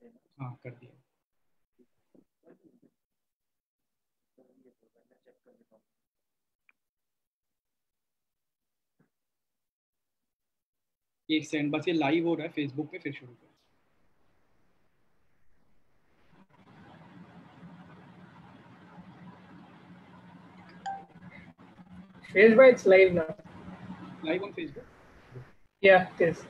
हाँ कर दिया। एक सेकंड बस, ये लाइव हो रहा है फेसबुक पे, फिर शुरू कर। Shreyash bhai, it's live now. Live on Facebook? Yeah, it is.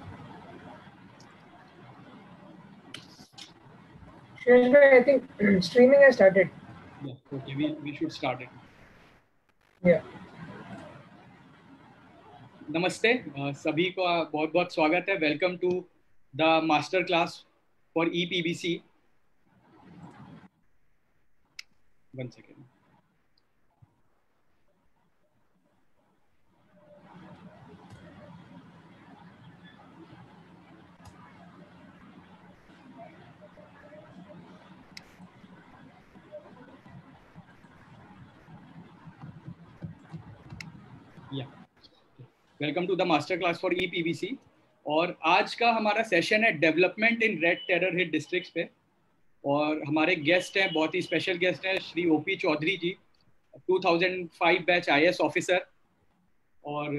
Shreyash bhai, I think streaming has started. Yeah, okay, we should start it. Yeah. नमस्ते, सभी को बहुत बहुत स्वागत है। Welcome to the master class for EPBC। One second. Welcome to the master class for EPBC। और आज का हमारा सेशन है development in red terror hit districts पे। और हमारे गेस्ट हैं, बहुत ही स्पेशल गेस्ट हैं, श्री OP चौधरी जी, 2005 बैच IAS ऑफिसर। और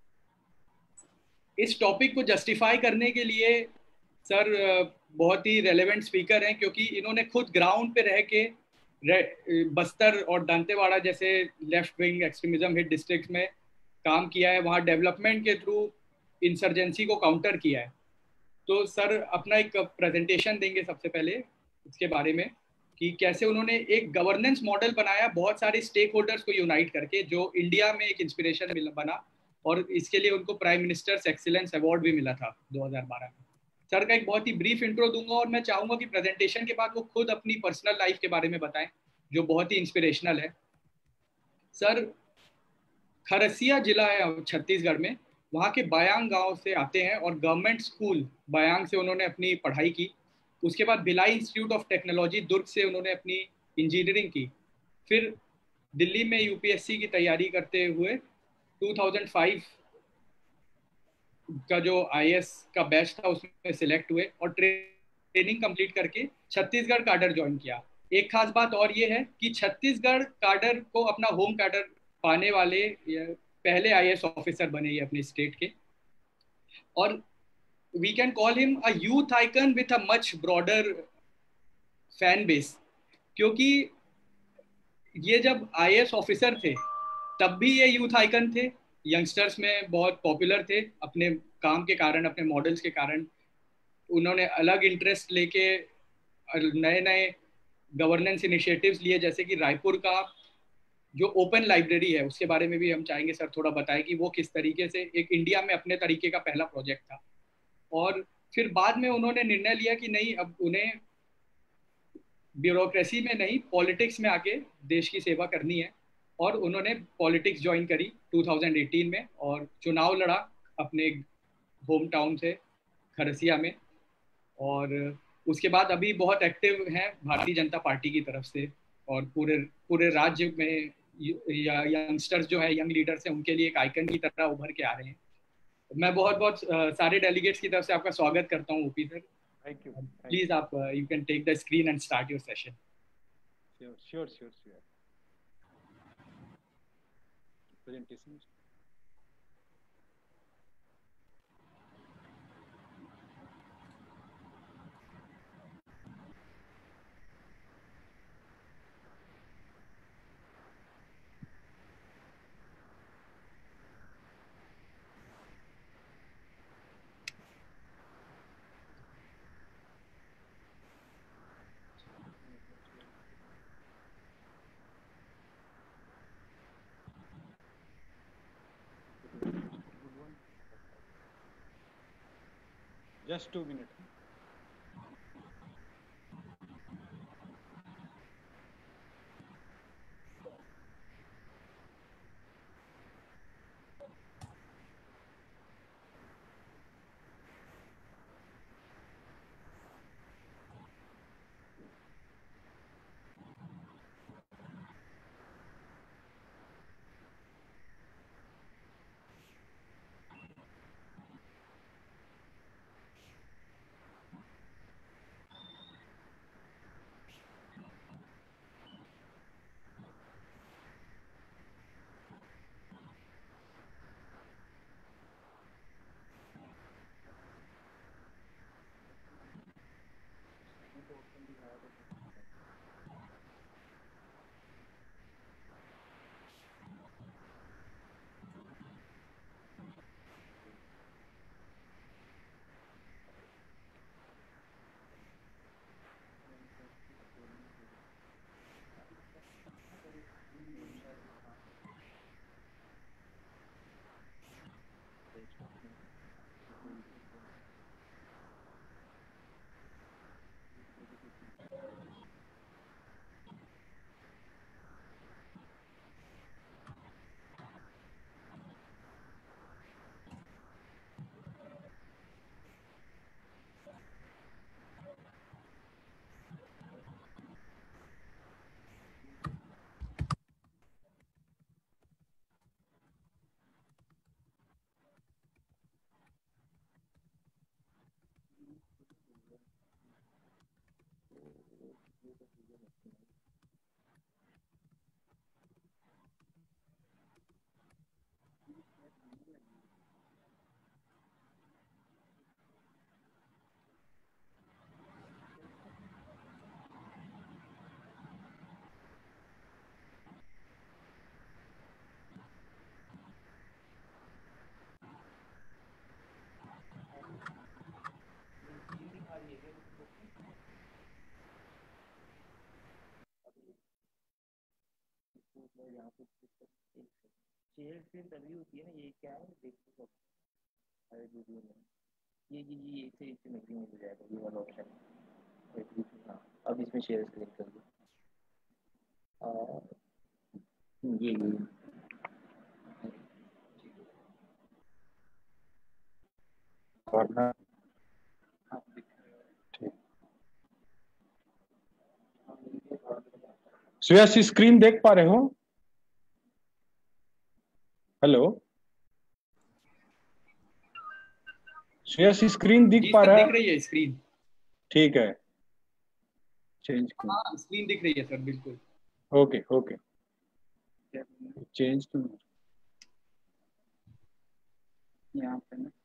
इस टॉपिक को जस्टिफाई करने के लिए सर बहुत ही रेलेवेंट स्पीकर हैं, क्योंकि इन्होंने खुद ग्राउंड पे रह के बस्तर और दंतेवाड़ा जैसे left wing extremism hit district में काम किया है, वहाँ डेवलपमेंट के थ्रू इंसर्जेंसी को काउंटर किया है। तो सर अपना एक प्रेजेंटेशन देंगे सबसे पहले इसके बारे में कि कैसे उन्होंने एक गवर्नेंस मॉडल बनाया बहुत सारे स्टेक होल्डर्स को यूनाइट करके, जो इंडिया में एक इंस्पिरेशन बना। और इसके लिए उनको प्राइम मिनिस्टर्स एक्सीलेंस अवार्ड भी मिला था 2012 में। सर का एक बहुत ही ब्रीफ इंट्रो दूंगा और मैं चाहूंगा कि प्रेजेंटेशन के बाद वो खुद अपनी पर्सनल लाइफ के बारे में बताएं, जो बहुत ही इंस्पिरेशनल है। सर खरसिया जिला है छत्तीसगढ़ में, वहाँ के बयांग गांव से आते हैं और गवर्नमेंट स्कूल बयांग से उन्होंने अपनी पढ़ाई की। उसके बाद Bhilai institute of technology Durg से उन्होंने अपनी इंजीनियरिंग की। फिर दिल्ली में UPSC की तैयारी करते हुए 2005 का जो IAS का बैच था उसमें सिलेक्ट हुए और ट्रेनिंग कंप्लीट करके छत्तीसगढ़ काडर ज्वाइन किया। एक खास बात और ये है कि छत्तीसगढ़ काडर को अपना होम काडर पाने वाले पहले IAS ऑफिसर बने ये अपने स्टेट के। और we can call him a youth icon with a much broader fan base, क्योंकि ये जब IAS ऑफिसर थे तब भी ये यूथ आइकन थे, यंगस्टर्स में बहुत पॉपुलर थे अपने काम के कारण, अपने मॉडल्स के कारण। उन्होंने अलग इंटरेस्ट लेके नए नए गवर्नेंस इनिशिएटिव्स लिए, जैसे कि रायपुर का जो ओपन लाइब्रेरी है उसके बारे में भी हम चाहेंगे सर थोड़ा बताएं कि वो किस तरीके से एक इंडिया में अपने तरीके का पहला प्रोजेक्ट था। और फिर बाद में उन्होंने निर्णय लिया कि नहीं, अब उन्हें ब्यूरोक्रेसी में नहीं पॉलिटिक्स में आके देश की सेवा करनी है। और उन्होंने पॉलिटिक्स ज्वाइन करी 2018 में और चुनाव लड़ा अपने होम टाउन से खरसिया में। और उसके बाद अभी बहुत एक्टिव हैं भारतीय जनता पार्टी की तरफ से, और पूरे पूरे राज्य में यंगस्टर्स जो है, यंग लीडर्स हैं, उनके लिए एक आइकन की तरह उभर के आ रहे हैं। मैं बहुत बहुत सारे डेलीगेट्स की तरफ से आपका स्वागत करता हूँ OP sir. Thank you. Please आप you can take the screen and start your session. Sure presentation. Just 2 minutes. यहाँ पे शेयर फिर तभी होती है ना, ये क्या है देखो अरे वीडियो में ये इससे नहीं मिल जाएगा ये वाला ऑप्शन। हाँ अब इसमें शेयर क्लिक कर दो। ये कॉर्नर ठीक। श्रेयस स्क्रीन देख पा रहे हो? हेलो श्रेयस स्क्रीन दिख जी पा सर, रहा दिख है? रही है स्क्रीन। ठीक है चेंज कर। हाँ स्क्रीन दिख रही है सर, बिल्कुल। ओके ओके चेंज टू यहाँ पे ना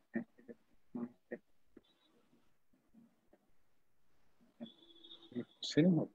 सिनेमा।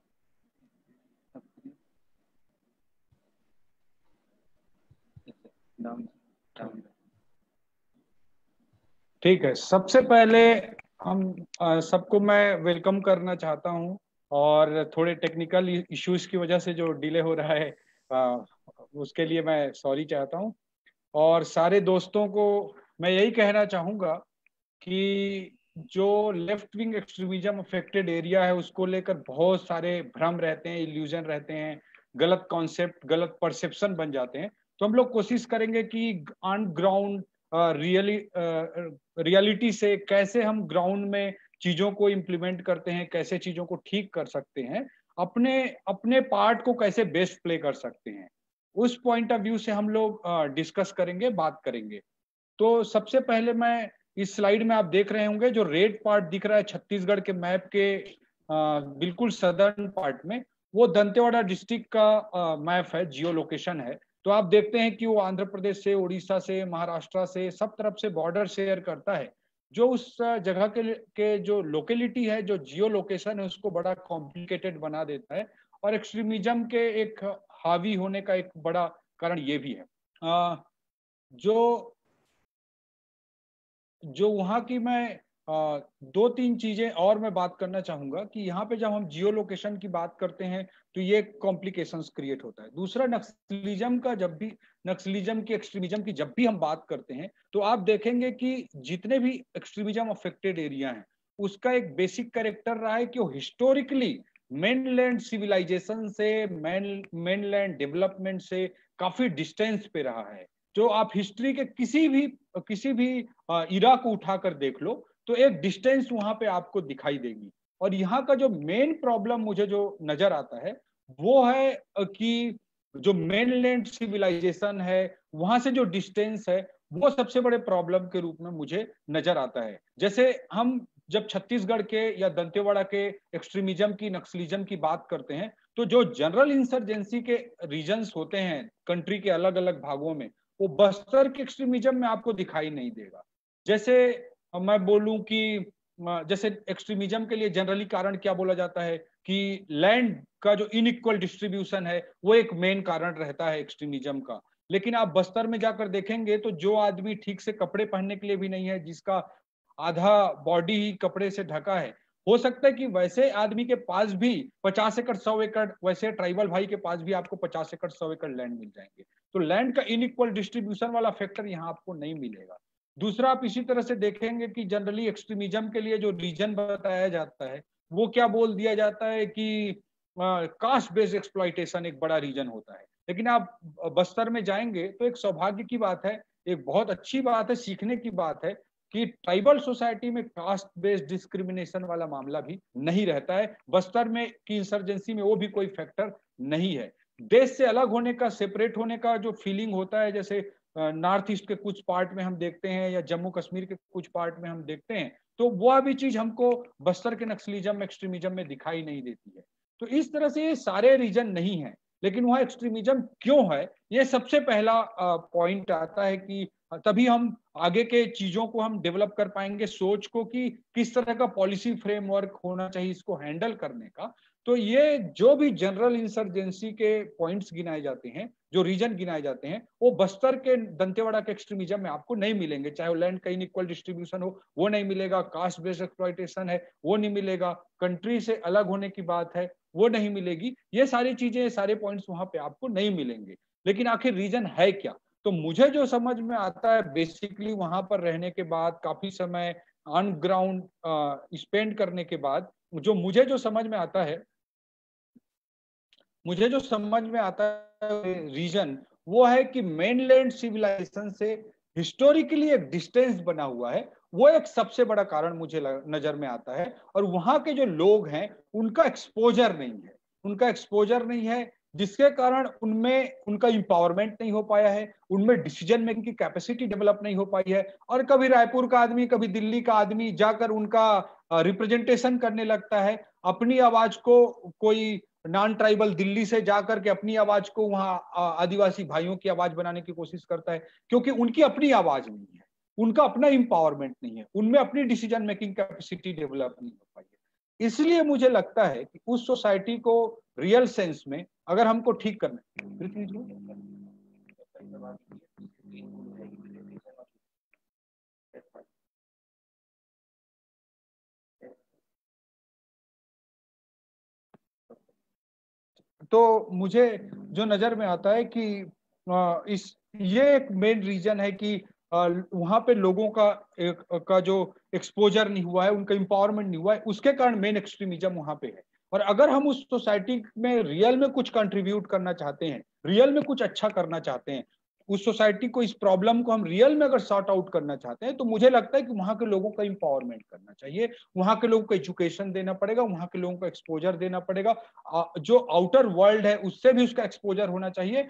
ठीक है, सबसे पहले हम सबको मैं वेलकम करना चाहता हूं और थोड़े टेक्निकल इश्यूज की वजह से जो डिले हो रहा है उसके लिए मैं सॉरी चाहता हूं। और सारे दोस्तों को मैं यही कहना चाहूंगा कि जो left wing extremism affected area है उसको लेकर बहुत सारे भ्रम रहते हैं, इल्यूजन रहते हैं, गलत कॉन्सेप्ट, गलत परसेप्शन बन जाते हैं। तो हम लोग कोशिश करेंगे कि ऑन ग्राउंड रियलिटी से कैसे हम ग्राउंड में चीजों को इम्प्लीमेंट करते हैं, कैसे चीजों को ठीक कर सकते हैं, अपने अपने पार्ट को कैसे बेस्ट प्ले कर सकते हैं, उस पॉइंट ऑफ व्यू से हम लोग डिस्कस करेंगे, बात करेंगे। तो सबसे पहले मैं इस स्लाइड में आप देख रहे होंगे जो रेड पार्ट दिख रहा है छत्तीसगढ़ के मैप के बिल्कुल सदर्न पार्ट में, वो दंतेवाड़ा डिस्ट्रिक्ट का मैप है, जियो लोकेशन है। तो आप देखते हैं कि वो आंध्र प्रदेश से, उड़ीसा से, महाराष्ट्र से, सब तरफ से बॉर्डर शेयर करता है, जो उस जगह के जो लोकेलिटी है, जो जियो लोकेशन है, उसको बड़ा कॉम्प्लिकेटेड बना देता है। और एक्सट्रीमिज्म के एक हावी होने का एक बड़ा कारण ये भी है। जो वहां की मैं दो तीन चीजें और मैं बात करना चाहूंगा कि यहाँ पे जब हम जियो लोकेशन की बात करते हैं तो ये कॉम्प्लिकेशंस क्रिएट होता है। दूसरा, नक्सलिज्म की, एक्सट्रीमिज्म की जब भी हम बात करते हैं तो आप देखेंगे कि जितने भी एक्सट्रीमिज्म अफेक्टेड एरिया हैं उसका एक बेसिक कैरेक्टर रहा है कि वो हिस्टोरिकली मेनलैंड सिविलाइजेशन से, मेनलैंड डेवलपमेंट से काफी डिस्टेंस पे रहा है। जो आप हिस्ट्री के किसी भी इरा को उठाकर देख लो तो एक डिस्टेंस वहां पे आपको दिखाई देगी। और यहाँ का जो मेन प्रॉब्लम मुझे जो नजर आता है वो है कि जो मेनलैंड सिविलाइजेशन है वहां से जो डिस्टेंस है वो सबसे बड़े प्रॉब्लम के रूप में मुझे नजर आता है। जैसे हम जब छत्तीसगढ़ के या दंतेवाड़ा के एक्सट्रीमिज्म की, नक्सलिज्म की बात करते हैं तो जो जनरल इंसर्जेंसी के रीजन्स होते हैं कंट्री के अलग अलग भागों में, वो बस्तर के एक्सट्रीमिज्म में आपको दिखाई नहीं देगा। जैसे मैं बोलूं कि जैसे एक्सट्रीमिज्म के लिए जनरली कारण क्या बोला जाता है कि लैंड का जो इनइक्वल डिस्ट्रीब्यूशन है वो एक मेन कारण रहता है एक्सट्रीमिज्म का। लेकिन आप बस्तर में जाकर देखेंगे तो जो आदमी ठीक से कपड़े पहनने के लिए भी नहीं है, जिसका आधा बॉडी ही कपड़े से ढका है, हो सकता है कि वैसे आदमी के पास भी 50 एकड़ 100 एकड़, वैसे ट्राइबल भाई के पास भी आपको 50 एकड़ 100 एकड़ लैंड मिल जाएंगे। तो लैंड का इनइक्वल डिस्ट्रीब्यूशन वाला फैक्टर यहाँ आपको नहीं मिलेगा। दूसरा, आप इसी तरह से देखेंगे कि जनरली एक्सट्रीमिज्म के लिए जो रीजन बताया जाता है वो क्या बोल दिया जाता है कि कास्ट बेस्ड एक्सप्लॉइटेशन एक बड़ा रीजन होता है। लेकिन आप बस्तर में जाएंगे तो एक सौभाग्य की बात है, एक बहुत अच्छी बात है, सीखने की बात है कि ट्राइबल सोसाइटी में कास्ट बेस्ड डिस्क्रिमिनेशन वाला मामला भी नहीं रहता है। बस्तर में की इंसर्जेंसी में वो भी कोई फैक्टर नहीं है। देश से अलग होने का, सेपरेट होने का जो फीलिंग होता है, जैसे नॉर्थ ईस्ट के कुछ पार्ट में हम देखते हैं या जम्मू कश्मीर के कुछ पार्ट में हम देखते हैं, तो वह भी चीज हमको बस्तर के नक्सलिज्म, एक्सट्रीमिज्म में दिखाई नहीं देती है। तो इस तरह से ये सारे रीजन नहीं है, लेकिन वहाँ एक्सट्रीमिज्म क्यों है, ये सबसे पहला पॉइंट आता है कि तभी हम आगे के चीजों को हम डेवलप कर पाएंगे, सोच को कि किस तरह का पॉलिसी फ्रेमवर्क होना चाहिए इसको हैंडल करने का। तो ये जो भी जनरल इंसर्जेंसी के पॉइंट्स गिनाए जाते हैं, जो रीजन गिनाए जाते हैं, वो बस्तर के, दंतेवाड़ा के एक्सट्रीमिज्म में आपको नहीं मिलेंगे। चाहे वो लैंड का इनइक्वल डिस्ट्रीब्यूशन हो वो नहीं मिलेगा, कास्ट बेस्ड एक्सप्लॉइटेशन है वो नहीं मिलेगा, कंट्री से अलग होने की बात है वो नहीं मिलेगी। ये सारी चीजें, सारे पॉइंट्स वहां पे आपको नहीं मिलेंगे। लेकिन आखिर रीजन है क्या? तो मुझे जो समझ में आता है बेसिकली वहां पर रहने के बाद, काफी समय ऑन ग्राउंड स्पेंड करने के बाद, मुझे जो समझ में आता है रीजन वो है कि मेनलैंड सिविलाइजेशन से हिस्टोरिकली एक डिस्टेंस बना हुआ है। वो एक सबसे बड़ा कारण मुझे नजर में आता है। और वहां के जो लोग हैं उनका एक्सपोजर नहीं है, जिसके कारण उनमें उनका इंपावरमेंट नहीं हो पाया है, उनमें डिसीजन मेकिंग की कैपेसिटी डेवलप नहीं हो पाई है। और कभी रायपुर का आदमी, कभी दिल्ली का आदमी जाकर उनका रिप्रेजेंटेशन करने लगता है, अपनी आवाज को कोई नॉन ट्राइबल दिल्ली से जाकर के अपनी आवाज को वहां आदिवासी भाइयों की आवाज बनाने की कोशिश करता है, क्योंकि उनकी अपनी आवाज नहीं है, उनका अपना इंपावरमेंट नहीं है, उनमें अपनी डिसीजन मेकिंग कैपेसिटी डेवलप नहीं हो पाई है। इसलिए मुझे लगता है कि उस सोसाइटी को रियल सेंस में अगर हमको ठीक करना तो मुझे जो नजर में आता है कि ये एक मेन रीजन है कि वहां पे लोगों का जो एक्सपोजर नहीं हुआ है, उनका इंपावरमेंट नहीं हुआ है, उसके कारण मेन एक्सट्रीमिज्म वहां पे है। और अगर हम उस सोसाइटी में रियल में कुछ कंट्रीब्यूट करना चाहते हैं, रियल में कुछ अच्छा करना चाहते हैं, उस सोसाइटी को, इस प्रॉब्लम को हम रियल में अगर सॉर्ट आउट करना चाहते हैं, तो मुझे लगता है कि वहां के लोगों का इंपावरमेंट करना चाहिए, वहां के लोगों को एजुकेशन देना पड़ेगा, वहां के लोगों को एक्सपोजर देना पड़ेगा, जो आउटर वर्ल्ड है उससे भी उसका एक्सपोजर होना चाहिए,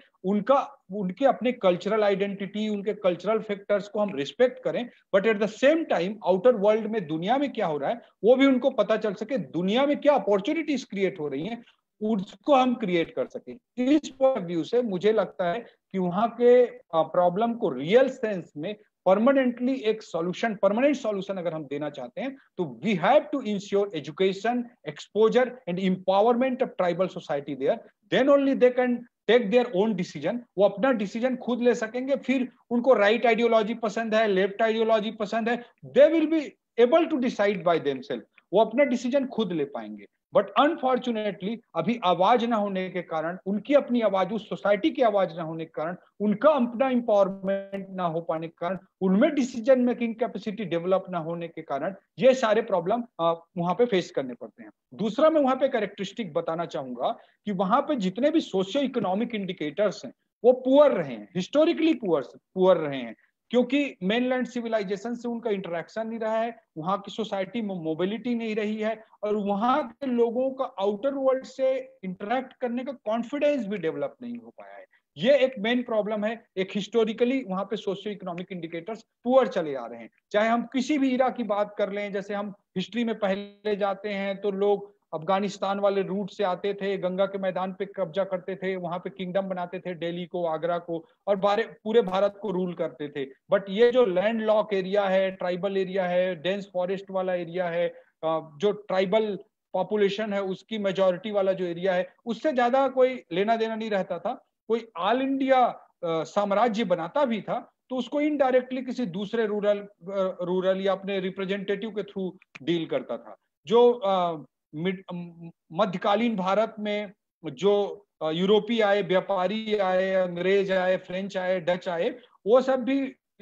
उनके अपने कल्चरल आइडेंटिटी, उनके कल्चरल फैक्टर्स को हम रिस्पेक्ट करें, but at the same time outer world में दुनिया में क्या हो रहा है वो भी उनको पता चल सके, दुनिया में क्या अपॉर्चुनिटीज क्रिएट हो रही हैं उसको हम क्रिएट कर सके। इस पॉइंट ऑफ व्यू से मुझे लगता है कि वहां के प्रॉब्लम को रियल सेंस में परमानेंटली एक सॉल्यूशन, परमानेंट सॉल्यूशन अगर हम देना चाहते हैं, तो we have to ensure education, exposure and empowerment of tribal society there, then only they can take their own decision. वो अपना डिसीजन खुद ले सकेंगे, फिर उनको राइट आइडियोलॉजी पसंद है, लेफ्ट आइडियोलॉजी पसंद है, they will be able to decide by themselves, वो अपना डिसीजन खुद ले पाएंगे। बट अनफॉर्चुनेटली अभी आवाज ना होने के कारण, उनकी अपनी आवाज, उस सोसाइटी की आवाज ना होने के कारण, उनका अपना इंपावरमेंट ना हो पाने के कारण, उनमें डिसीजन मेकिंग कैपेसिटी डेवलप ना होने के कारण ये सारे प्रॉब्लम वहां पे फेस करने पड़ते हैं। दूसरा मैं वहां पे कैरेक्टरिस्टिक बताना चाहूंगा कि वहां पे जितने भी सोशियो इकोनॉमिक इंडिकेटर्स हैं वो पुअर रहे हैं, हिस्टोरिकली पुअर रहे हैं, क्योंकि मेनलैंड सिविलाइजेशन से उनका इंटरेक्शन नहीं रहा है, वहां की सोसाइटी में मोबिलिटी नहीं रही है, और वहां के लोगों का आउटर वर्ल्ड से इंटरेक्ट करने का कॉन्फिडेंस भी डेवलप नहीं हो पाया है। ये एक मेन प्रॉब्लम है। एक हिस्टोरिकली वहां पे सोशियो इकोनॉमिक इंडिकेटर्स पुअर चले आ रहे हैं, चाहे हम किसी भी इरा की बात कर लें। जैसे हम हिस्ट्री में पहले जाते हैं तो लोग अफगानिस्तान वाले रूट से आते थे, गंगा के मैदान पे कब्जा करते थे, वहां पे किंगडम बनाते थे, दिल्ली को, आगरा को, और पूरे भारत को रूल करते थे। बट ये जो लैंड लॉक एरिया है, ट्राइबल एरिया है, डेंस फॉरेस्ट वाला एरिया है, जो ट्राइबल पॉपुलेशन है उसकी मेजॉरिटी वाला जो एरिया है, उससे ज्यादा कोई लेना देना नहीं रहता था। कोई ऑल इंडिया साम्राज्य बनाता भी था तो उसको इनडायरेक्टली किसी दूसरे रूरल या अपने रिप्रेजेंटेटिव के थ्रू डील करता था। जो मध्यकालीन भारत में जो यूरोपीय आए, व्यापारी आए, अंग्रेज आए, फ्रेंच आए, डच आए, वो सब भी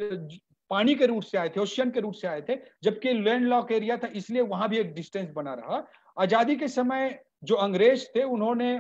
पानी के रूट से आए थे, ओशियन के रूट से आए थे, जबकि लैंड लॉक एरिया था, इसलिए वहां भी एक डिस्टेंस बना रहा। आजादी के समय जो अंग्रेज थे उन्होंने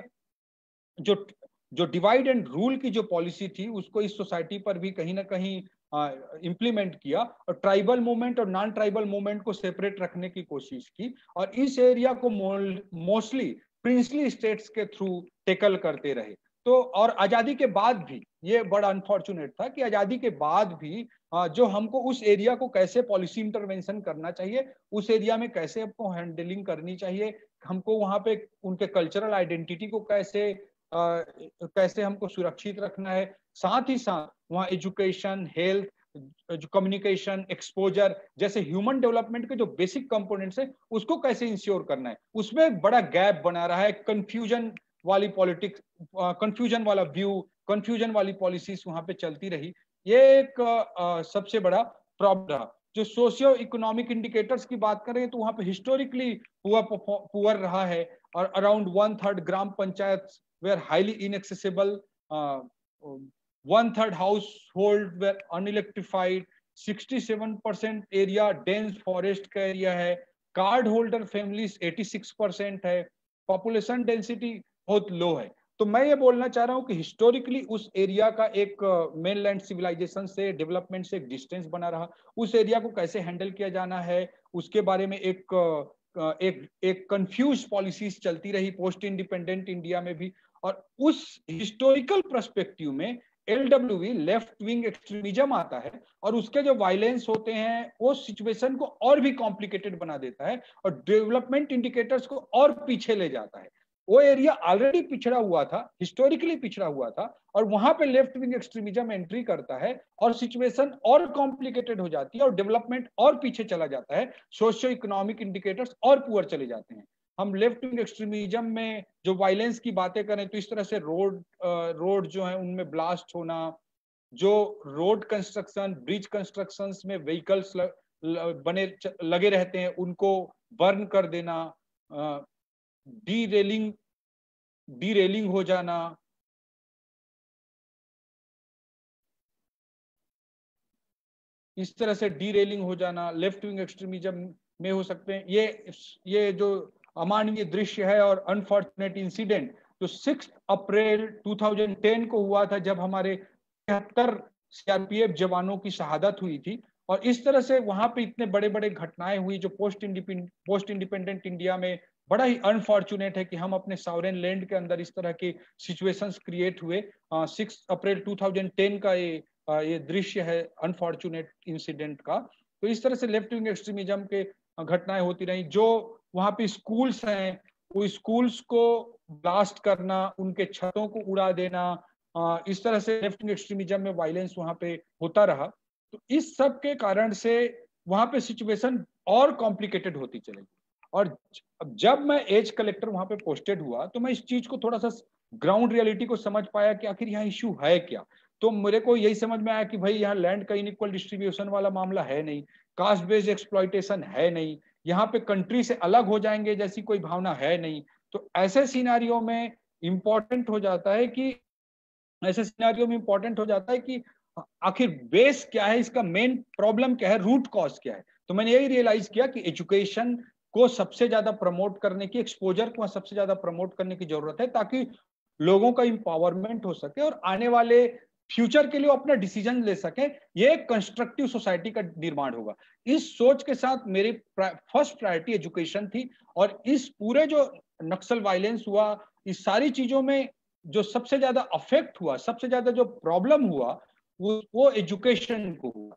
जो डिवाइड एंड रूल की जो पॉलिसी थी उसको इस सोसाइटी पर भी कहीं ना कहीं इम्प्लीमेंट किया, और ट्राइबल मूवमेंट और नॉन ट्राइबल मूवमेंट को सेपरेट रखने की कोशिश की, और इस एरिया को मोस्टली प्रिंसली स्टेट्स के थ्रू टेकल करते रहे। तो और आजादी के बाद भी ये बड़ा अनफॉर्चुनेट था कि आजादी के बाद भी जो हमको उस एरिया को कैसे पॉलिसी इंटरवेंशन करना चाहिए, उस एरिया में कैसे हमको हैंडलिंग करनी चाहिए, हमको वहां पे उनके कल्चरल आइडेंटिटी को कैसे हमको सुरक्षित रखना है, साथ ही साथ वहाँ एजुकेशन, हेल्थ, कम्युनिकेशन, एक्सपोजर जैसे ह्यूमन डेवलपमेंट के जो बेसिक कंपोनेंट्स है उसको कैसे इंश्योर करना है, उसमें एक बड़ा गैप बना रहा है। कंफ्यूजन वाली पॉलिटिक्स, कंफ्यूजन वाला व्यू, कंफ्यूजन वाली पॉलिसीज वहां पे चलती रही। ये एक सबसे बड़ा प्रॉब्लम रहा। जो सोशियो इकोनॉमिक इंडिकेटर्स की बात करें तो वहां पे हिस्टोरिकली पुअर रहा है, और around 1/3 gram panchayat were highly inaccessible 1/3 household were unelectrified, 67% area dense forest का एरिया है, कार्ड होल्डर फैमिलीज 86% है, पॉपुलेशन डेंसिटी बहुत लो है। तो मैं ये बोलना चाह रहा हूँ कि हिस्टोरिकली उस एरिया का एक मेनलैंड सिविलाइजेशन से, डेवलपमेंट से एक डिस्टेंस बना रहा। उस एरिया को कैसे हैंडल किया जाना है उसके बारे में एक कंफ्यूज पॉलिसीज चलती रही पोस्ट इंडिपेंडेंट इंडिया में भी। और उस हिस्टोरिकल पर्सपेक्टिव में एलडब्ल्यूवी लेफ्ट विंग एक्सट्रीमिज्म आता है और उसके जो वायलेंस होते हैं वो सिचुएशन को और भी कॉम्प्लिकेटेड बना देता है और डेवलपमेंट इंडिकेटर्स को और पीछे ले जाता है। वो एरिया ऑलरेडी पिछड़ा हुआ था, हिस्टोरिकली पिछड़ा हुआ था, और वहां पे लेफ्ट विंग एक्सट्रीमिज्म एंट्री करता है और सिचुएशन और कॉम्प्लिकेटेड हो जाती है और डेवलपमेंट और पीछे चला जाता है, सोशियो इकोनॉमिक इंडिकेटर्स और पुअर चले जाते हैं। हम लेफ्ट विंग एक्सट्रीमिज्म में जो वायलेंस की बातें करें तो इस तरह से रोड जो है उनमें ब्लास्ट होना, जो रोड कंस्ट्रक्शन, ब्रिज कंस्ट्रक्शन में व्हीकल्स बने लगे रहते हैं उनको बर्न कर देना, डीरेलिंग हो जाना, इस तरह से डीरेलिंग हो जाना लेफ्ट विंग एक्सट्रीमिज्म में हो सकते हैं। ये जो अमानवीय दृश्य है और अनफॉर्चुनेट इंसिडेंट जो 6 अप्रैल 2010 को हुआ था जब हमारे 73 सीआरपीएफ जवानों की शहादत हुई थी। और इस तरह से वहां पे इतने बड़े बड़े घटनाएं हुई जो पोस्ट इंडिपेंडेंट इंडिया में बड़ा ही अनफॉर्चुनेट है कि हम अपने सॉवरेन लैंड के अंदर इस तरह के सिचुएशंस क्रिएट हुए। 6 अप्रैल 2010 का ये दृश्य है अनफॉर्चुनेट इंसिडेंट का। तो इस तरह से लेफ्ट विंग एक्सट्रीमिज्म के घटनाएं होती रही। जो वहां पे स्कूल्स हैं वो स्कूल्स को ब्लास्ट करना, उनके छतों को उड़ा देना, इस तरह से लेफ्ट विंग एक्सट्रीमिज्म में वायलेंस वहां पे होता रहा। तो इस सब के कारण से वहां पे सिचुएशन और कॉम्प्लिकेटेड होती चलेगी। और जब मैं एज कलेक्टर वहां पे पोस्टेड हुआ तो मैं इस चीज को थोड़ा सा ग्राउंड रियलिटी को समझ पाया कि आखिर यहाँ इश्यू है क्या। तो मेरे को यही समझ में आया कि भाई यहाँ लैंड का इनइक्वल डिस्ट्रीब्यूशन वाला मामला है नहीं, कास्ट बेस्ड एक्सप्लॉइटेशन है नहीं, यहाँ पे कंट्री से अलग हो जाएंगे जैसी कोई भावना है नहीं। तो ऐसे सिनारियों में इंपॉर्टेंट हो जाता है कि आखिर बेस क्या है, इसका मेन प्रॉब्लम क्या है, रूट कॉज क्या है। तो मैंने यही रियलाइज किया कि एजुकेशन को सबसे ज्यादा प्रमोट करने की, एक्सपोजर को सबसे ज्यादा प्रमोट करने की जरूरत है ताकि लोगों का इंपावरमेंट हो सके और आने वाले फ्यूचर के लिए वो अपना डिसीजन ले सके। ये एक कंस्ट्रक्टिव सोसाइटी का निर्माण होगा। इस सोच के साथ मेरी फर्स्ट प्रायोरिटी एजुकेशन थी। और इस पूरे जो नक्सल वायलेंस हुआ, इस सारी चीजों में जो सबसे ज्यादा अफेक्ट हुआ, सबसे ज्यादा जो प्रॉब्लम हुआ वो एजुकेशन को हुआ।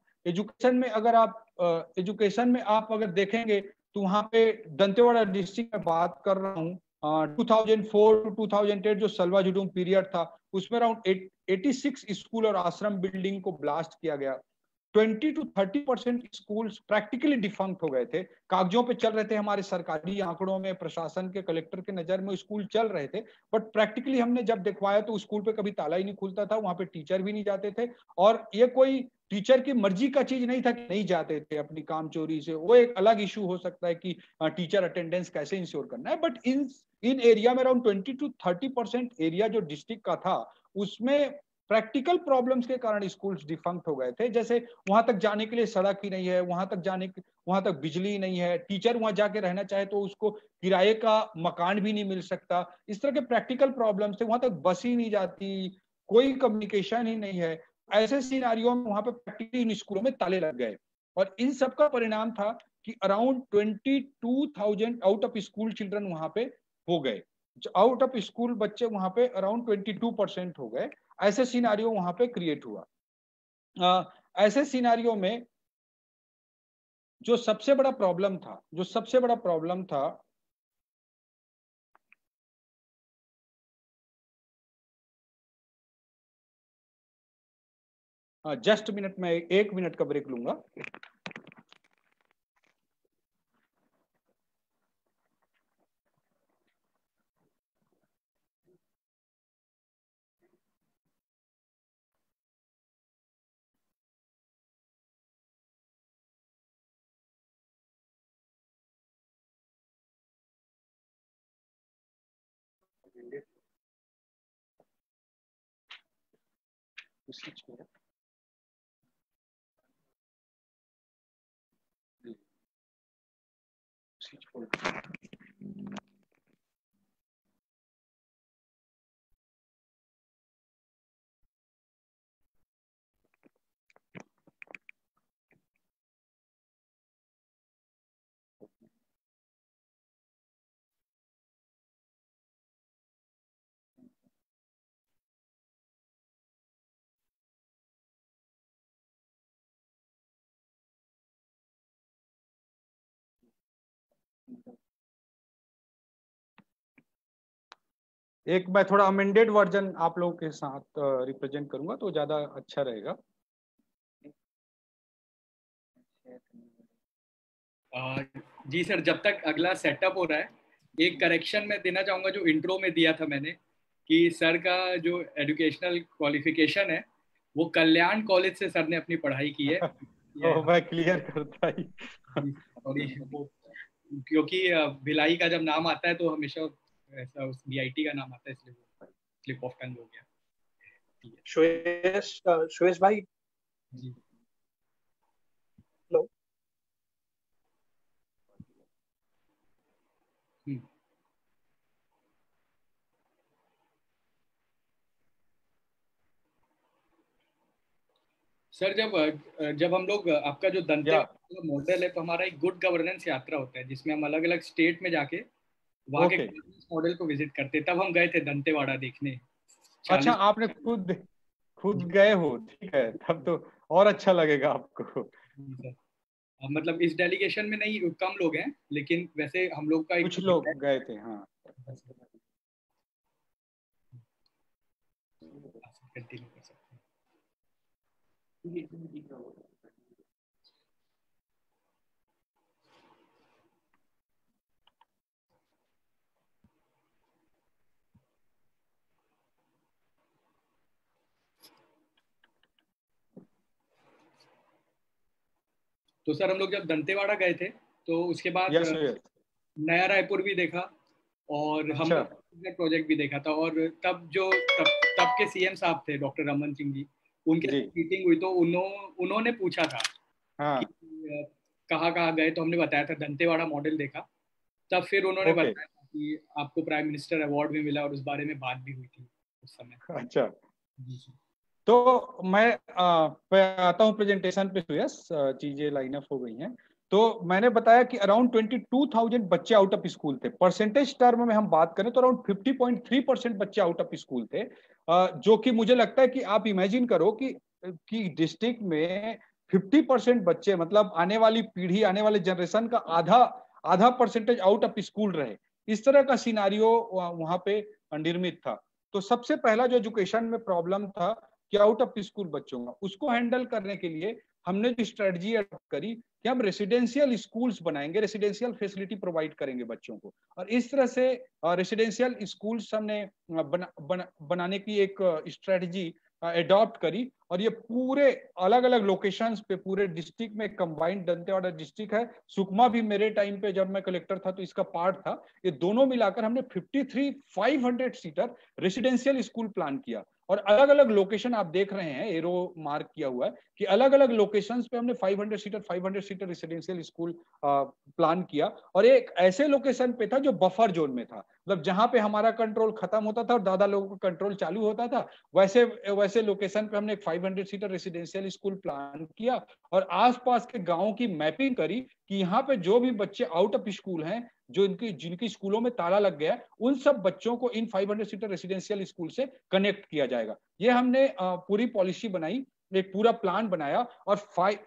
एजुकेशन में आप अगर देखेंगे तो वहां पे दंतेवाड़ा डिस्ट्रिक्ट में बात कर रहा हूँ, 2004 टू 2008 जो सलवा जुडूम पीरियड था उसमें अराउंड 86 स्कूल और आश्रम बिल्डिंग को ब्लास्ट किया गया। 20 to 30% स्कूल्स प्रैक्टिकली डिफंक्ट हो गए थे, कागजों पे चल रहे थे, हमारे सरकारी आंकड़ों में, प्रशासन के, कलेक्टर के नजर में स्कूल चल रहे थे, बट प्रैक्टिकली हमने जब दिखवाया तो स्कूल पे कभी ताला ही नहीं खुलता था, वहां पे टीचर भी नहीं जाते थे। और ये कोई टीचर की मर्जी का चीज नहीं था कि नहीं जाते थे अपनी काम चोरी से, वो एक अलग इशू हो सकता है कि टीचर अटेंडेंस कैसे इंश्योर करना है। बट इन एरिया में अराउंड 20 to 30% एरिया जो डिस्ट्रिक्ट का था उसमें प्रैक्टिकल प्रॉब्लम्स के कारण स्कूल्स डिफंक्ट हो गए थे। जैसे वहां तक जाने के लिए सड़क ही नहीं है, वहां तक बिजली नहीं है, टीचर वहां जाके रहना चाहे तो उसको किराए का मकान भी नहीं मिल सकता। इस तरह के प्रैक्टिकल प्रॉब्लम्स थे, वहां तक बस ही नहीं जाती, कोई कम्युनिकेशन ही नहीं है। ऐसे सिनारियों में वहां पे प्रैक्टिकली इन स्कूलों में ताले लग गए। और इन सब का परिणाम था कि around 22,000 out of school children वहां पे हो गए। आउट ऑफ स्कूल बच्चे वहां पे अराउंड 22% हो गए। ऐसे सिनारियो वहां पे क्रिएट हुआ। ऐसे सिनारियो में जो सबसे बड़ा प्रॉब्लम था जस्ट मिनट में 1 मिनट का ब्रेक लूंगा। स्विच करो। स्विच करो। एक मैं थोड़ा अमेंडेड वर्जन आप लोगों के साथ रिप्रेजेंट करूंगा तो ज्यादा अच्छा रहेगा। जी सर, जब तक अगला सेटअप हो रहा है, एक करेक्शन मैं देना चाहूंगा जो इंट्रो में दिया था मैंने, कि सर का जो एजुकेशनल क्वालिफिकेशन है वो कल्याण कॉलेज से सर ने अपनी पढ़ाई की है। तो मैं क्लियर करता ही। और क्योंकि भिलाई का जब नाम आता है तो हमेशा ऐसा उस बीआईटी का नाम आता है, इसलिए वो स्लिप ऑफ टंग हो गया। श्वेश भाई जी हेलो। सर, जब हम लोग आपका जो दंतेवाड़ा मॉडल है, तो हमारा एक गुड गवर्नेंस यात्रा होता है जिसमें हम अलग अलग स्टेट में जाके वहाँ के गवर्नेंस मॉडल को विजिट करते हैं। तब हम गए थे दंतेवाड़ा देखने। अच्छा, आपने खुद गए हो? ठीक है, तब तो और अच्छा लगेगा आपको। मतलब इस डेलीगेशन में नहीं, कम लोग हैं, लेकिन वैसे हम लोग का कुछ लोग गए थे। हाँ, कंटिन्यू कर सकते हैं। तो सर, हम लोग जब दंतेवाड़ा गए थे तो उसके बाद नया रायपुर भी देखा, और हम लोग प्रोजेक्ट भी देखा था। और तब के सीएम साहब थे डॉक्टर रमन सिंह जी, उनके साथ मीटिंग हुई तो उन्होंने पूछा था कि कहाँ गए, तो हमने बताया था दंतेवाड़ा मॉडल देखा। तब फिर उन्होंने बताया कि आपको प्राइम मिनिस्टर अवार्ड भी मिला, और उस बारे में बात भी हुई थी उस समय। अच्छा, तो मैं आता हूँ प्रेजेंटेशन पे। सुयस, चीजें लाइन अप हो गई हैं। तो मैंने बताया कि अराउंड 22,000 बच्चे आउट ऑफ स्कूल थे। परसेंटेज टर्म में हम बात करें तो अराउंड 50.3% बच्चे आउट ऑफ स्कूल थे, जो कि मुझे लगता है कि आप इमेजिन करो कि डिस्ट्रिक्ट में 50% बच्चे, मतलब आने वाली पीढ़ी, आने वाले जनरेशन का आधा परसेंटेज आउट ऑफ स्कूल रहे। इस तरह का सिनारियो वहां पे निर्मित था। तो सबसे पहला जो एजुकेशन में प्रॉब्लम था कि आउट ऑफ स्कूल बच्चों का, उसको हैंडल करने के लिए हमने जो स्ट्रेटजी अडॉप्ट करी कि हम रेसिडेंशियल स्कूल्स बनाएंगे, रेसिडेंशियल फैसिलिटी प्रोवाइड करेंगे बच्चों को। और इस तरह से रेसिडेंशियल स्कूल्स हमने बनाने की एक स्ट्रेटजी अडॉप्ट करी। और ये पूरे अलग अलग लोकेशंस पे पूरे डिस्ट्रिक्ट में कंबाइंड दंतेवाड़ा डिस्ट्रिक्ट है, सुकमा भी मेरे टाइम पे जब मैं कलेक्टर था तो इसका पार्ट था। ये दोनों मिलाकर हमने 53,500 सीटर रेसिडेंशियल स्कूल प्लान किया। और अलग अलग लोकेशन आप देख रहे हैं, एरो मार्क किया हुआ है कि अलग अलग लोकेशंस पे हमने 500 सीटर रेसिडेंशियल स्कूल प्लान किया। और एक ऐसे लोकेशन पे था जो बफर जोन में था, मतलब जहां पे हमारा कंट्रोल खत्म होता था और दादा लोगों का कंट्रोल चालू होता था, वैसे लोकेशन पे हमने एक 500 सीटर रेसिडेंशियल स्कूल प्लान किया। और आसपास के गांवों की मैपिंग करी कि यहाँ पे जो भी बच्चे आउट ऑफ स्कूल हैं, जो जिनकी स्कूलों में ताला लग गया, उन सब बच्चों को इन 500 सीटर रेसिडेंशियल स्कूल से कनेक्ट किया जाएगा। ये हमने पूरी पॉलिसी बनाई, एक पूरा प्लान बनाया, और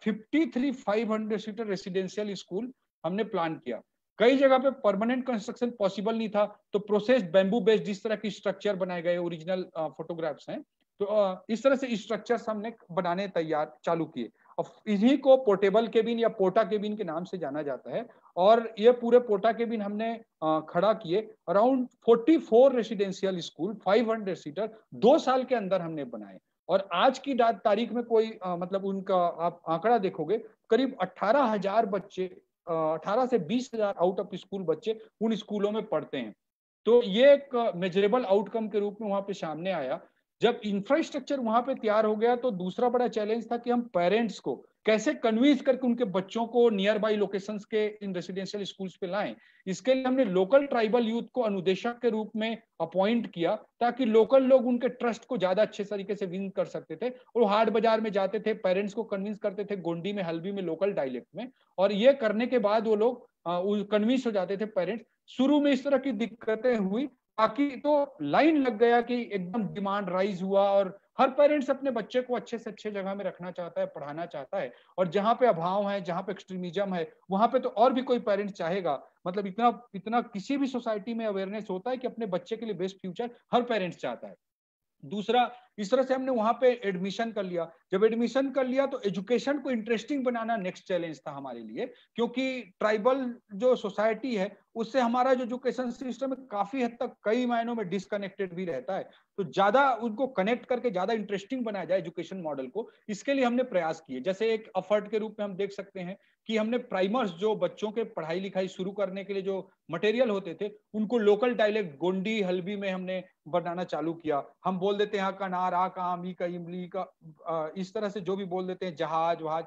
53,500 सीटर रेसिडेंशियल स्कूल हमने प्लान किया। कई जगह पे परमानेंट कंस्ट्रक्शन पॉसिबल नहीं था, तो प्रोसेस बैम्बू बेस्ड जिस तरह की स्ट्रक्चर बनाए गए, ओरिजिनल फोटोग्राफ्स हैं, तो इस तरह से स्ट्रक्चर्स हमने बनाने तैयार चालू किए। और इन्हीं को पोर्टेबल केबिन या पोटा केबिन के नाम से जाना जाता है। और ये पूरे पोटा केबिन हमने खड़ा किए। अराउंड 44 रेसिडेंशियल स्कूल 500 सीटर 2 साल के अंदर हमने बनाए। और आज की तारीख में कोई मतलब उनका आप आंकड़ा देखोगे, करीब 18,000 बच्चे, 18 से 20,000 आउट ऑफ स्कूल बच्चे उन स्कूलों में पढ़ते हैं। तो ये एक मेजरेबल आउटकम के रूप में वहां पे सामने आया जब इंफ्रास्ट्रक्चर वहां पे तैयार हो गया तो दूसरा बड़ा चैलेंज था कि हम पेरेंट्स को कैसे कन्विंस करके उनके बच्चों को नियर बाई लोकेशंस के इन रेसिडेंशियल स्कूल्स पे लाएं। इसके लिए हमने लोकल ट्राइबल यूथ को अनुदेशक के रूप में अपॉइंट किया ताकि लोकल लोग उनके ट्रस्ट को ज्यादा अच्छे तरीके से विन कर सकते थे। और हाट बाजार में जाते थे, पेरेंट्स को कन्विंस करते थे गोंडी में, हल्बी में, लोकल डायलेक्ट में, और ये करने के बाद वो लोग कन्विंस हो जाते थे पेरेंट्स। शुरू में इस तरह की दिक्कतें हुई, बाकी तो लाइन लग गया कि एकदम डिमांड राइज हुआ और हर पेरेंट्स अपने बच्चे को अच्छे से अच्छे जगह में रखना चाहता है, पढ़ाना चाहता है। और जहां पे अभाव है, जहां पे एक्सट्रीमिज्म है, वहां पे तो और भी कोई पेरेंट्स चाहेगा। मतलब इतना इतना किसी भी सोसाइटी में अवेयरनेस होता है कि अपने बच्चे के लिए बेस्ट फ्यूचर हर पेरेंट्स चाहता है। दूसरा, इस तरह से हमने वहां पे एडमिशन कर लिया। जब एडमिशन कर लिया तो एजुकेशन को इंटरेस्टिंग बनाना नेक्स्ट चैलेंज था हमारे लिए, क्योंकि ट्राइबल जो सोसाइटी है उससे हमारा जो एजुकेशन सिस्टम है काफी हद तक कई मायनों में डिसकनेक्टेड भी रहता है। तो ज्यादा उनको कनेक्ट करके ज्यादा इंटरेस्टिंग बनाया जाए एजुकेशन मॉडल को, इसके लिए हमने प्रयास किए। जैसे एक एफर्ट के रूप में हम देख सकते हैं कि हमने प्राइमर्स, जो बच्चों के पढ़ाई लिखाई शुरू करने के लिए जो मटेरियल होते थे, उनको लोकल डायलेक्ट गोंडी हल्बी में हमने बनाना चालू किया। हम बोल देते हैं का नार, आ का आम, ई का इमली का, इस तरह से जो भी बोल देते हैं, जहाज वहाज,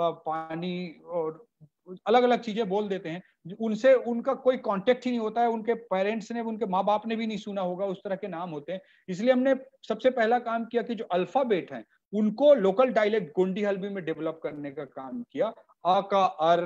पानी और अलग अलग चीजें बोल देते हैं, उनसे उनका कोई कांटेक्ट ही नहीं होता है, उनके पेरेंट्स ने, उनके माँ बाप ने भी नहीं सुना होगा, उस तरह के नाम होते हैं। इसलिए हमने सबसे पहला काम किया कि जो अल्फाबेट हैं उनको लोकल डायलेक्ट गोंडी हल्बी में डेवलप करने का काम किया। आ का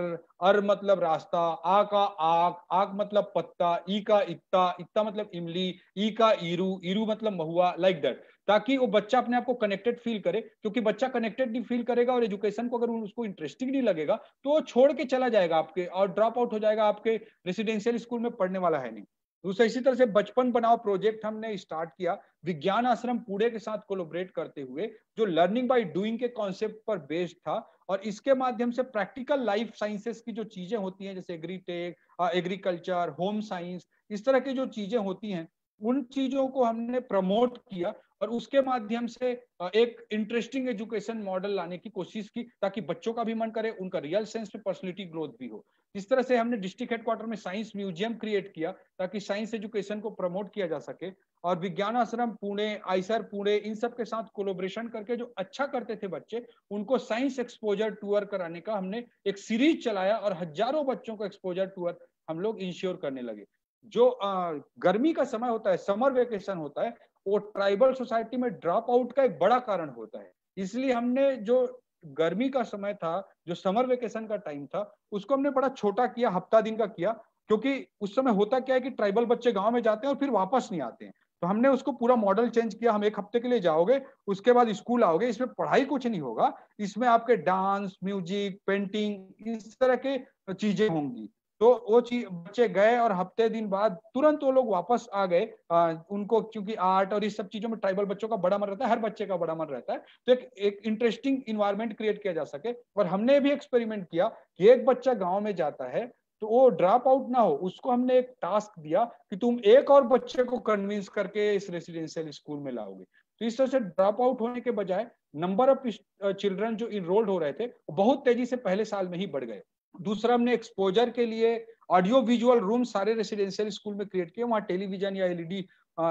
अर मतलब रास्ता, आ का आक मतलब पत्ता, ई का इत्ता, इत्ता मतलब इमली, ई का ईरू, ईरू मतलब महुआ, लाइक दैट, ताकि वो बच्चा अपने आप को कनेक्टेड फील करे। क्योंकि बच्चा कनेक्टेड नहीं फील करेगा और एजुकेशन को अगर उसको इंटरेस्टिंग नहीं लगेगा तो वो छोड़ के चला जाएगा आपके और ड्रॉप आउट हो जाएगा, आपके रेसिडेंशियल स्कूल में पढ़ने वाला है नहीं। दूसरा, इसी तरह से बचपन बनाओ प्रोजेक्ट हमने स्टार्ट किया विज्ञान आश्रम पुणे के साथ कोलैबोरेट करते हुए, जो लर्निंग बाय डूइंग के कॉन्सेप्ट पर बेस्ड था। और इसके माध्यम से प्रैक्टिकल लाइफ साइंसेस की जो चीजें होती हैं, जैसे एग्रीटेक, एग्रीकल्चर, होम साइंस, इस तरह की जो चीजें होती हैं, उन चीजों को हमने प्रमोट किया और उसके माध्यम से एक इंटरेस्टिंग एजुकेशन मॉडल लाने की कोशिश की, ताकि बच्चों का भी मन करे, उनका रियल सेंस में पर्सनैलिटी ग्रोथ भी हो। इस तरह से हमने डिस्ट्रिक्ट हेडक्वार्टर में साइंस म्यूजियम क्रिएट किया ताकि साइंस एजुकेशन को प्रमोट किया जा सके। और विज्ञान आश्रम पुणे, आईसर पुणे, इन सब के साथ कोलैबोरेशन करके जो अच्छा करते थे बच्चे, उनको साइंस एक्सपोजर टूर कराने का हमने एक सीरीज चलाया और हजारों बच्चों को एक्सपोजर टूर हम लोग इंश्योर करने लगे। जो गर्मी का समय होता है, समर वेकेशन होता है, वो ट्राइबल सोसाइटी में ड्रॉप आउट का एक बड़ा कारण होता है। इसलिए हमने जो गर्मी का समय था, जो समर वेकेशन का टाइम था, उसको हमने बड़ा छोटा किया, हफ्ता दिन का किया। क्योंकि उस समय होता क्या है कि ट्राइबल बच्चे गांव में जाते हैं और फिर वापस नहीं आते हैं, तो हमने उसको पूरा मॉडल चेंज किया। हम एक हफ्ते के लिए जाओगे, उसके बाद स्कूल आओगे, इसमें पढ़ाई कुछ नहीं होगा, इसमें आपके डांस, म्यूजिक, पेंटिंग, इस तरह के चीजें होंगी। तो वो चीज बच्चे गए और हफ्ते दिन बाद तुरंत वो लोग वापस आ गए। उनको क्योंकि आर्ट और इस सब चीजों में ट्राइबल बच्चों का बड़ा मन रहता है, हर बच्चे का बड़ा मन रहता है, तो एक इंटरेस्टिंग इन्वायरमेंट क्रिएट किया जा सके। और हमने भी एक्सपेरिमेंट किया कि एक बच्चा गांव में जाता है तो वो ड्रॉप आउट ना हो, उसको हमने एक टास्क दिया कि तुम एक और बच्चे को कन्विंस करके इस रेसिडेंशियल स्कूल में लाओगे। तो इस तरह से ड्रॉप आउट होने के बजाय नंबर ऑफ चिल्ड्रन जो इनरोल्ड हो रहे थे वो बहुत तेजी से पहले साल में ही बढ़ गए। दूसरा, हमने एक्सपोजर के लिए ऑडियो विजुअल रूम सारे रेसिडेंशियल स्कूल में क्रिएट किए। वहाँ टेलीविजन या एलईडी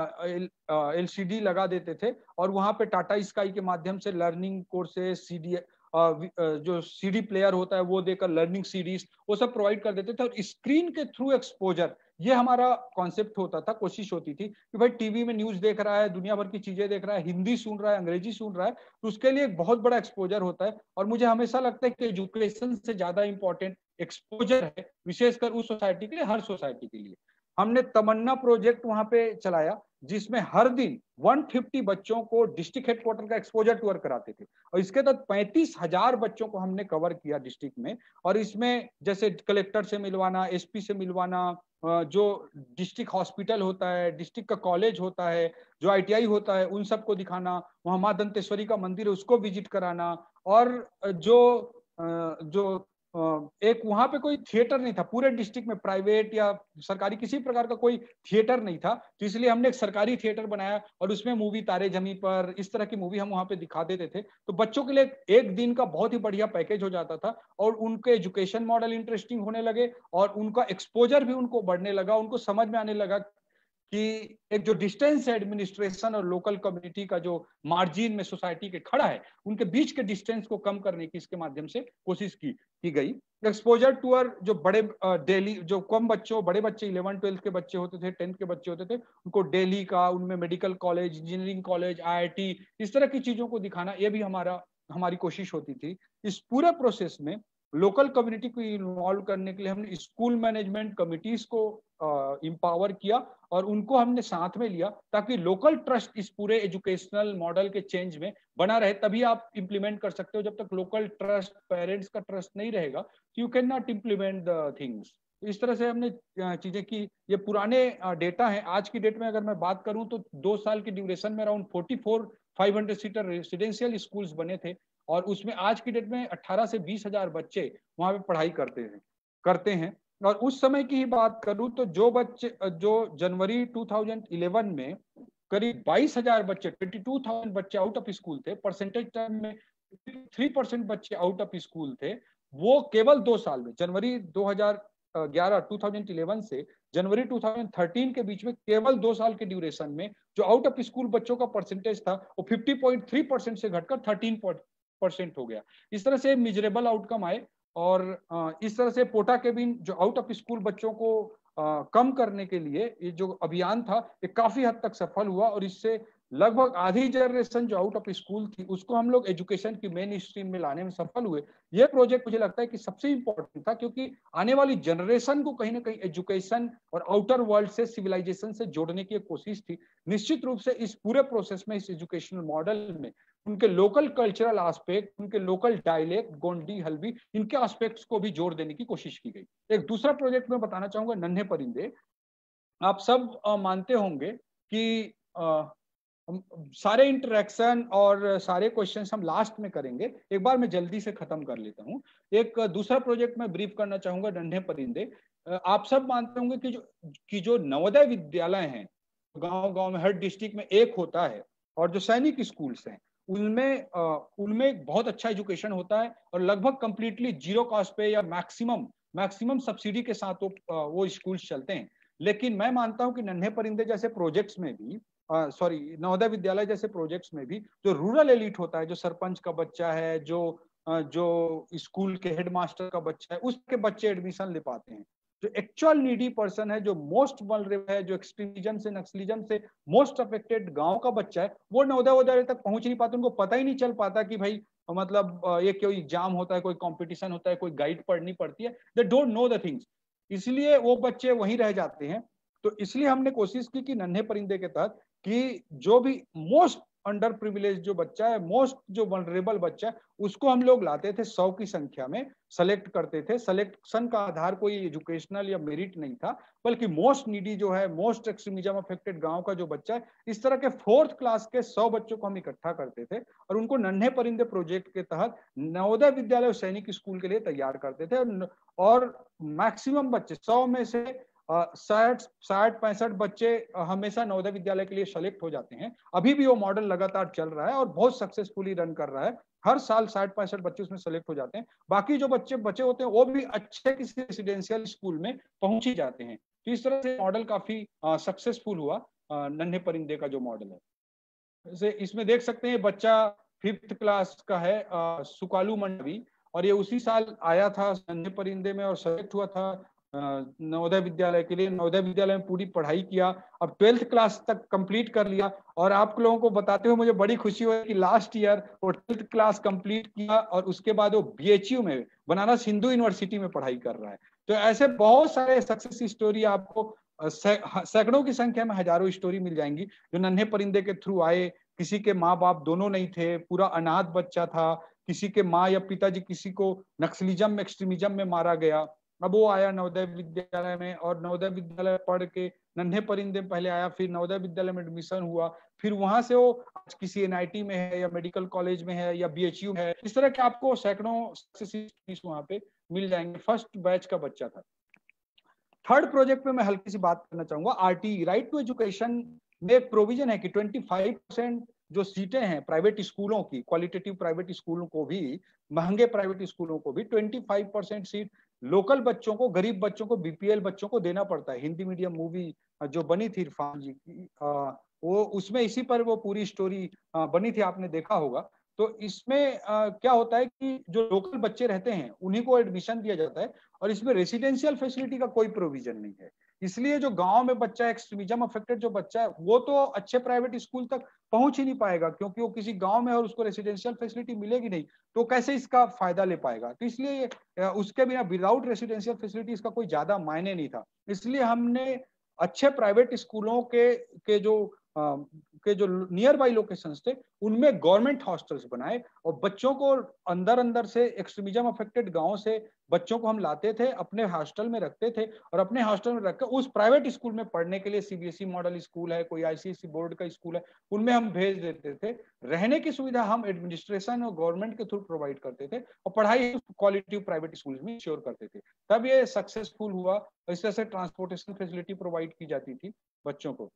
एलसीडी लगा देते थे और वहाँ पे टाटा स्काई के माध्यम से लर्निंग कोर्सेज, सीडी, जो सीडी प्लेयर होता है वो देकर लर्निंग सीरीज वो सब प्रोवाइड कर देते थे। और स्क्रीन के थ्रू एक्सपोजर, ये हमारा कॉन्सेप्ट होता था, कोशिश होती थी कि भाई टीवी में न्यूज देख रहा है, दुनिया भर की चीजें देख रहा है, हिंदी सुन रहा है, अंग्रेजी सुन रहा है, तो उसके लिए एक बहुत बड़ा एक्सपोजर होता है। और मुझे हमेशा लगता है कि एजुकेशन से ज्यादा इंपॉर्टेंट एक्सपोजर है, विशेषकर उस सोसाइटी के लिए, हर सोसाइटी के लिए। हमने तमन्ना प्रोजेक्ट वहां पे चलाया जिसमें हर दिन 150 बच्चों को डिस्ट्रिक्ट हेडक्वार्टर का एक्सपोजर टूर कराते थे और इसके तहत 35,000 बच्चों को हमने कवर किया डिस्ट्रिक्ट में। और इसमें जैसे कलेक्टर से मिलवाना, एसपी से मिलवाना, जो डिस्ट्रिक्ट हॉस्पिटल होता है, डिस्ट्रिक्ट का कॉलेज होता है, जो आईटीआई होता है, उन सबको दिखाना, वहाँ माँ दंतेश्वरी का मंदिर है उसको विजिट कराना। और जो एक वहां पे कोई थिएटर नहीं था पूरे डिस्ट्रिक्ट में, प्राइवेट या सरकारी किसी प्रकार का कोई थिएटर नहीं था, तो इसलिए हमने एक सरकारी थिएटर बनाया और उसमें मूवी तारे जमी पर, इस तरह की मूवी हम वहां पे दिखा देते थे। तो बच्चों के लिए एक दिन का बहुत ही बढ़िया पैकेज हो जाता था और उनके एजुकेशन मॉडल इंटरेस्टिंग होने लगे और उनका एक्सपोजर भी उनको बढ़ने लगा, उनको समझ में आने लगा कि एक जो डिस्टेंस एडमिनिस्ट्रेशन और लोकल कम्युनिटी का जो मार्जिन में सोसाइटी के खड़ा है, उनके बीच के डिस्टेंस को कम करने की इसके माध्यम से कोशिश की गई। एक्सपोजर टूअर जो बड़े डेली जो कम बच्चों बड़े बच्चे 11-12 के बच्चे होते थे, 10 के बच्चे होते थे, उनको दिल्ली का, उनमें medical college, engineering college, IIT, इस तरह की चीजों को दिखाना, ये भी हमारी कोशिश होती थी। इस पूरे प्रोसेस में लोकल कम्युनिटी को इन्वॉल्व करने के लिए हमने स्कूल मैनेजमेंट कमिटीज को एम्पावर किया और उनको हमने साथ में लिया, ताकि लोकल ट्रस्ट इस पूरे एजुकेशनल मॉडल के चेंज में बना रहे। तभी आप इंप्लीमेंट कर सकते हो। जब तक लोकल ट्रस्ट, पेरेंट्स का ट्रस्ट नहीं रहेगा, you can not implement the things. इस तरह से हमने चीजें की। ये पुराने डेटा है। आज की डेट में अगर मैं बात करूं तो 2 साल की ड्यूरेशन में अराउंड 44,500 सीटर रेसिडेंशियल स्कूल्स बने थे, और उसमें आज की डेट में 18 से 20,000 बच्चे वहां पे पढ़ाई करते हैं। और उस समय की ही बात करूं तो जो जनवरी 2011 में करीब 22,000 बच्चे, 22,000 बच्चे आउट ऑफ स्कूल थे। परसेंटेज टर्म में 3% बच्चे आउट ऑफ स्कूल थे। वो केवल 2 साल में, जनवरी 2011 से जनवरी 2013 के बीच में केवल 2 साल के ड्यूरेशन में जो आउट ऑफ स्कूल बच्चों का परसेंटेज था वो 50.3% से घटकर 13% हो गया। इस तरह से मिजरेबल आउटकम आए, और इस तरह से पोटा केबिन जो आउट ऑफ स्कूल बच्चों को कम करने के लिए ये जो अभियान था, ये काफी हद तक सफल हुआ, और इससे लगभग आधी जनरेशन जो आउट ऑफ स्कूल थी उसको हम लोग एजुकेशन की मेन स्ट्रीम में लाने में सफल हुए। यह प्रोजेक्ट मुझे लगता है कि सबसे इंपॉर्टेंट था, क्योंकि आने वाली जनरेशन को कहीं ना कहीं एजुकेशन और आउटर वर्ल्ड से, सिविलाइजेशन से जोड़ने की एक कोशिश थी। निश्चित रूप से इस पूरे प्रोसेस में, इस एजुकेशनल मॉडल में उनके लोकल कल्चरल एस्पेक्ट, उनके लोकल डायलेक्ट, गोंडी, हल्बी, इनके एस्पेक्ट्स को भी जोड़ देने की कोशिश की गई। एक दूसरा प्रोजेक्ट मैं बताना चाहूंगा, नन्हे परिंदे। आप सब मानते होंगे कि सारे इंटरेक्शन और सारे क्वेश्चंस हम लास्ट में करेंगे। एक बार मैं जल्दी से खत्म कर लेता हूं। एक दूसरा प्रोजेक्ट मैं ब्रीफ करना चाहूंगा, नन्हे परिंदे। आप सब मानते होंगे कि जो नवोदय विद्यालय हैं, गांव-गांव में हर डिस्ट्रिक्ट में एक होता है, और जो सैनिक स्कूल्स हैं उनमें बहुत अच्छा एजुकेशन होता है, और लगभग कंप्लीटली जीरो कॉस्ट पे या मैक्सिमम सब्सिडी के साथ वो स्कूल्स चलते हैं। लेकिन मैं मानता हूं कि नन्हे परिंदे जैसे प्रोजेक्ट्स में भी, नवोदय विद्यालय जैसे प्रोजेक्ट्स में भी, जो रूरल एलिट होता है, जो सरपंच का बच्चा है, जो स्कूल के हेडमास्टर का बच्चा है, उसके बच्चे एडमिशन ले पाते हैं। जो एक्चुअल नीडी पर्सन है, जो मोस्ट वल्नरेबल है, जो एक्सट्रीमिज्म से, नक्सलिज्म से मोस्ट अफेक्टेड गांव का बच्चा है, वो नवोदय विद्यालय तक पहुंच नहीं पाते। उनको पता ही नहीं चल पाता कि भाई मतलब ये कोई एग्जाम होता है, कोई कंपटीशन होता है, कोई गाइड पढ़नी पड़ती है। They don't know the things, इसलिए वो बच्चे वहीं रह जाते हैं। तो इसलिए हमने कोशिश की कि नन्हे परिंदे के तहत कि जो भी मोस्ट अंडर प्रिविलेज जो बच्चा है, मोस्ट जो वल्नरेबल बच्चा है, उसको हम लोग लाते थे, 100 की संख्या में सेलेक्ट करते थे। सिलेक्शन का आधार कोई एजुकेशनल या मेरिट नहीं था, बल्कि मोस्ट नीडी जो है, मोस्ट एक्सट्रीमिज्म अफेक्टेड गांव का जो बच्चा है, इस तरह के 4th क्लास के 100 बच्चों को हम इकट्ठा करते थे और उनको नन्हे परिंदे प्रोजेक्ट के तहत नवोदय विद्यालय और सैनिक स्कूल के लिए तैयार करते थे। और मैक्सिमम बच्चे, 100 में से 60-65 बच्चे हमेशा नवोदय विद्यालय के लिए सेलेक्ट हो जाते हैं। अभी भी वो मॉडल लगातार चल रहा है और बहुत सक्सेसफुली रन कर रहा है। हर साल 60-65 बच्चे उसमें सेलेक्ट हो जाते हैं। बाकी जो बच्चे बचे होते हैं वो भी अच्छे किसी रेसिडेंशियल स्कूल में पहुंच ही जाते हैं। तो इस तरह से मॉडल काफी सक्सेसफुल हुआ, नन्हे परिंदे का जो मॉडल है। जैसे इसमें देख सकते हैं बच्चा 5th क्लास का है, सुकालू मंडवी, और ये उसी साल आया था नन्हे परिंदे में और सेलेक्ट हुआ था नवोदय विद्यालय के लिए। नवोदय विद्यालय में पूरी पढ़ाई किया, अब 12th क्लास तक कंप्लीट कर लिया। और आप लोगों को बताते हुए मुझे बड़ी खुशी हुई कि लास्ट ईयर वो 12th क्लास कंप्लीट किया और उसके बाद वो BHU में, बनारस हिंदू यूनिवर्सिटी में पढ़ाई कर रहा है। तो ऐसे बहुत सारे सक्सेस स्टोरी आपको सैकड़ों की संख्या में, हजारों स्टोरी मिल जाएंगी जो नन्हे परिंदे के थ्रू आए। किसी के माँ बाप दोनों नहीं थे, पूरा अनाथ बच्चा था, किसी के माँ या पिताजी किसी को नक्सलिज्म में, एक्सट्रीमिज्म में मारा गया, अब वो आया नवोदय विद्यालय में और नवोदय विद्यालय पढ़ के नन्हे परिंदे पहले आया, फिर नवोदय विद्यालय में एडमिशन हुआ, फिर वहां से वो किसी NIT में है या मेडिकल कॉलेज में है या BHU है। इस तरह के आपको सैकड़ों सक्सेस वहां पे मिल जाएंगे। फर्स्ट बैच का बच्चा था। थर्ड प्रोजेक्ट में मैं हल्की सी बात करना चाहूंगा। RTE, राइट टू एजुकेशन में एक प्रोविजन है कि 25% जो सीटें हैं प्राइवेट स्कूलों की, क्वालिटेटिव प्राइवेट स्कूलों को भी, महंगे प्राइवेट स्कूलों को भी 25% सीट लोकल बच्चों को, गरीब बच्चों को, BPL बच्चों को देना पड़ता है। हिंदी मीडियम, मूवी जो बनी थी इरफान जी की, वो उसमें इसी पर वो पूरी स्टोरी बनी थी, आपने देखा होगा। तो इसमें क्या होता है कि जो लोकल बच्चे रहते हैं उन्हीं को एडमिशन दिया जाता है, और इसमें रेसिडेंशियल फैसिलिटी का कोई प्रोविजन नहीं है। इसलिए जो गांव में बच्चा एक्सट्रीमिज्म अफेक्टेड जो बच्चा है वो तो अच्छे प्राइवेट स्कूल तक पहुंच ही नहीं पाएगा, क्योंकि वो किसी गांव में और उसको रेसिडेंशियल फैसिलिटी मिलेगी नहीं, तो कैसे इसका फायदा ले पाएगा। तो इसलिए उसके बिना विदाउट रेसिडेंशियल फैसिलिटी इसका कोई ज्यादा मायने नहीं था। इसलिए हमने अच्छे प्राइवेट स्कूलों के जो नियर बाई लोकेशंस थे उनमें गवर्नमेंट हॉस्टल्स बनाए, और बच्चों को अंदर अंदर से एक्सट्रीमिज्म अफेक्टेड गांव से बच्चों को हम लाते थे, अपने हॉस्टल में रखते थे, और अपने हॉस्टल में रखकर उस प्राइवेट स्कूल में पढ़ने के लिए, सीबीएसई मॉडल स्कूल है, कोई आईसीएसई बोर्ड का स्कूल है, उनमें हम भेज देते थे। रहने की सुविधा हम एडमिनिस्ट्रेशन और गवर्नमेंट के थ्रू प्रोवाइड करते थे, और पढ़ाई क्वालिटी प्राइवेट स्कूल में श्योर करते थे। तब ये सक्सेसफुल हुआ। इस तरह से ट्रांसपोर्टेशन फैसिलिटी प्रोवाइड की जाती थी बच्चों को।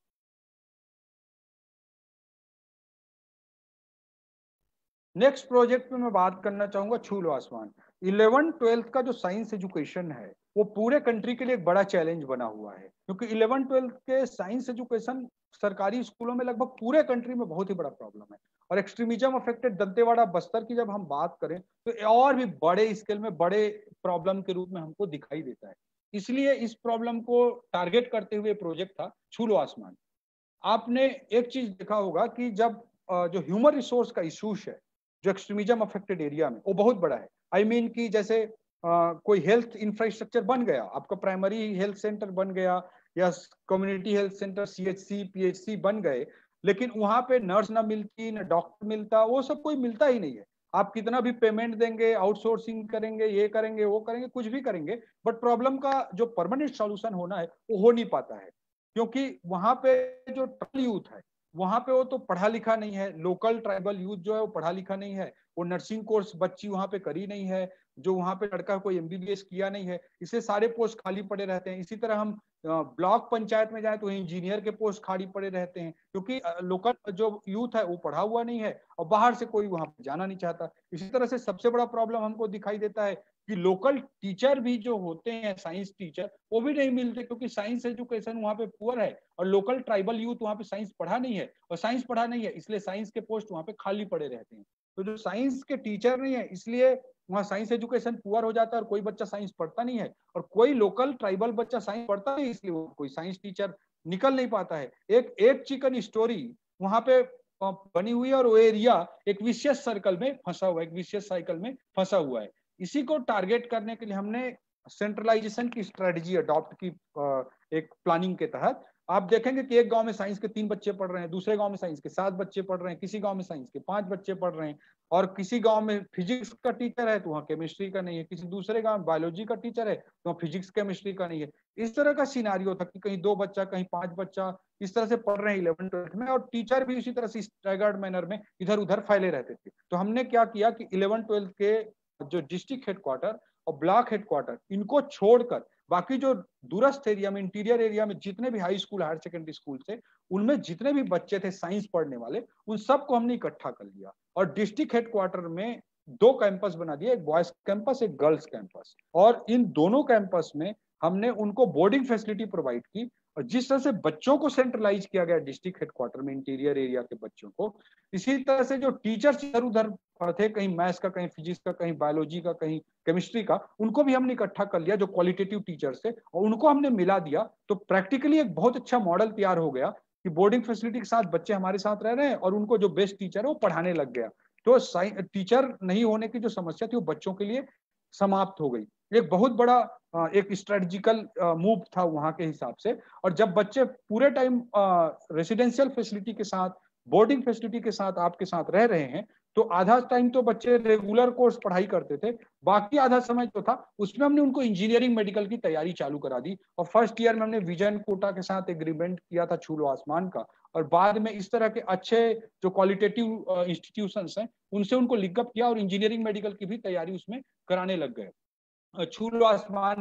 नेक्स्ट प्रोजेक्ट में मैं बात करना चाहूंगा छू लो आसमान। 11th-12th का जो साइंस एजुकेशन है वो पूरे कंट्री के लिए एक बड़ा चैलेंज बना हुआ है, क्योंकि 11th-12th के साइंस एजुकेशन सरकारी स्कूलों में लगभग पूरे कंट्री में बहुत ही बड़ा प्रॉब्लम है। और एक्सट्रीमिज्म अफेक्टेड दंतेवाड़ा बस्तर की जब हम बात करें तो और भी बड़े स्केल में बड़े प्रॉब्लम के रूप में हमको दिखाई देता है। इसलिए इस प्रॉब्लम को टारगेट करते हुए प्रोजेक्ट था छू लो आसमान। आपने एक चीज देखा होगा कि जब जो ह्यूमन रिसोर्स का इशूज है जो एक्सट्रीमिज्म अफेक्टेड एरिया में, वो बहुत बड़ा है। आई मीन कि जैसे कोई हेल्थ इंफ्रास्ट्रक्चर बन गया, आपका प्राइमरी हेल्थ सेंटर बन गया या community health centre CHC PHC बन गए, लेकिन वहां पे नर्स ना मिलती, ना डॉक्टर मिलता, वो सब कोई मिलता ही नहीं है। आप कितना भी पेमेंट देंगे, आउटसोर्सिंग करेंगे, ये करेंगे वो करेंगे, कुछ भी करेंगे, बट प्रॉब्लम का जो परमानेंट सॉल्यूशन होना है वो हो नहीं पाता है, क्योंकि वहां पे जो ट्राइबल यूथ है वहां पे वो तो पढ़ा लिखा नहीं है। लोकल ट्राइबल यूथ जो है वो पढ़ा लिखा नहीं है, वो नर्सिंग कोर्स बच्ची वहां पे करी नहीं है, जो वहां पे लड़का कोई एमबीबीएस किया नहीं है, इससे सारे पोस्ट खाली पड़े रहते हैं। इसी तरह हम ब्लॉक पंचायत में जाए तो इंजीनियर के पोस्ट खाली पड़े रहते हैं, क्योंकि लोकल जो यूथ है वो पढ़ा हुआ नहीं है और बाहर से कोई वहां पे जाना नहीं चाहता। इसी तरह से सबसे बड़ा प्रॉब्लम हमको दिखाई देता है कि लोकल टीचर भी जो होते हैं, साइंस टीचर, वो भी नहीं मिलते, क्योंकि साइंस एजुकेशन वहां पे पुअर है और लोकल ट्राइबल यूथ वहां पे साइंस पढ़ा नहीं है, और साइंस पढ़ा नहीं है इसलिए साइंस के पोस्ट वहां पे खाली पड़े रहते हैं। तो जो साइंस के टीचर नहीं है इसलिए वहाँ साइंस एजुकेशन पुअर हो जाता है और कोई बच्चा साइंस पढ़ता नहीं है, और कोई लोकल ट्राइबल बच्चा साइंस पढ़ता नहीं इसलिए वो कोई साइंस टीचर निकल नहीं पाता है। एक चिकन स्टोरी वहां पे बनी हुई है, और वो एरिया एक विशियस सर्कल में फंसा हुआ है, एक विशियस साइकिल में फंसा हुआ है। इसी को टारगेट करने के लिए हमने सेंट्रलाइजेशन की स्ट्रेटजी अडॉप्ट की। एक प्लानिंग के तहत आप देखेंगे कि एक गांव में साइंस के 3 बच्चे पढ़ रहे हैं, दूसरे गांव में साइंस के 7 बच्चे पढ़ रहे हैं, किसी गांव में साइंस के 5 बच्चे पढ़ रहे हैं, और किसी गांव में फिजिक्स का टीचर है तो वहाँ केमिस्ट्री का नहीं है, किसी दूसरे गांव में बायोलॉजी का टीचर है तो वहाँ फिजिक्स केमिस्ट्री का नहीं है। इस तरह का सिनारियो था कि कहीं 2 बच्चा कहीं 5 बच्चा इस तरह से पढ़ रहे हैं 11th-12th में, और टीचर भी इसी तरह से स्टैगर्ड मैनर में इधर उधर फैले रहते थे। तो हमने क्या किया कि 11th-12th के जो डिस्ट्रिक्ट हेडक्वार्टर और ब्लॉक हेडक्वार्टर इनको छोड़कर बाकी जो दूरस्थ एरिया में, इंटीरियर एरिया में जितने भी high school higher secondary school थे, उनमें जितने भी बच्चे थे साइंस पढ़ने वाले, उन सबको हमने इकट्ठा कर लिया और डिस्ट्रिक्ट हेडक्वार्टर में 2 कैंपस बना दिए, एक बॉयज कैंपस एक गर्ल्स कैंपस। और इन दोनों कैंपस में हमने उनको बोर्डिंग फैसिलिटी प्रोवाइड की, और जिस तरह से बच्चों को सेंट्रलाइज किया गया डिस्ट्रिक्ट हेडक्वार्टर में इंटीरियर एरिया के बच्चों को, इसी तरह से जो टीचर्स इधर उधर थे, कहीं मैथ्स का, कहीं फिजिक्स का, कहीं बायोलॉजी का, कहीं केमिस्ट्री का, उनको भी हमने इकट्ठा कर लिया जो क्वालिटेटिव टीचर्स थे, और उनको हमने मिला दिया। तो प्रैक्टिकली एक बहुत अच्छा मॉडल तैयार हो गया कि बोर्डिंग फैसिलिटी के साथ बच्चे हमारे साथ रह रहे हैं और उनको जो बेस्ट टीचर है वो पढ़ाने लग गया। तो टीचर नहीं होने की जो समस्या थी वो बच्चों के लिए समाप्त हो गई। एक बहुत बड़ा एक स्ट्रेटजिकल मूव था वहां के हिसाब से। और जब बच्चे पूरे टाइम रेसिडेंशियल फैसिलिटी के साथ, बोर्डिंग फैसिलिटी के साथ आपके साथ रह रहे हैं, तो आधा टाइम तो बच्चे रेगुलर कोर्स पढ़ाई करते थे, बाकी आधा समय जो था उसमें हमने उनको इंजीनियरिंग मेडिकल की तैयारी चालू करा दी। और फर्स्ट ईयर में हमने विजन कोटा के साथ एग्रीमेंट किया था छू लो आसमान का, और बाद में इस तरह के अच्छे जो क्वालिटेटिव इंस्टीट्यूशंस हैं उनसे उनको लिंकअप किया और इंजीनियरिंग मेडिकल की भी तैयारी उसमें कराने लग गए। छू लो आसमान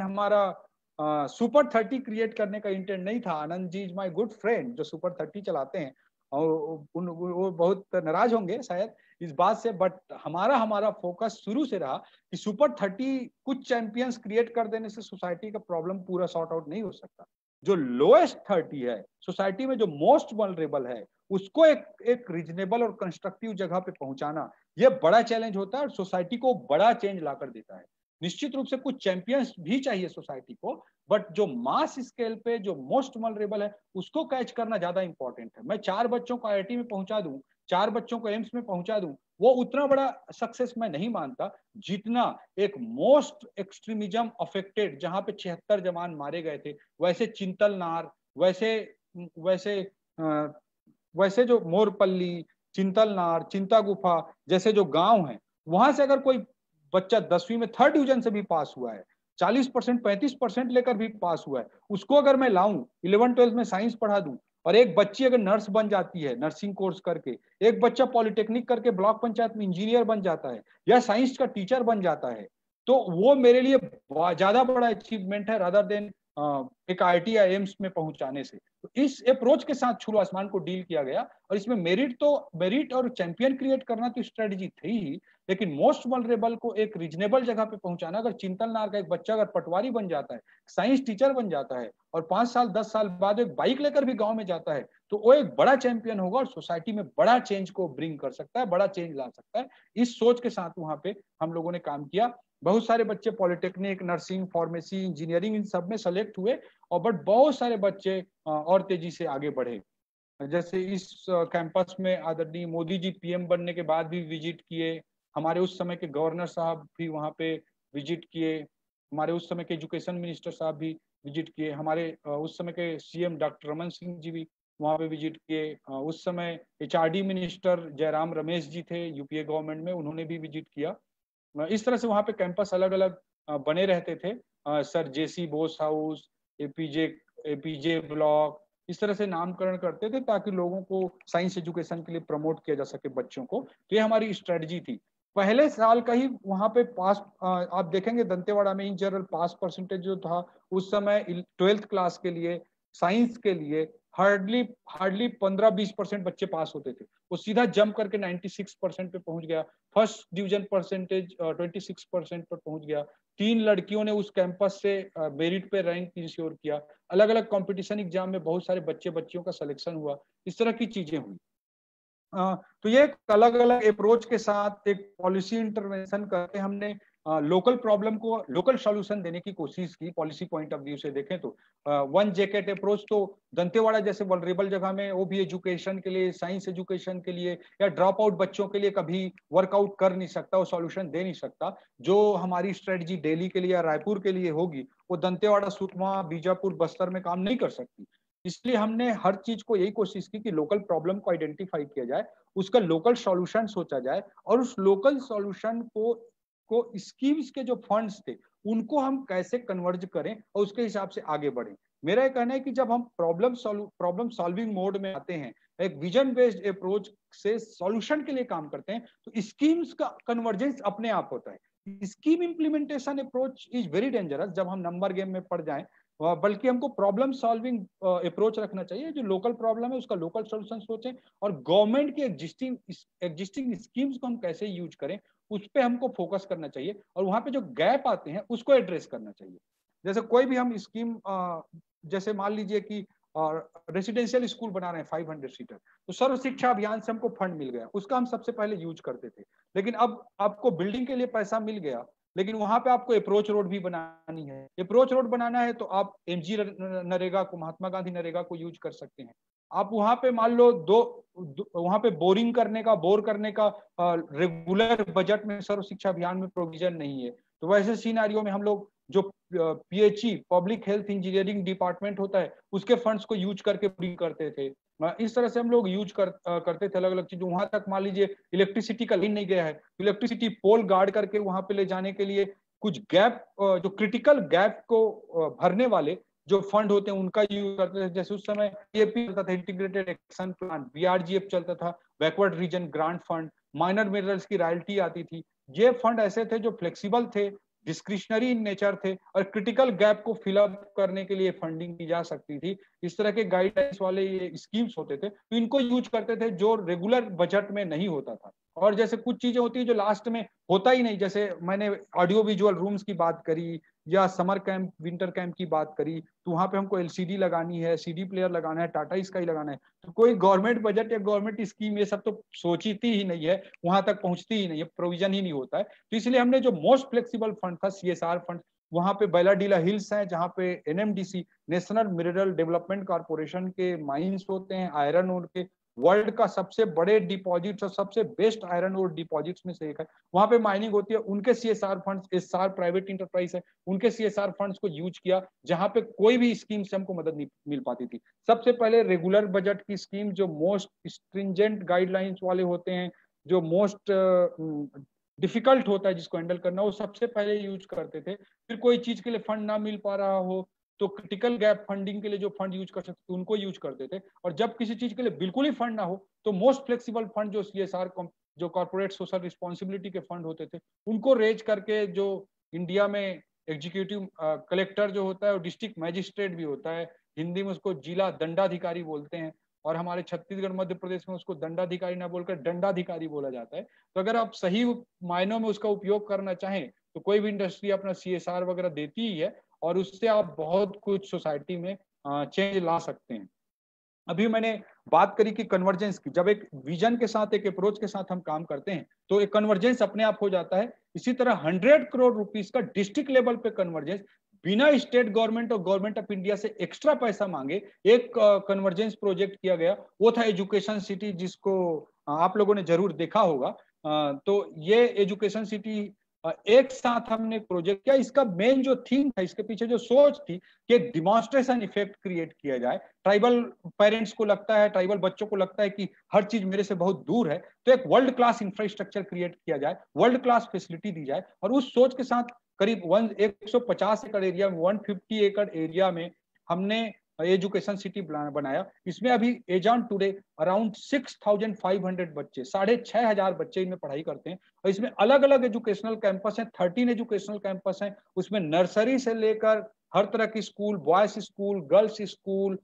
हमारा सुपर 30 क्रिएट करने का इंटेंट नहीं था। Anand ji is my good friend जो सुपर 30 चलाते हैं, और वो बहुत नाराज होंगे शायद इस बात से, बट हमारा फोकस शुरू से रहा कि सुपर 30 कुछ चैंपियंस क्रिएट कर देने से सोसाइटी का प्रॉब्लम पूरा सॉर्ट आउट नहीं हो सकता। जो लोएस्ट 30 है, सोसाइटी में जो मोस्ट वल्नरेबल है, उसको एक रीजनेबल और कंस्ट्रक्टिव जगह पे पहुंचाना, ये बड़ा चैलेंज होता है और सोसाइटी को बड़ा चेंज लाकर देता है। निश्चित रूप से कुछ चैंपियंस भी चाहिए सोसाइटी को, बट जो मास स्केल पे जो मोस्ट वल्नरेबल है उसको कैच करना ज्यादा इंपॉर्टेंट है। मैं 4 बच्चों को IIT में पहुंचा दूं, 4 बच्चों को एम्स में पहुंचा दूं, वो उतना बड़ा सक्सेस मैं नहीं मानता जितना एक मोस्ट एक्सट्रीमिज्म अफेक्टेड, जहां पे 76 जवान मारे गए थे, वैसे चिंतलनार, वैसे जो मोरपल्ली, चिंतलनार, चिंता गुफा जैसे जो गांव हैं, वहां से अगर कोई बच्चा 10वीं में 3rd डिवीजन से भी पास हुआ है, 40%, 35% लेकर भी पास हुआ है, उसको अगर मैं लाऊं 11th 12th में साइंस पढ़ा दूं, और एक बच्ची अगर नर्स बन जाती है नर्सिंग कोर्स करके, एक बच्चा पॉलिटेक्निक करके ब्लॉक पंचायत में इंजीनियर बन जाता है या साइंस का टीचर बन जाता है, तो वो मेरे लिए ज्यादा बड़ा अचीवमेंट है रादर देन एक IIT या एम्स में पहुंचाने से। तो इस अप्रोच के साथ छुलो आसमान को डील किया गया, और इसमें मेरिट और चैंपियन क्रिएट करना तो स्ट्रेटजी थी ही, लेकिन मोस्ट वल्नरेबल को एक रीजनेबल जगह पे पहुंचाना। अगर चिंतलनार का एक बच्चा अगर पटवारी बन जाता है, साइंस टीचर बन जाता है, और 5 साल 10 साल बाद एक बाइक लेकर भी गांव में जाता है, तो वो एक बड़ा चैंपियन होगा और सोसाइटी में बड़ा चेंज को ब्रिंग कर सकता है, बड़ा चेंज ला सकता है। इस सोच के साथ वहां पे हम लोगों ने काम किया। बहुत सारे बच्चे पॉलिटेक्निक, नर्सिंग, फार्मेसी, इंजीनियरिंग इन सब में सेलेक्ट हुए, और बट बहुत सारे बच्चे और तेजी से आगे बढ़े। जैसे इस कैंपस में आदरणीय मोदी जी PM बनने के बाद भी विजिट किए, हमारे उस समय के गवर्नर साहब भी वहाँ पे विजिट किए, हमारे उस समय के एजुकेशन मिनिस्टर साहब भी विजिट किए, हमारे उस समय के CM डॉक्टर रमन सिंह जी भी वहाँ पे विजिट किए, उस समय HRD मिनिस्टर जयराम रमेश जी थे UPA गवर्नमेंट में, उन्होंने भी विजिट किया। इस तरह से वहाँ पे कैंपस अलग अलग बने रहते थे। Sir JC Bose house, APJ block, इस तरह से नामकरण करते थे ताकि लोगों को साइंस एजुकेशन के लिए प्रमोट किया जा सके बच्चों को। तो ये हमारी स्ट्रेटजी थी। पहले साल का ही वहाँ पे पास, आप देखेंगे दंतेवाड़ा में इन जनरल पास परसेंटेज जो था उस समय 12th क्लास के लिए, साइंस के लिए हार्डली 15-20% बच्चे पास होते थे, वो सीधा जंप करके 96% पे पहुंच गया। फर्स्ट डिवीजन परसेंटेज 26% पर पहुंच गया। 3 लड़कियों ने उस कैंपस से मेरिट पे रैंक इंश्योर किया। अलग अलग कंपटीशन एग्जाम में बहुत सारे बच्चियों का सिलेक्शन हुआ। इस तरह की चीजें हुई। तो ये अलग अलग अप्रोच के साथ एक पॉलिसी इंटरवेंशन करके हमने लोकल प्रॉब्लम को लोकल सॉल्यूशन देने की कोशिश की। पॉलिसी पॉइंट ऑफ व्यू से देखें तो 1 जैकेट अप्रोच तो दंतेवाड़ा जैसे वल्नरेबल जगह में वो भी एजुकेशन के लिए, साइंस एजुकेशन के लिए या ड्रॉप आउट बच्चों के लिए कभी वर्कआउट कर नहीं सकता, वो सॉल्यूशन दे नहीं सकता। जो हमारी स्ट्रेटजी दिल्ली के लिए या रायपुर के लिए होगी वो दंतेवाड़ा, सुकमा, बीजापुर, बस्तर में काम नहीं कर सकती। इसलिए हमने हर चीज को यही कोशिश की कि लोकल प्रॉब्लम को आइडेंटिफाई किया जाए, उसका लोकल सॉल्यूशन सोचा जाए, और उस लोकल सॉल्यूशन को स्कीम्स के जो फंड्स थे उनको हम कैसे कन्वर्ज करें और उसके हिसाब से आगे बढ़ें। मेरा ये कहना है कि जब हम प्रॉब्लम सॉल्विंग मोड में आते हैं, एक विजन बेस्ड अप्रोच से सॉल्यूशन के लिए काम करते हैं, तो स्कीम्स का कन्वर्जेंस अपने आप होता है। Scheme implementation approach is very dangerous जब हम नंबर गेम में पड़ जाएं, बल्कि हमको प्रॉब्लम सॉल्विंग अप्रोच रखना चाहिए। जो लोकल प्रॉब्लम है उसका लोकल सॉल्यूशन सोचें, और गवर्नमेंट की एग्जिस्टिंग स्कीम्स को हम कैसे यूज करें उस पर हमको फोकस करना चाहिए, और वहां पे जो गैप आते हैं उसको एड्रेस करना चाहिए। जैसे कोई भी हम स्कीम, जैसे मान लीजिए कि रेसिडेंशियल स्कूल बना रहे हैं 500 सीटर, तो सर्व शिक्षा अभियान से हमको फंड मिल गया, उसका हम सबसे पहले यूज करते थे। लेकिन अब आपको बिल्डिंग के लिए पैसा मिल गया, लेकिन वहां पे आपको अप्रोच रोड भी बनानी है। अप्रोच रोड बनाना है तो आप MG नरेगा को, महात्मा गांधी नरेगा को यूज कर सकते हैं। आप वहां पे मान लो वहां पे बोर करने का रेगुलर बजट में सर्व शिक्षा अभियान में प्रोविजन नहीं है, तो वैसे सिनेरियो में हम लोग जो PHE public health engineering department होता है उसके फंड्स को यूज करके बोरिंग करते थे। इस तरह से हम लोग यूज करते थे अलग अलग चीज। वहां तक मान लीजिए इलेक्ट्रिसिटी का लाइन नहीं गया है, इलेक्ट्रिसिटी पोल गार्ड करके वहां पे ले जाने के लिए कुछ गैप, जो क्रिटिकल गैप को भरने वाले जो फंड होते हैं उनका यूज करते थे। जैसे उस समय EAP चलता था, इंटीग्रेटेड एक्शन प्लान, BRGF चलता था, backward region grant fund, minor minerals की रॉयल्टी आती थी। ये फंड ऐसे थे जो फ्लेक्सिबल थे, डिस्क्रिशनरी इन नेचर थे, और क्रिटिकल गैप को फिलअप करने के लिए फंडिंग की जा सकती थी। इस तरह के गाइडलाइंस वाले ये स्कीम्स होते थे, तो इनको यूज करते थे जो रेगुलर बजट में नहीं होता था। और जैसे कुछ चीजें होती है जो लास्ट में होता ही नहीं, जैसे मैंने ऑडियो विजुअल रूम्स की बात करी, या समर कैंप विंटर कैंप की बात करी तो वहां पे हमको एलसीडी लगानी है, सीडी प्लेयर लगाना है, टाटा स्काई लगाना है, तो कोई गवर्नमेंट बजट या गवर्नमेंट स्कीम ये सब तो सोचती ही नहीं है, वहां तक पहुंचती ही नहीं है, प्रोविजन ही नहीं होता है। तो इसलिए हमने जो मोस्ट फ्लेक्सिबल फंड था CSR फंड, वहां पे बैलाडीला हिल्स है जहाँ पे NMDC national mineral development corporation के माइंस होते हैं, आयरन ओर के, वर्ल्ड का सबसे बड़े डिपॉजिट्स और सबसे बेस्ट आयरन ओर डिपॉजिट्स में से एक है, वहां पे माइनिंग होती है। उनके CSR funds, SR private enterprise है, उनके CSR फंड्स को यूज किया जहां पे कोई भी स्कीम से हमको मदद नहीं मिल पाती थी। सबसे पहले रेगुलर बजट की स्कीम जो मोस्ट स्ट्रिंजेंट गाइडलाइंस वाले होते हैं, जो मोस्ट डिफिकल्ट होता है जिसको हैंडल करना, वो सबसे पहले यूज करते थे। फिर कोई चीज के लिए फंड ना मिल पा रहा हो तो क्रिटिकल गैप फंडिंग के लिए जो फंड यूज कर सकते थे उनको यूज करते थे। और जब किसी चीज के लिए बिल्कुल ही फंड ना हो तो मोस्ट फ्लेक्सिबल फंड जो CSR जो कॉर्पोरेट सोशल रिस्पॉन्सिबिलिटी के फंड होते थे उनको रेज करके, जो इंडिया में एग्जीक्यूटिव कलेक्टर जो होता है वो डिस्ट्रिक्ट मैजिस्ट्रेट भी होता है, हिंदी में उसको जिला दंडाधिकारी बोलते हैं, और हमारे छत्तीसगढ़ मध्य प्रदेश में उसको दंडाधिकारी ना बोलकर दंडाधिकारी बोला जाता है। तो अगर आप सही मायनों में उसका उपयोग करना चाहें तो कोई भी इंडस्ट्री अपना CSR वगैरह देती ही है, और उससे आप बहुत कुछ सोसाइटी में चेंज ला सकते हैं। अभी मैंने बात करी कि कन्वर्जेंस की, जब एक विजन के साथ, एक अप्रोच के साथ हम काम करते हैं तो एक कन्वर्जेंस अपने आप हो जाता है। इसी तरह 100 करोड़ रुपीस का डिस्ट्रिक्ट लेवल पे कन्वर्जेंस बिना स्टेट गवर्नमेंट और गवर्नमेंट ऑफ इंडिया से एक्स्ट्रा पैसा मांगे एक कन्वर्जेंस प्रोजेक्ट किया गया, वो था एजुकेशन सिटी, जिसको आप लोगों ने जरूर देखा होगा। तो ये एजुकेशन सिटी एक साथ हमने प्रोजेक्ट किया। इसका मेन जो थीम था, इसके पीछे जो सोच थी कि एक डिमॉन्स्ट्रेशन इफेक्ट क्रिएट किया जाए। ट्राइबल पेरेंट्स को लगता है, ट्राइबल बच्चों को लगता है कि हर चीज मेरे से बहुत दूर है, तो एक वर्ल्ड क्लास इंफ्रास्ट्रक्चर क्रिएट किया जाए, वर्ल्ड क्लास फैसिलिटी दी जाए। और उस सोच के साथ करीब 150 एकड़ एरिया में, 150 एकड़ एरिया में हमने एजुकेशन सिटी बनाया। इसमें अभी एज ऑन टुडे अराउंड 6500 बच्चे, 6500 बच्चे इनमें पढ़ाई करते हैं। और इसमें अलग अलग एजुकेशनल कैंपस हैं, 13 एजुकेशनल कैंपस हैं। उसमें नर्सरी से लेकर हर तरह की school, boys school, girls school,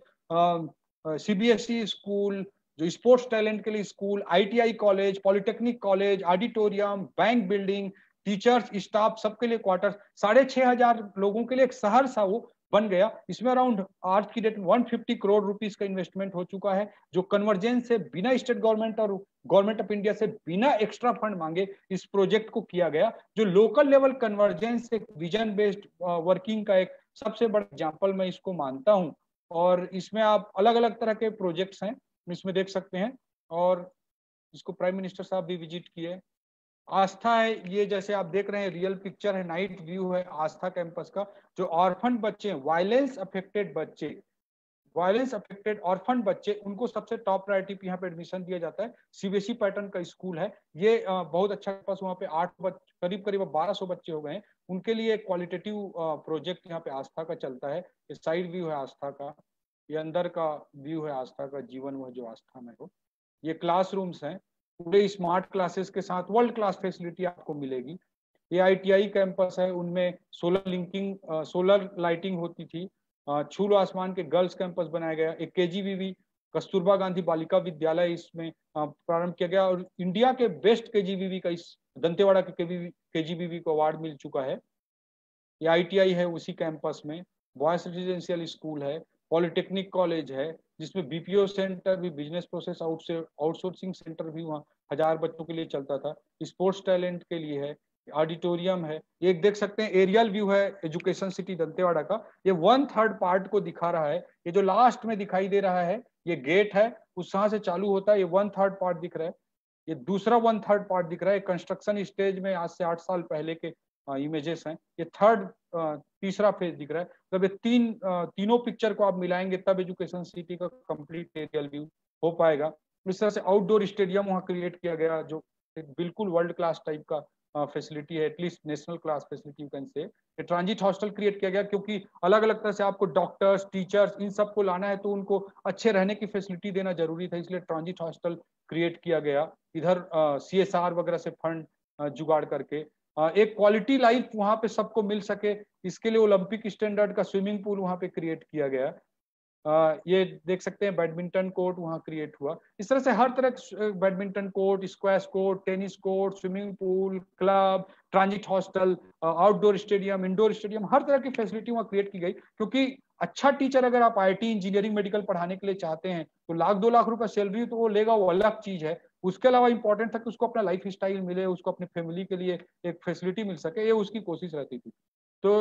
CBSE school, जो स्पोर्ट्स टैलेंट के लिए school, ITI college, polytechnic college, auditorium, bank building, teachers, staff, सबके लिए क्वार्टर, 6500 लोगों के लिए एक शहर सा वो बन गया। इसमें अराउंड आज की डेट में 150 करोड़ रुपीस का इन्वेस्टमेंट हो चुका है, जो कन्वर्जेंस से बिना स्टेट गवर्नमेंट और गवर्नमेंट ऑफ इंडिया से बिना एक्स्ट्रा फंड मांगे इस प्रोजेक्ट को किया गया, जो लोकल लेवल कन्वर्जेंस एक विजन बेस्ड वर्किंग का एक सबसे बड़ा एग्जाम्पल मैं इसको मानता हूं। और इसमें आप अलग अलग तरह के प्रोजेक्ट्स हैं इसमें देख सकते हैं, और इसको प्राइम मिनिस्टर साहब भी विजिट किए। आस्था है ये, जैसे आप देख रहे हैं रियल पिक्चर है, नाइट व्यू है आस्था कैंपस का। जो ऑर्फन बच्चे, वायलेंस अफेक्टेड बच्चे, वायलेंस अफेक्टेड ऑर्फन बच्चे, उनको सबसे टॉप प्रायोरिटी पे यहाँ पे एडमिशन दिया जाता है। CBSE पैटर्न का स्कूल है ये, बहुत अच्छा कैंपस। वहाँ पे करीब 1200 बच्चे हो गए हैं। उनके लिए क्वालिटेटिव प्रोजेक्ट यहाँ पे आस्था का चलता है। ये साइड व्यू है आस्था का, ये अंदर का व्यू है आस्था का, जीवन वह जो आस्था में हो। ये क्लासरूम्स हैं, पूरे स्मार्ट क्लासेस के साथ वर्ल्ड क्लास फैसिलिटी आपको मिलेगी। ये ITI कैंपस है, उनमें सोलर लिंकिंग, सोलर लाइटिंग होती थी। छू लो आसमान के गर्ल्स कैंपस बनाया गया। एक KGBV कस्तूरबा गांधी बालिका विद्यालय इसमें प्रारंभ किया गया, और इंडिया के बेस्ट KGBV का इस दंतेवाड़ा के KGBV को अवार्ड मिल चुका है। ये ITI है उसी कैंपस में, बॉयज रेजिडेंशियल स्कूल है, पॉलिटेक्निक कॉलेज है, जिसमें BPO सेंटर भी, बिजनेस प्रोसेस आउटसोर्सिंग सेंटर भी वहाँ 1000 बच्चों के लिए चलता था। स्पोर्ट्स टैलेंट के लिए है, ऑडिटोरियम है। एक देख सकते हैं एरियल व्यू है एजुकेशन सिटी दंतेवाड़ा का। ये 1/3 पार्ट को दिखा रहा है। ये जो लास्ट में दिखाई दे रहा है ये गेट है, उस यहाँ से चालू होता है, ये 1/3 पार्ट दिख रहा है। ये दूसरा 1/3 पार्ट दिख रहा है, कंस्ट्रक्शन स्टेज में आज से 8 साल पहले के इमेजेस हैं। ये तीसरा फेज दिख रहा है। जब ये तीनों पिक्चर को आप मिलाएंगे तब एजुकेशन सिटी का कंप्लीट एरियल व्यू हो पाएगा। इस तरह से आउटडोर स्टेडियम वहाँ क्रिएट किया गया, जो एक बिल्कुल वर्ल्ड क्लास टाइप का फैसिलिटी है, at least national class facility you can say. ये ट्रांजिट हॉस्टल क्रिएट किया गया, क्योंकि अलग अलग तरह से आपको डॉक्टर्स, टीचर्स, इन सबको लाना है तो उनको अच्छे रहने की फैसिलिटी देना जरूरी था, इसलिए ट्रांजिट हॉस्टल क्रिएट किया गया। इधर CSR वगैरह से फंड जुगाड़ करके एक क्वालिटी लाइफ वहाँ पे सबको मिल सके, इसके लिए ओलंपिक स्टैंडर्ड का स्विमिंग पूल वहाँ पे क्रिएट किया गया। ये देख सकते हैं बैडमिंटन कोर्ट वहाँ क्रिएट हुआ। इस तरह से हर तरह badminton court, squash court, tennis court, swimming pool, club, transit hostel, outdoor stadium, indoor stadium, हर तरह की फैसिलिटी वहाँ क्रिएट की गई। क्योंकि अच्छा टीचर अगर आप आईटी, इंजीनियरिंग, मेडिकल पढ़ाने के लिए चाहते हैं तो 1-2 लाख रुपए सैलरी तो वो लेगा, वो अलग चीज है। उसके अलावा इंपॉर्टेंट था कि उसको अपना लाइफ स्टाइल मिले, उसको अपनी फैमिली के लिए एक फैसिलिटी मिल सके, ये उसकी कोशिश रहती थी। तो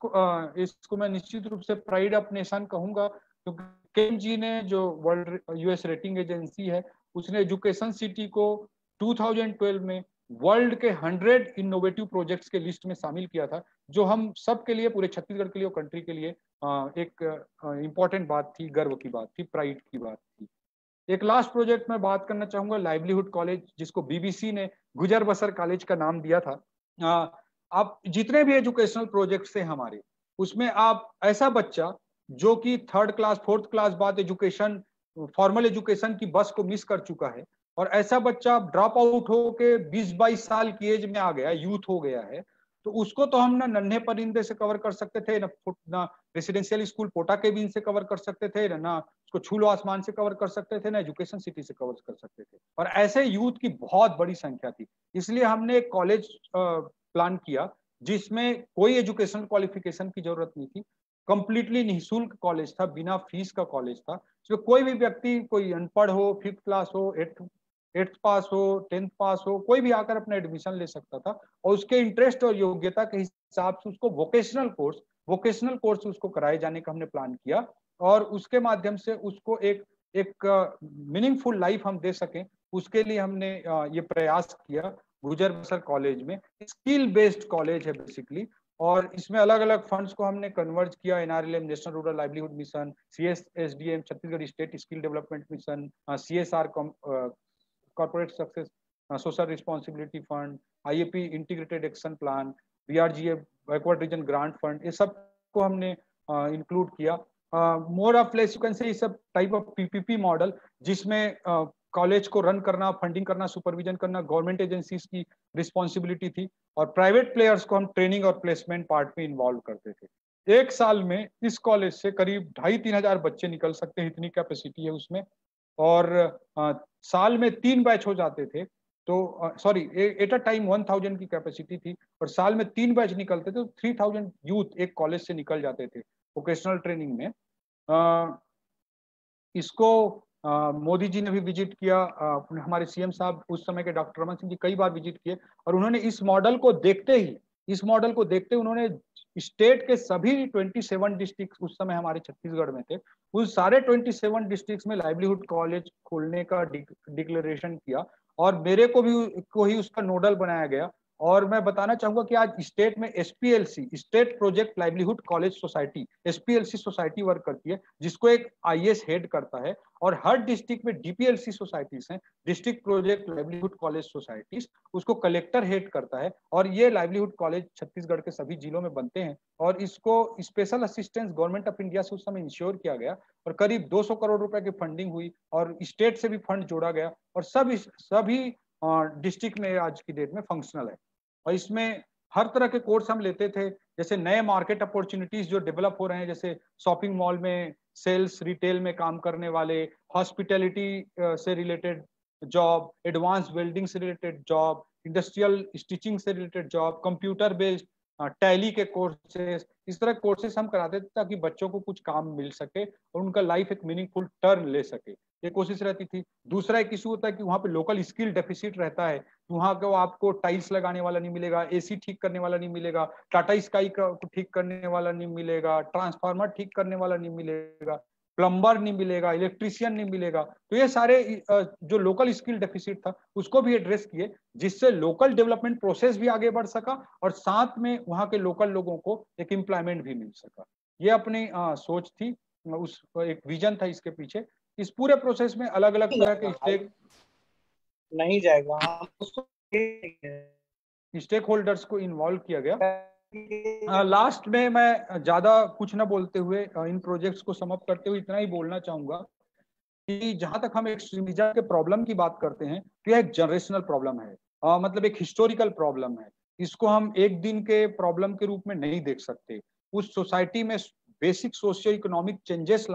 इसको मैं निश्चित रूप से प्राइड ऑफ नेशन कहूंगा, क्योंकि केम जी ने, जो वर्ल्ड यूएस रेटिंग एजेंसी है, उसने एजुकेशन सिटी को 2012 में वर्ल्ड के 100 इनोवेटिव प्रोजेक्ट्स के लिस्ट में शामिल किया था, जो हम सब के लिए, पूरे छत्तीसगढ़ के लिए और कंट्री के लिए एक इम्पॉर्टेंट बात थी, गर्व की बात थी, प्राइड की बात थी। एक लास्ट प्रोजेक्ट मैं बात करना चाहूंगा, लाइवलीहुड कॉलेज, जिसको बीबीसी ने गुजर बसर कॉलेज का नाम दिया था। आप जितने भी एजुकेशनल प्रोजेक्ट्स थे हमारे, उसमें आप ऐसा बच्चा जो कि 3rd क्लास 4th क्लास बाद एजुकेशन, फॉर्मल एजुकेशन की बस को मिस कर चुका है, और ऐसा बच्चा ड्रॉप आउट होके 20-22 साल की एज में आ गया, यूथ हो गया है, तो उसको तो हम ना नन्हे परिंदे से कवर कर सकते थे, ना रेसिडेंशियल स्कूल पोटा केबिन से कवर कर सकते थे, ना उसको छूलो आसमान से कवर कर सकते थे, ना एजुकेशन सिटी से कवर कर सकते थे। और ऐसे यूथ की बहुत बड़ी संख्या थी। इसलिए हमने एक कॉलेज प्लान किया जिसमें कोई एजुकेशनल क्वालिफिकेशन की जरूरत नहीं थी, कंप्लीटली निःशुल्क कॉलेज था, बिना फीस का कॉलेज था। तो कोई भी व्यक्ति, कोई अनपढ़ हो, 5th क्लास हो, 8th पास हो, 10th पास हो, कोई भी आकर अपना एडमिशन ले सकता था, और उसके इंटरेस्ट और योग्यता के हिसाब से उसको वोकेशनल कोर्स उसको कराए जाने का हमने प्लान किया, और उसके माध्यम से उसको एक मीनिंगफुल लाइफ हम दे सकें, उसके लिए हमने ये प्रयास किया। गुजर बसर कॉलेज में स्किल बेस्ड कॉलेज है बेसिकली, और इसमें अलग अलग फंड्स को हमने कन्वर्ज किया, NRLM, national rural livelihood mission, CSSDM, Chhattisgarh state skill development mission, CSR, corporate success social responsibility fund, IAP integrated action plan, BRGA backward region grant fund, ये सब को हमने इंक्लूड किया। More of less you can say सब type of PPP model, जिसमें college को run करना, funding करना, सुपरविजन करना गवर्नमेंट एजेंसीज की रिस्पॉन्सिबिलिटी थी, और प्राइवेट प्लेयर्स को हम ट्रेनिंग और प्लेसमेंट पार्ट में इन्वॉल्व करते थे। एक साल में इस कॉलेज से करीब 2,500-3 हजार बच्चे निकल सकते हैं, इतनी कैपेसिटी है उसमें, और साल में 3 बैच हो जाते थे। तो सॉरी, एट अ टाइम 1000 की कैपेसिटी थी, और साल में 3 बैच निकलते थे, तो 3000 यूथ एक कॉलेज से निकल जाते थे वोकेशनल ट्रेनिंग में। इसको मोदी जी ने भी विजिट किया, हमारे सीएम साहब उस समय के डॉक्टर रमन सिंह जी कई बार विजिट किए, और उन्होंने इस मॉडल को देखते उन्होंने स्टेट के सभी 27 डिस्ट्रिक्ट उस समय हमारे छत्तीसगढ़ में थे, उस सारे 27 डिस्ट्रिक्ट में लाइवलीहुड कॉलेज खोलने का डिक्लेरेशन किया, और मेरे को ही उसका नोडल बनाया गया। और मैं बताना चाहूंगा कि आज स्टेट में SPLC, state project livelihood college society, SPLC society work करती है, जिसको एक आईएएस हेड करता है, और हर डिस्ट्रिक्ट में डीपीएलसी सोसाइटीज हैं, district project livelihood college societies, उसको कलेक्टर हेड करता है, और ये लाइवलीहुड कॉलेज छत्तीसगढ़ के सभी जिलों में बनते हैं, और इसको special assistance government of India से उस समय इंश्योर किया गया, और करीब 200 करोड़ रुपए की फंडिंग हुई, और स्टेट से भी फंड जोड़ा गया, और सभी डिस्ट्रिक्ट में आज की डेट में फंक्शनल है। और इसमें हर तरह के कोर्स हम लेते थे, जैसे नए मार्केट अपॉर्चुनिटीज जो डेवलप हो रहे हैं, जैसे शॉपिंग मॉल में सेल्स, रिटेल में काम करने वाले, हॉस्पिटैलिटी से रिलेटेड जॉब, एडवांस वेल्डिंग से रिलेटेड जॉब, इंडस्ट्रियल स्टिचिंग से related job, computer based Tally के कोर्सेस, इस तरह कोर्सेस हम कराते थे ताकि बच्चों को कुछ काम मिल सके और उनका लाइफ एक मीनिंगफुल टर्न ले सके, ये कोशिश रहती थी। दूसरा एक इशू होता है कि वहाँ पे लोकल स्किल डेफिसिट रहता है, वहाँ को आपको टाइल्स लगाने वाला नहीं मिलेगा, एसी ठीक करने वाला नहीं मिलेगा, टाटा स्काई को ठीक करने वाला नहीं मिलेगा, ट्रांसफार्मर ठीक करने वाला नहीं मिलेगा, प्लम्बर नहीं मिलेगा, इलेक्ट्रीशियन नहीं मिलेगा। तो ये सारे जो लोकल स्किल डेफिसिट था उसको भी एड्रेस किए, जिससे लोकल डेवलपमेंट प्रोसेस भी आगे बढ़ सका और साथ में वहाँ के लोकल लोगों को एक एम्प्लॉयमेंट भी मिल सका। ये अपनी सोच थी, उस एक विजन था इसके पीछे। इस पूरे प्रोसेस में अलग अलग तरह के नहीं जाएगा, स्टेक होल्डर्स को इन्वॉल्व किया गया। लास्ट में मैं ज्यादा कुछ ना बोलते हुए इन प्रोजेक्ट्स को समअप करते हुए इतना ही बोलना चाहूंगा कि जहां तक हम एक्सट्रीमिज्म के प्रॉब्लम की बात करते हैं तो यह एक जनरेशनल प्रॉब्लम है, मतलब एक हिस्टोरिकल प्रॉब्लम है। इसको हम एक दिन के प्रॉब्लम के रूप में नहीं देख सकते। उस सोसाइटी में बेसिक सोशियो इकोनॉमिक चेंजेस लाने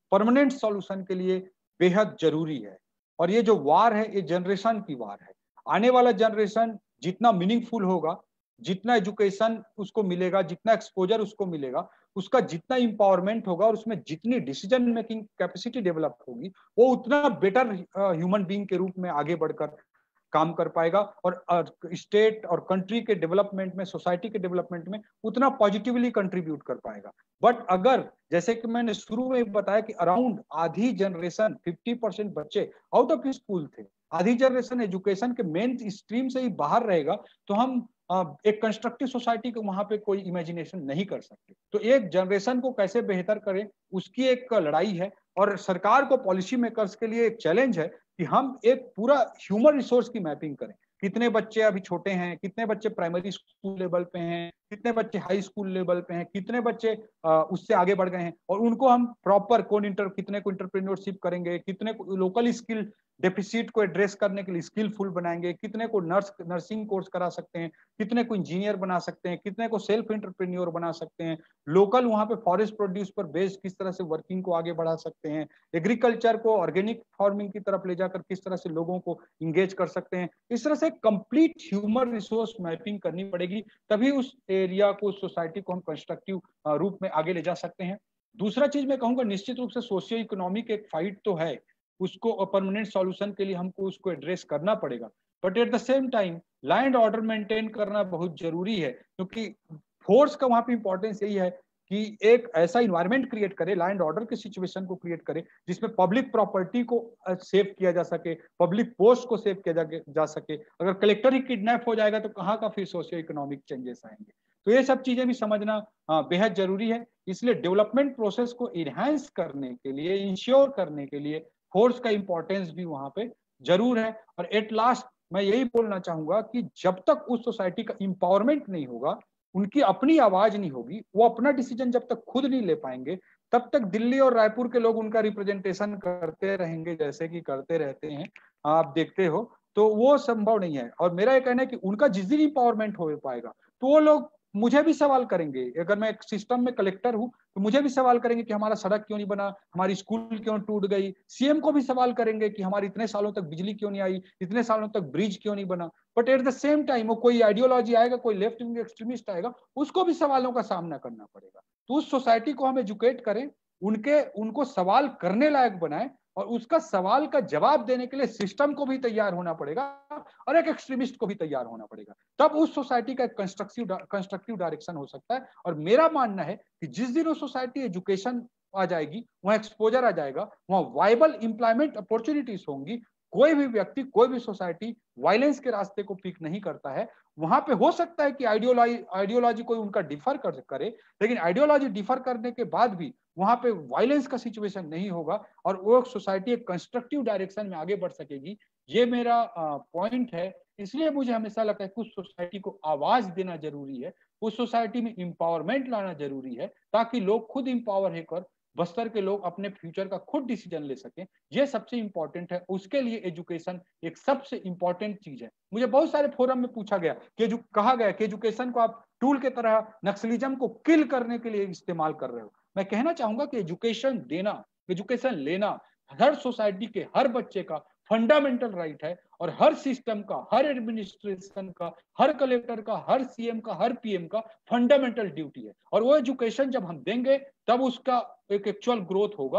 परमानेंट सॉल्यूशन के लिए बेहद जरूरी है। और ये जो वार है ये जनरेशन की वार है। आने वाला जनरेशन जितना मीनिंगफुल होगा, जितना एजुकेशन उसको मिलेगा, जितना एक्सपोजर उसको मिलेगा, उसका जितना इंपावरमेंट होगा और उसमें जितनी डिसीजन मेकिंग कैपेसिटी डेवलप होगी, वो उतना बेटर ह्यूमन बीइंग के रूप में आगे बढ़कर काम कर पाएगा और स्टेट और कंट्री के डेवलपमेंट में, सोसाइटी के डेवलपमेंट में उतना पॉजिटिवली कंट्रीब्यूट कर पाएगा। बट अगर जैसे कि मैंने शुरू में बताया कि अराउंड आधी जनरेशन 50% बच्चे आउट ऑफ स्कूल थे, आधी जनरेशन एजुकेशन के मेन स्ट्रीम से ही बाहर रहेगा, तो हम एक कंस्ट्रक्टिव सोसाइटी को वहां पे कोई इमेजिनेशन नहीं कर सकते। तो एक जनरेशन को कैसे बेहतर करें उसकी एक लड़ाई है और सरकार को, पॉलिसी मेकर्स के लिए एक चैलेंज है कि हम एक पूरा ह्यूमन रिसोर्स की मैपिंग करें। कितने बच्चे अभी छोटे हैं, कितने बच्चे प्राइमरी स्कूल लेवल पे हैं, कितने बच्चे हाई स्कूल लेवल पे हैं, कितने बच्चे उससे आगे बढ़ गए हैं, और उनको हम प्रॉपर कितने को इंटरप्रेन्योरशिप करेंगे, कितने को लोकल स्किल डेफिसिट को एड्रेस करने के लिए स्किलफुल बनाएंगे, कितने को नर्सिंग कोर्स करा सकते हैं, कितने को इंजीनियर बना सकते हैं, कितने को सेल्फ इंटरप्रेन्योर बना सकते हैं, लोकल वहां पे फॉरेस्ट प्रोड्यूस पर बेस्ड किस तरह से वर्किंग को आगे बढ़ा सकते हैं, एग्रीकल्चर को ऑर्गेनिक फार्मिंग की तरफ ले जाकर किस तरह से लोगों को इंगेज कर सकते हैं। इस तरह से कंप्लीट ह्यूमन रिसोर्स मैपिंग करनी पड़ेगी, तभी उस एरिया को, उस सोसाइटी को हम कंस्ट्रक्टिव रूप में आगे ले जा सकते हैं। दूसरा चीज मैं कहूंगा, निश्चित रूप से सोशियो इकोनॉमिक एक फाइट तो है, उसको परमानेंट सॉल्यूशन के लिए हमको उसको एड्रेस करना पड़ेगा, but at the same time land order maintain करना बहुत जरूरी है, क्योंकि फोर्स का वहां पे इंपॉर्टेंस यही है कि एक ऐसा इन्वायरमेंट क्रिएट करे, लैंड ऑर्डर के सिचुएशन को क्रिएट करे जिसमें पब्लिक प्रॉपर्टी को सेव किया जा सके, पब्लिक पोस्ट को सेव किया जा सके। अगर कलेक्टर ही किडनैप हो जाएगा तो कहाँ का फिर सोशियो इकोनॉमिक चेंजेस आएंगे। तो ये सब चीजें भी समझना बेहद जरूरी है। इसलिए डेवलपमेंट प्रोसेस को इनहैंस करने के लिए, इंश्योर करने के लिए फोर्स का इंपॉर्टेंस भी वहां पे जरूर है। और एट लास्ट मैं यही बोलना चाहूंगा कि जब तक उस सोसाइटी का इंपावरमेंट नहीं होगा, उनकी अपनी आवाज नहीं होगी, वो अपना डिसीजन जब तक खुद नहीं ले पाएंगे, तब तक दिल्ली और रायपुर के लोग उनका रिप्रेजेंटेशन करते रहेंगे जैसे कि करते रहते हैं, आप देखते हो। तो वो संभव नहीं है। और मेरा ये कहना है कि उनका जिस दिन इंपावरमेंट हो पाएगा तो वो लोग मुझे भी सवाल करेंगे। अगर मैं एक सिस्टम में कलेक्टर हूं तो मुझे भी सवाल करेंगे कि हमारा सड़क क्यों नहीं बना, हमारी स्कूल क्यों टूट गई। सीएम को भी सवाल करेंगे कि हमारी इतने सालों तक बिजली क्यों नहीं आई, इतने सालों तक ब्रिज क्यों नहीं बना। But at the same time वो कोई आइडियोलॉजी आएगा, कोई लेफ्ट विंग एक्सट्रीमिस्ट आएगा, उसको भी सवालों का सामना करना पड़ेगा। तो उस सोसाइटी को हम एजुकेट करें, उनको सवाल करने लायक बनाए, और उसका सवाल का जवाब देने के लिए सिस्टम को भी तैयार होना पड़ेगा और एक एक्सट्रीमिस्ट को भी तैयार होना पड़ेगा। तब उस सोसाइटी का एक कंस्ट्रक्टिव डायरेक्शन हो सकता है। और मेरा मानना है कि जिस दिन वो सोसाइटी एजुकेशन आ जाएगी, वहां एक्सपोजर आ जाएगा, वहां वाइबल एम्प्लॉयमेंट अपॉर्चुनिटीज होंगी, कोई भी व्यक्ति, कोई भी सोसाइटी वायलेंस के रास्ते को पिक नहीं करता है। वहां पे हो सकता है कि आइडियोलॉजी कोई उनका डिफर करे, लेकिन आइडियोलॉजी डिफर करने के बाद भी वहां पे वायलेंस का सिचुएशन नहीं होगा और वो सोसाइटी एक कंस्ट्रक्टिव डायरेक्शन में आगे बढ़ सकेगी। ये मेरा पॉइंट है। इसलिए मुझे हमेशा लगता है कि उस सोसाइटी को आवाज देना जरूरी है, उस सोसाइटी में इंपावरमेंट लाना जरूरी है, ताकि लोग खुद इंपावर होकर बस्तर के लोग अपने फ्यूचर का खुद डिसीजन ले सकें। ये सबसे इंपॉर्टेंट है। उसके लिए एजुकेशन एक सबसे इंपॉर्टेंट चीज है। मुझे बहुत सारे फोरम में पूछा गया कि कहा गया कि एजुकेशन को आप टूल के तरह नक्सलिज्म को किल करने के लिए इस्तेमाल कर रहे हो। मैं कहना चाहूंगा कि एजुकेशन देना, एजुकेशन लेना हर सोसाइटी के हर बच्चे का फंडामेंटल राइट है, और हर सिस्टम का, हर एडमिनिस्ट्रेशन का, हर कलेक्टर का, हर सीएम का, हर पीएम का फंडामेंटल ड्यूटी है। और वो एजुकेशन जब हम देंगे तब उसका एक एक्चुअल ग्रोथ होगा,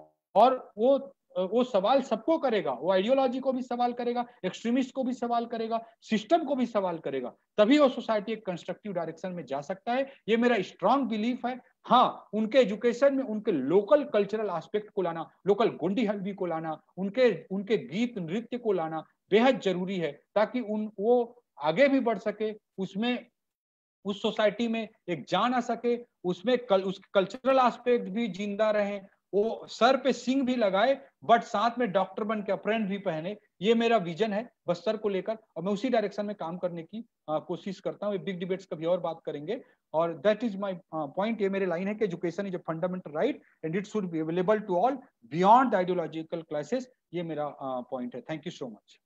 और वो सवाल सबको करेगा, वो आइडियोलॉजी को भी सवाल करेगा, एक्सट्रीमिस्ट को भी सवाल करेगा, सिस्टम को भी सवाल करेगा, तभी वो सोसाइटी एक कंस्ट्रक्टिव डायरेक्शन में जा सकता है। ये मेरा स्ट्रांग बिलीफ है। हाँ, उनके एजुकेशन में उनके लोकल कल्चरल एस्पेक्ट को लाना, लोकल गुंडी हल्दी को लाना, उनके गीत नृत्य को लाना बेहद जरूरी है, ताकि वो आगे भी बढ़ सके, उसमें उस सोसाइटी में एक जान आ सके, उसमें उसके कल्चरल एस्पेक्ट भी जिंदा रहे, वो सर पे सिंग भी लगाए बट साथ में डॉक्टर बन के अप्रेंट भी पहने। ये मेरा विजन है बस्तर को लेकर, और मैं उसी डायरेक्शन में काम करने की कोशिश करता हूँ। बिग डिबेट्स कभी और बात करेंगे, और दैट इज माय पॉइंट। ये मेरी लाइन है कि education is a fundamental right and it should be available to all beyond the ideological classes. ये मेरा पॉइंट है। Thank you so much.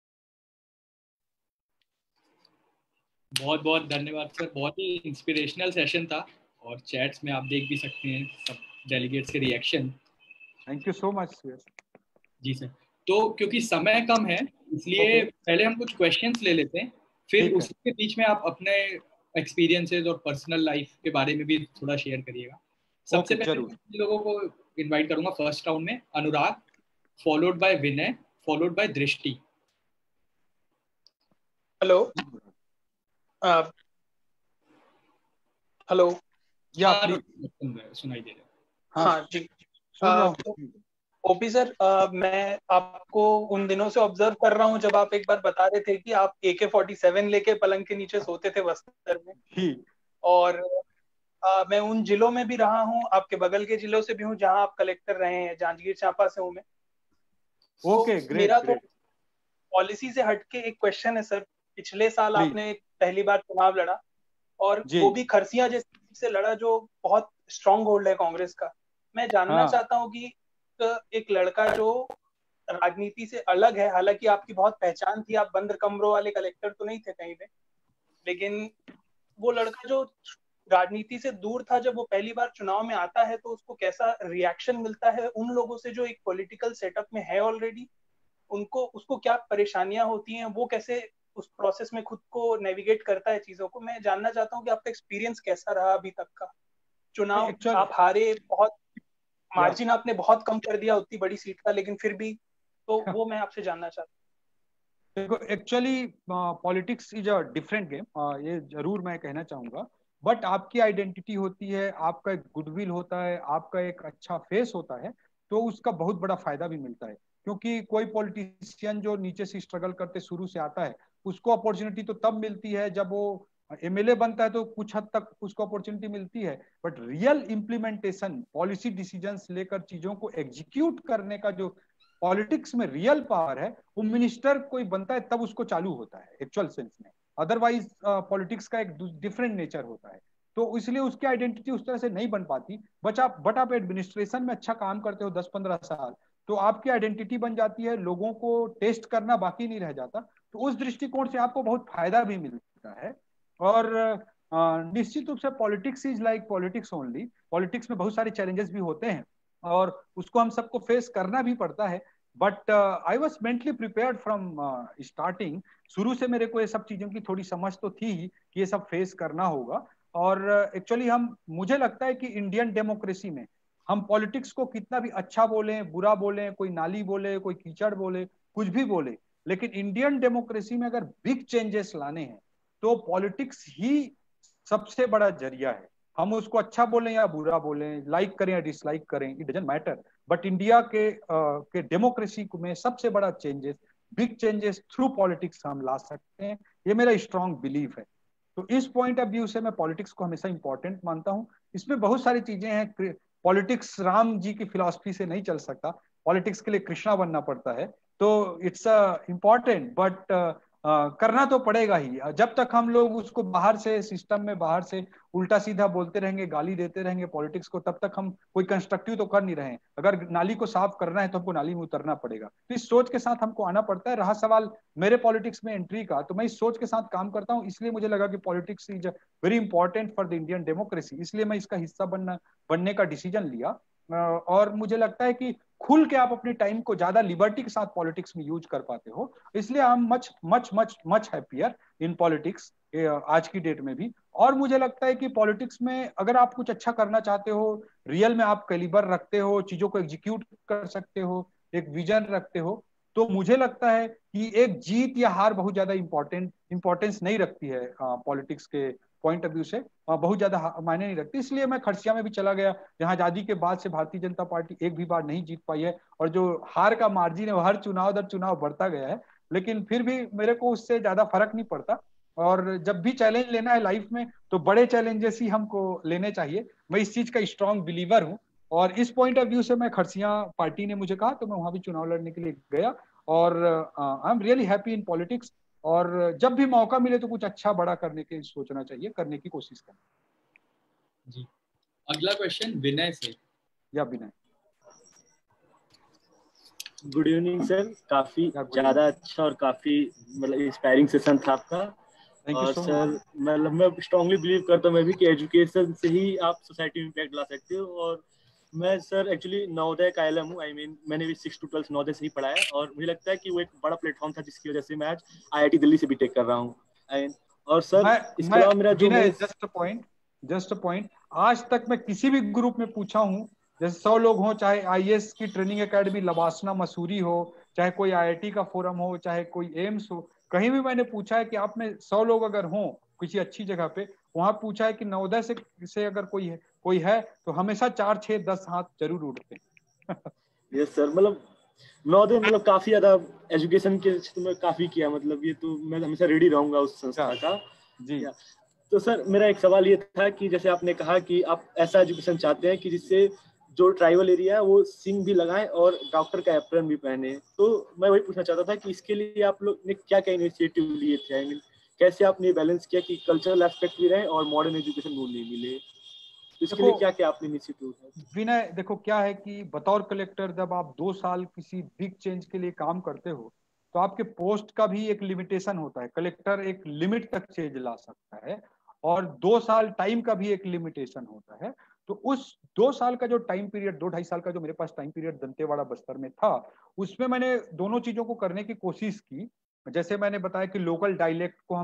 बहुत बहुत धन्यवाद सर, बहुत ही इंस्पिरेशनल सेशन था, और चैट्स में आप देख भी सकते हैं सब डेलीगेट्स के reaction. Thank you so much. जी सर, तो क्योंकि समय कम है इसलिए पहले हम कुछ क्वेश्चंस ले लेते हैं, फिर ठीक है। उसके बीच में आप अपने एक्सपीरियंसेस और पर्सनल लाइफ के बारे में भी थोड़ा शेयर करिएगा। सबसे ओके, पहले जरूर। मैं लोगों को इनवाइट करूंगा फर्स्ट राउंड में, Anurag, followed by Vinay, followed by Drishti. Hello. Hello. या हाँ, प्लीज। सुनाई दे रहा है। हाँ जी। सुन रहा हूँ। तो ओपी सर, मैं आपको उन दिनों से ऑब्जर्व कर रहा हूँ जब आप एक बार बता रहे थे कि आप AK-47 लेके पलंग के नीचे सोते थे बस्तर में। ही। और मैं उन जिलों में भी रहा हूँ, आपके बगल के जिलों से भी हूँ जहाँ आप कलेक्टर रहे हैं, जांजगीर चांपा से हूँ मैं। ओके, तो ग्रेट मेरा तो ग्रेट। पॉलिसी से हटके एक क्वेश्चन है सर। पिछले साल प्लीज। आपने पहली बार चुनाव लड़ा, और जी। वो भी खरसिया जैसे सीट से लड़ा जो बहुत स्ट्रांग होल्ड है कांग्रेस का। मैं जानना हाँ। चाहता हूँ कि एक लड़का जो राजनीति से अलग है, हालांकि आपकी बहुत पहचान थी, आप बंद कमरों वाले कलेक्टर तो नहीं थे कहीं पे, लेकिन वो लड़का जो राजनीति से दूर था, जब वो पहली बार चुनाव में आता है तो उसको कैसा रिएक्शन मिलता है उन लोगों से जो एक पॉलिटिकल सेटअप में है ऑलरेडी, उनको उसको क्या परेशानियां होती हैं, वो कैसे उस प्रोसेस में खुद को नेविगेट करता है चीजों को। मैं जानना चाहता हूँ कि आपका एक्सपीरियंस कैसा रहा अभी तक का। चुनाव एक्चुअल आप हारे, बहुत या मार्जिन आपने बहुत कम कर दिया उतनी बड़ी सीट का, लेकिन फिर भी, तो वो मैं आपसे जानना चाहता देखो, actually politics is a different game, ये जरूर मैं कहना चाहूंगा। बट आपकी आइडेंटिटी होती है, आपका एक गुडविल होता है, आपका एक अच्छा फेस होता है, तो उसका बहुत बड़ा फायदा भी मिलता है। क्योंकि कोई पॉलिटिशियन जो नीचे से स्ट्रगल करते शुरू से आता है, उसको अपॉर्चुनिटी तो तब मिलती है जब वो MLA बनता है, तो कुछ हद तक उसको अपॉर्चुनिटी मिलती है। But real implementation, policy decisions लेकर चीजों को एग्जीक्यूट करने का जो पॉलिटिक्स में रियल पावर है, वो मिनिस्टर कोई बनता है तब उसको चालू होता है एक्चुअल सेंस में। अदरवाइज पॉलिटिक्स का एक डिफरेंट नेचर होता है, तो इसलिए उसकी आइडेंटिटी उस तरह से नहीं बन पाती। बट आप एडमिनिस्ट्रेशन में अच्छा काम करते हो 10-15 साल, तो आपकी आइडेंटिटी बन जाती है, लोगों को टेस्ट करना बाकी नहीं रह जाता। तो उस दृष्टिकोण से आपको बहुत फायदा भी मिलता है। और निश्चित रूप से politics is like politics only. Politics में बहुत सारे चैलेंजेस भी होते हैं और उसको हम सबको फेस करना भी पड़ता है। But I was mentally prepared from starting. शुरू से मेरे को ये सब चीजों की थोड़ी समझ तो थी ही कि ये सब फेस करना होगा। और एक्चुअली हम मुझे लगता है कि इंडियन डेमोक्रेसी में हम पॉलिटिक्स को कितना भी अच्छा बोले, बुरा बोले, कोई नाली बोले, कोई कीचड़ बोले, कुछ भी बोले, लेकिन इंडियन डेमोक्रेसी में अगर बिग चेंजेस लाने हैं तो पॉलिटिक्स ही सबसे बड़ा जरिया है। हम उसको अच्छा बोलें या बुरा बोलें, लाइक करें या डिसलाइक करें, it doesn't matter. But India के डेमोक्रेसी में सबसे बड़ा changes, big changes through politics हम ला सकते हैं, ये मेरा स्ट्रॉन्ग बिलीफ है। तो इस पॉइंट ऑफ व्यू से मैं पॉलिटिक्स को हमेशा इंपॉर्टेंट मानता हूँ। इसमें बहुत सारी चीजें हैं। पॉलिटिक्स राम जी की फिलॉसफी से नहीं चल सकता, पॉलिटिक्स के लिए कृष्णा बनना पड़ता है। तो इट्स इम्पॉर्टेंट, बट करना तो पड़ेगा ही। जब तक हम लोग उसको बाहर से, सिस्टम में बाहर से उल्टा सीधा बोलते रहेंगे, गाली देते रहेंगे पॉलिटिक्स को, तब तक हम कोई कंस्ट्रक्टिव तो कर नहीं रहे हैं। अगर नाली को साफ करना है तो हमको नाली में उतरना पड़ेगा। तो इस सोच के साथ हमको आना पड़ता है। रहा सवाल मेरे पॉलिटिक्स में एंट्री का, तो मैं इस सोच के साथ काम करता हूँ, इसलिए मुझे लगा कि politics is very important for the Indian democracy, इसलिए मैं इसका हिस्सा बनने का डिसीजन लिया। और मुझे लगता है कि खुल के आप अपने टाइम को ज्यादा लिबर्टी के साथ पॉलिटिक्स में यूज कर पाते हो, इसलिए I am much much much much happier in politics आज की डेट में भी। और मुझे लगता है कि पॉलिटिक्स में अगर आप कुछ अच्छा करना चाहते हो, रियल में आप कैलिबर रखते हो, चीजों को एग्जीक्यूट कर सकते हो, एक विजन रखते हो, तो मुझे लगता है कि एक जीत या हार बहुत ज्यादा इंपॉर्टेंस नहीं रखती है पॉलिटिक्स के पॉइंट ऑफ व्यू से, बहुत ज्यादा मायने नहीं रखती। इसलिए मैं खरसिया में भी चला गया, जहां आजादी के बाद से भारतीय जनता पार्टी एक भी बार नहीं जीत पाई है, और जो हार का मार्जिन है वो हर चुनाव दर चुनाव बढ़ता गया है। लेकिन फिर भी मेरे को उससे ज्यादा फर्क नहीं पड़ता। और जब भी चैलेंज लेना है लाइफ में, तो बड़े चैलेंजेस ही हमको लेने चाहिए। मैं इस चीज का स्ट्रॉन्ग बिलीवर हूँ। और इस पॉइंट ऑफ व्यू से मैं खरसिया, पार्टी ने मुझे कहा तो मैं वहां भी चुनाव लड़ने के लिए गया। और I am really happy in politics. और जब भी मौका मिले तो कुछ अच्छा बड़ा करने के सोचना चाहिए, करने की कोशिश करना। जी, अगला क्वेश्चन विनय से। या विनय। गुड इवनिंग सर, काफी ज्यादा अच्छा और काफी मतलब इंस्पायरिंग सेशन था आपका। और सर मतलब मैं स्ट्रांगली बिलीव करता हूँ मैं भी कि एजुकेशन से ही आप सोसाइटी में इम्पैक्ट ला सकते हो। और मैं सर एक्चुअली नवोदय का एलएम हूँ। मैंने भी 6 to 12 नवोदय से ही पढ़ा है, और मुझे लगता है कि वो एक बड़ा प्लेटफॉर्म था जिसकी वजह से मैं आज आईआईटी दिल्ली से बीटेक कर रहा हूँ। और सर इसके मैं अलावा मेरा जो विनय, मेरे जस्ट पॉइंट, आज तक मैं किसी भी ग्रुप में पूछा हूँ, जैसे 100 लोग हों, चाहे आईएएस की ट्रेनिंग एकेडमी लबासना मसूरी हो, चाहे कोई आईआईटी का फोरम हो, चाहे कोई एम्स हो, कहीं भी मैंने पूछा है कि आप में 100 लोग अगर हों किसी अच्छी जगह पे, वहां पूछा है कि नवोदय से अगर कोई है तो हमेशा 4, 6, 10 हाथ जरूर उठते हैं। यस सर, मतलब नवोदय मतलब काफी ज्यादा एजुकेशन के क्षेत्र में काफी किया, मतलब ये तो मैं हमेशा रेडी रहूंगा उस संस्था का जी। तो सर मेरा एक सवाल ये था कि जैसे आपने कहा कि आप ऐसा एजुकेशन चाहते हैं कि जिससे जो ट्राइबल एरिया है वो सिंग भी लगाएं और डॉक्टर का एप्रन भी पहने, तो मैं वही पूछना चाहता था कि इसके लिए आप लोग ने क्या क्या इनिशिएटिव लिए थे? कैसे आपने बैलेंस किया कि कल्चरल एस्पेक्ट भी रहे और मॉडर्न एजुकेशन वो नहीं मिले? तो इसके लिए क्या क्या आपने इनिशिएटिव उठाया? विनय देखो, क्या है कि बतौर कलेक्टर जब आप 2 साल किसी बिग चेंज के लिए काम करते हो तो आपके पोस्ट का भी एक लिमिटेशन होता है। कलेक्टर एक लिमिट तक चेंज ला सकता है, और 2 साल टाइम का भी एक लिमिटेशन होता है। तो उस 2 साल का जो टाइम पीरियड, 2 ढाई साल का जो मेरे पास टाइम पीरियड दंतेवाड़ा बस्तर में था, उसमें मैंने दोनों चीजों को करने की कोशिश की। जैसे मैंने बताया कि लोकल डायलेक्ट को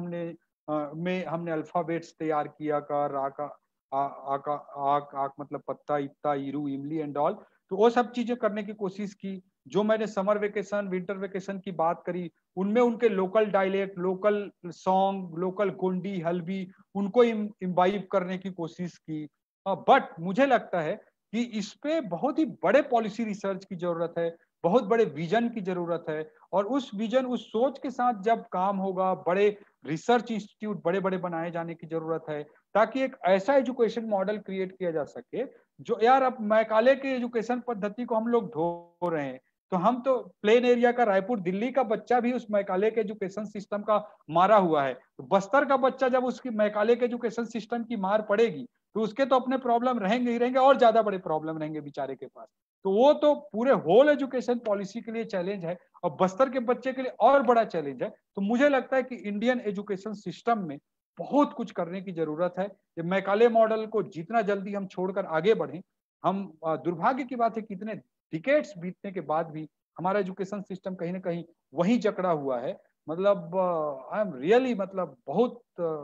हमने अल्फाबेट्स तैयार किया, का रा का आक आक आक मतलब पत्ता, इत्ता, इरू, इमली एंड ऑल। तो वो सब चीजें करने की कोशिश की। जो मैंने समर वेकेशन, विंटर वेकेशन की बात करी, उनमें उनके local dialect, local song, local Gondi, Halbi, उनको इम्बाइब करने की कोशिश की। बट मुझे लगता है कि इस पे बहुत ही बड़े पॉलिसी रिसर्च की जरूरत है, बहुत बड़े विजन की जरूरत है। और उस विजन, उस सोच के साथ जब काम होगा, बड़े रिसर्च इंस्टीट्यूट बड़े बड़े बनाए जाने की जरूरत है, ताकि एक ऐसा एजुकेशन मॉडल क्रिएट किया जा सके जो, यार अब मैकाले के एजुकेशन पद्धति को हम लोग ढो रहे हैं, तो हम तो प्लेन एरिया का, रायपुर दिल्ली का बच्चा भी उस मैकाले के एजुकेशन सिस्टम का मारा हुआ है। तो बस्तर का बच्चा जब उसकी मैकाले के एजुकेशन सिस्टम की मार पड़ेगी तो उसके तो अपने प्रॉब्लम रहेंगे ही रहेंगे, और ज्यादा बड़े प्रॉब्लम रहेंगे बेचारे के पास। तो वो तो पूरे होल एजुकेशन पॉलिसी के लिए चैलेंज है, और बस्तर के बच्चे के लिए और बड़ा चैलेंज है। तो मुझे लगता है कि इंडियन एजुकेशन सिस्टम में बहुत कुछ करने की जरूरत है। ये मैकाले मॉडल को जितना जल्दी हम छोड़कर आगे बढ़ें, हम दुर्भाग्य की बात है कि इतने डिकेड्स बीतने के बाद भी हमारा एजुकेशन सिस्टम कहीं ना कहीं वही जकड़ा हुआ है। मतलब आई एम रियली, मतलब बहुत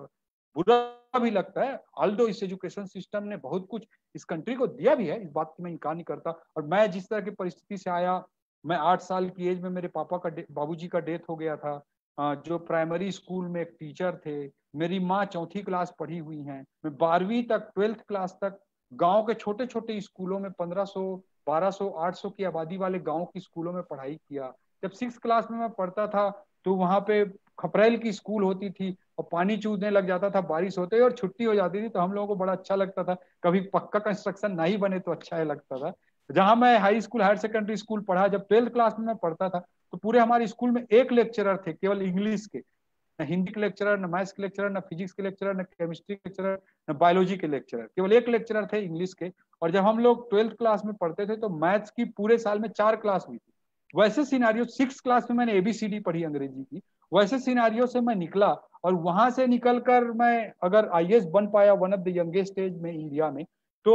बुरा भी लगता है। ऑल्दो इस एजुकेशन सिस्टम ने बहुत कुछ इस कंट्री को दिया भी है, इस बात की मैं इनकार नहीं करता। और मैं जिस तरह की परिस्थिति से आया, मैं 8 साल की एज में मेरे बाबूजी का डेथ हो गया था, जो प्राइमरी स्कूल में एक टीचर थे। मेरी माँ 4th क्लास पढ़ी हुई हैं। मैं 12वीं तक, 12th क्लास तक गांव के छोटे छोटे स्कूलों में 1500, 1200, 800 की आबादी वाले गांव की स्कूलों में पढ़ाई किया। जब 6th क्लास में मैं पढ़ता था तो वहां पे खपरेल की स्कूल होती थी, और पानी चूसने लग जाता था बारिश होते ही, और छुट्टी हो जाती थी, तो हम लोगों को बड़ा अच्छा लगता था। कभी पक्का कंस्ट्रक्शन नहीं बने तो अच्छा लगता था। जहां मैं high school, higher secondary school पढ़ा, जब 12th क्लास में मैं पढ़ता था तो पूरे हमारे स्कूल में एक लेक्चरर थे केवल इंग्लिश के। न हिंदी के लेक्चरर, न मैथ्स के लेक्चरर, न फिजिक्स के लेक्चरर, न केमिस्ट्री के लेक्चरर, न बायोलॉजी के लेक्चरर, केवल एक लेक्चरर थे इंग्लिश के। और जब हम लोग 12th क्लास में पढ़ते थे तो मैथ्स की पूरे साल में 4 क्लास हुई थी। वैसे सिनारियो, 6th क्लास में मैंने एबीसीडी पढ़ी अंग्रेजी की, वैसे सिनारियो से मैं निकला। और वहां से निकलकर मैं अगर आईएएस बन पाया, one of the youngest age में इंडिया में,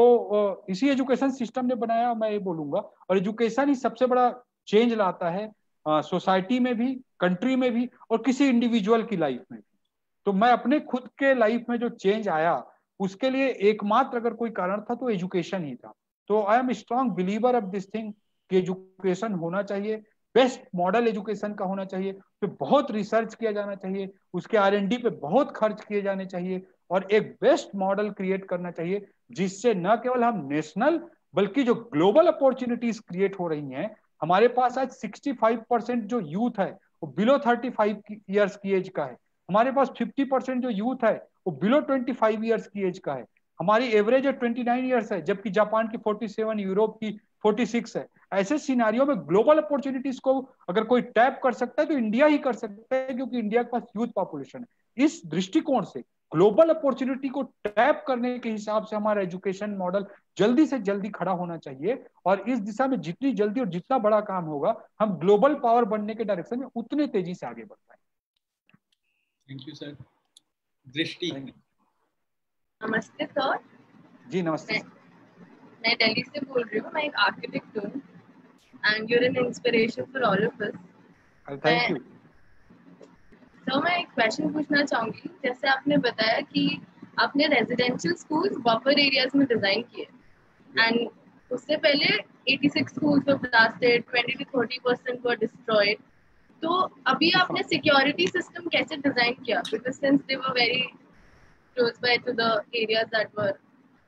तो इसी एजुकेशन सिस्टम ने बनाया, मैं ये बोलूंगा। और एजुकेशन ही सबसे बड़ा चेंज लाता है, सोसाइटी में भी, कंट्री में भी, और किसी इंडिविजुअल की लाइफ में भी। तो मैं अपने खुद के लाइफ में जो चेंज आया, उसके लिए एकमात्र अगर कोई कारण था तो एजुकेशन ही था। तो I am strong believer of this thing कि एजुकेशन होना चाहिए, बेस्ट मॉडल एजुकेशन का होना चाहिए, तो बहुत रिसर्च किया जाना चाहिए, उसके R&D पे बहुत खर्च किए जाने चाहिए, और एक बेस्ट मॉडल क्रिएट करना चाहिए जिससे न केवल हम नेशनल बल्कि जो ग्लोबल अपॉर्चुनिटीज क्रिएट हो रही हैं। हमारे पास आज 65% जो यूथ है वो बिलो 35 ईयर्स की एज का है। हमारे पास 50% जो यूथ है वो बिलो 25 ईयर्स की एज का है। हमारी एवरेज 29 ईयर्स है, जबकि जापान की 47, यूरोप की 46 है। ऐसे सिनारियों में ग्लोबल अपॉर्चुनिटीज को अगर कोई टैप कर सकता है तो इंडिया ही कर सकता है, क्योंकि इंडिया के पास यूथ पॉपुलेशन है। इस दृष्टिकोण से ग्लोबल अपॉर्चुनिटी को टैप करने के हिसाब से हमारा एजुकेशन मॉडल जल्दी से जल्दी खड़ा होना चाहिए। और इस दिशा में जितनी जल्दी और जितना बड़ा काम होगा, हम ग्लोबल पावर बनने के डायरेक्शन में उतने तेजी से आगे बढ़ पाएंगे। Thank you sir. दृष्टि। नमस्ते सर। जी नमस्ते। मैं दिल्ली से बोल रही हूँ, मैं एक आर्किटेक्ट हूँ and you are an inspiration for all of us. Thank you. तो मैं एक क्वेश्चन पूछना चाहूंगी, जैसे आपने बताया कि आपने रेजिडेंशियल स्कूल्स बफर एरियाज में डिजाइन किए एंड उससे पहले 86 schools were blasted, 20 to 30% were destroyed. तो अभी आपने सिक्योरिटी सिस्टम कैसे डिजाइन किया? Because since they were very close by to the areas that were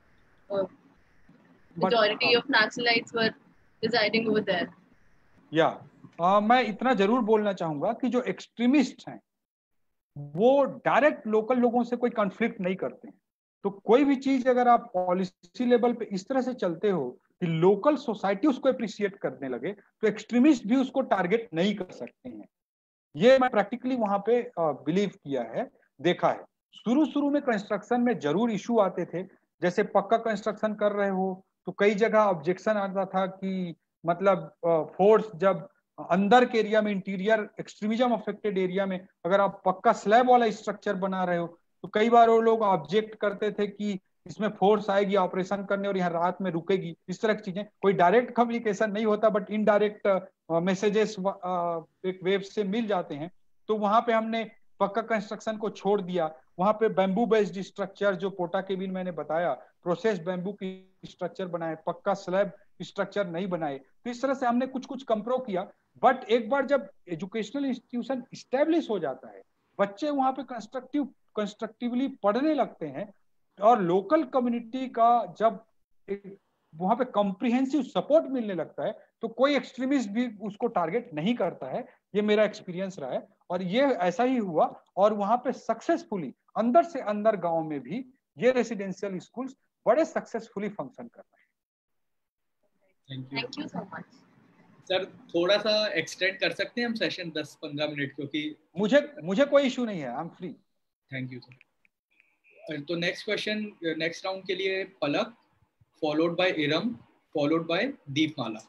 majority of Naxalites were residing over there. मैं इतना जरूर बोलना चाहूंगा कि जो एक्सट्रीमिस्ट हैं वो डायरेक्ट लोकल लोगों से कोई कॉन्फ्लिक्ट नहीं करते हैं। तो कोई भी चीज अगर आप पॉलिसी लेवल पे इस तरह से चलते हो कि लोकल सोसाइटी उसको अप्रिशिएट करने लगे, तो एक्सट्रीमिस्ट भी उसको टारगेट नहीं कर सकते हैं। ये मैं प्रैक्टिकली वहां पे बिलीव किया है, देखा है। शुरू में कंस्ट्रक्शन में जरूर इशू आते थे, जैसे पक्का कंस्ट्रक्शन कर रहे हो तो कई जगह ऑब्जेक्शन आता था कि मतलब फोर्स जब अंदर के एरिया में, इंटीरियर एक्सट्रीमिज्म अफेक्टेड एरिया में अगर आप पक्का स्लैब वाला स्ट्रक्चर बना रहे हो तो कई बार वो लोग ऑब्जेक्ट करते थे कि इसमें फोर्स आएगी ऑपरेशन करने और यहाँ रात में रुकेगी, इस तरह की चीजें। कोई डायरेक्ट कम्युनिकेशन नहीं होता बट इनडायरेक्ट मैसेजेस एक वेव से मिल जाते हैं। तो वहां पे हमने पक्का कंस्ट्रक्शन को छोड़ दिया, वहां पे बैम्बू बेस्ड स्ट्रक्चर जो पोटा केबिन मैंने बताया, प्रोसेस बैम्बू की स्ट्रक्चर बनाए, पक्का स्लैब स्ट्रक्चर नहीं बनाए। तो इस तरह से हमने कुछ कुछ कंप्रो किया। बट एक बार जब एजुकेशनल इंस्टीट्यूशन स्टेब्लिश हो जाता है, बच्चे वहां पे कंस्ट्रक्टिवली पढ़ने लगते हैं और लोकल कम्युनिटी का जब वहां पे कॉम्प्रिहेंसिव सपोर्ट मिलने लगता है तो कोई एक्सट्रीमिस्ट भी उसको टारगेट नहीं करता है। ये मेरा एक्सपीरियंस रहा है और ये ऐसा ही हुआ और वहां पे सक्सेसफुली अंदर से अंदर गांव में भी ये रेसिडेंशियल स्कूल्स बड़े सक्सेसफुली फंक्शन कर रहे हैं। Thank you so much sir. थोड़ा सा एक्सटेंड कर सकते हैं हम सेशन 10-15 मिनट, क्योंकि मुझे कोई इशू नहीं है, I am free. Thank you sir. तो नेक्स्ट क्वेश्चन, नेक्स्ट राउंड के लिए Palak, followed by Iram, followed by Deepmala.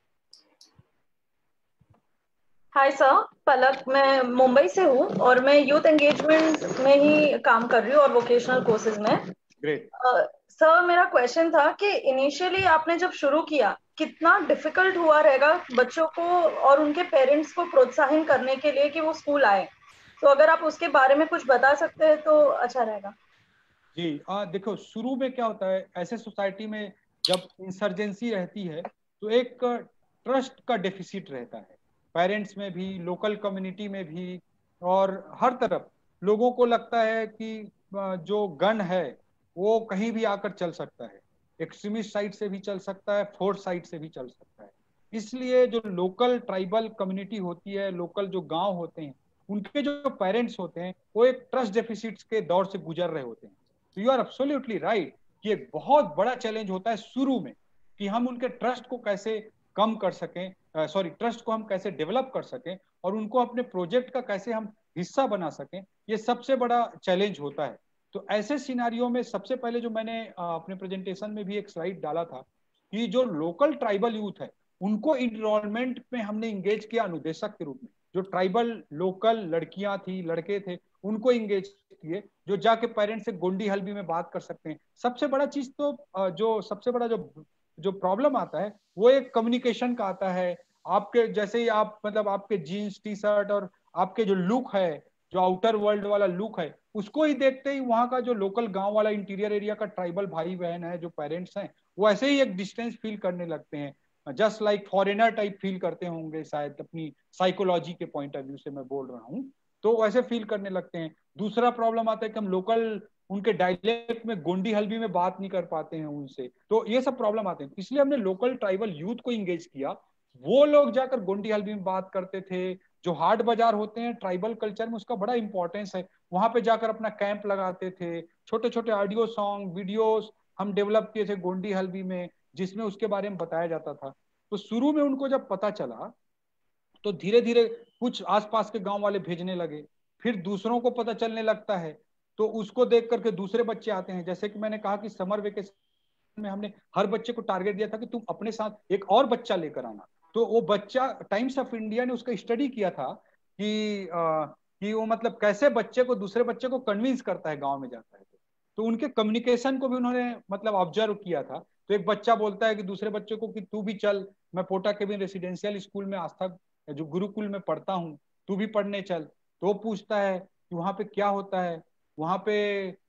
Hi sir, Palak, मैं मुंबई से हूँ और मैं यूथ एंगेजमेंट में ही काम कर रही हूँ और वोकेशनल कोर्सेज में। ग्रेट सर, मेरा क्वेश्चन था कि इनिशियली आपने जब शुरू किया कितना डिफिकल्ट हुआ रहेगा बच्चों को और उनके पेरेंट्स को प्रोत्साहन करने के लिए कि वो स्कूल आए, तो अगर आप उसके बारे में कुछ बता सकते हैं तो अच्छा रहेगा। जी देखो, शुरू में क्या होता है, ऐसे सोसाइटी में जब इंसर्जेंसी रहती है तो एक ट्रस्ट का डेफिसिट रहता है, पेरेंट्स में भी, लोकल कम्युनिटी में भी, और हर तरफ लोगों को लगता है कि जो गन है वो कहीं भी आकर चल सकता है, एक्सट्रीमिस्ट साइड से भी चल सकता है, फोर्स साइड से भी चल सकता है। इसलिए जो लोकल ट्राइबल कम्युनिटी होती है, लोकल जो गांव होते हैं, उनके जो पेरेंट्स होते हैं वो एक ट्रस्ट डेफिसिट के दौर से गुजर रहे होते हैं। तो यू आर एब्सोल्युटली राइट कि एक बहुत बड़ा चैलेंज होता है शुरू में कि हम उनके ट्रस्ट को कैसे कम कर सकें, ट्रस्ट को हम कैसे डेवलप कर सकें और उनको अपने प्रोजेक्ट का कैसे हम हिस्सा बना सकें, ये सबसे बड़ा चैलेंज होता है। तो ऐसे सिनारियों में सबसे पहले जो मैंने अपने प्रेजेंटेशन में भी एक स्लाइड डाला था कि जो लोकल ट्राइबल यूथ है उनको इनरोलमेंट में हमने इंगेज किया अनुदेशक के रूप में। जो ट्राइबल लोकल लड़कियां थी, लड़के थे, उनको इंगेज किए जो जाके पेरेंट्स से गोंडी हल्बी में बात कर सकते हैं। सबसे बड़ा चीज तो जो सबसे बड़ा जो प्रॉब्लम आता है वो एक कम्युनिकेशन का आता है। आपके जैसे ही आप मतलब आपके जीन्स टी शर्ट और आपके जो लुक है, जो आउटर वर्ल्ड वाला लुक है, उसको ही देखते ही वहां का जो लोकल गांव वाला इंटीरियर एरिया का ट्राइबल भाई बहन है, जो पेरेंट्स हैं, वो ऐसे ही एक डिस्टेंस फील करने लगते हैं, just like foreigner type feel करते होंगे शायद, अपनी साइकोलॉजी के पॉइंट ऑफ व्यू से मैं बोल रहा हूँ, तो वैसे फील करने लगते हैं। दूसरा प्रॉब्लम आता है कि हम लोकल उनके डायलेक्ट में गोंडी हल्बी में बात नहीं कर पाते हैं उनसे, तो ये सब प्रॉब्लम आते हैं। इसलिए हमने लोकल ट्राइबल यूथ को इंगेज किया, वो लोग जाकर गोंडी हल्बी में बात करते थे। जो हाट बाजार होते हैं ट्राइबल कल्चर में, उसका बड़ा इंपॉर्टेंस है, वहां पे जाकर अपना कैंप लगाते थे। छोटे छोटे ऑडियो सॉन्ग वीडियोस हम डेवलप किए थे गोंडी हल्बी में, जिसमें उसके बारे में बताया जाता था। तो शुरू में उनको जब पता चला तो धीरे धीरे कुछ आसपास के गांव वाले भेजने लगे, फिर दूसरों को पता चलने लगता है तो उसको देख करके दूसरे बच्चे आते हैं। जैसे कि मैंने कहा कि समर वेकेशन में हमने हर बच्चे को टारगेट दिया था कि तुम अपने साथ एक और बच्चा लेकर आना। तो वो बच्चा, टाइम्स ऑफ इंडिया ने उसका स्टडी किया था कि वो मतलब कैसे बच्चे को दूसरे बच्चे को कन्विंस करता है गांव में जाता है। तो उनके कम्युनिकेशन को भी उन्होंने मतलब ऑब्जर्व किया था तो एक बच्चा बोलता है कि दूसरे बच्चे को कि तू भी चल, मैं पोटा केबिन रेसिडेंशियल स्कूल में आस्था जो गुरुकुल में पढ़ता हूँ, तू भी पढ़ने चल। तो वो पूछता है कि वहाँ पे क्या होता है, वहाँ पे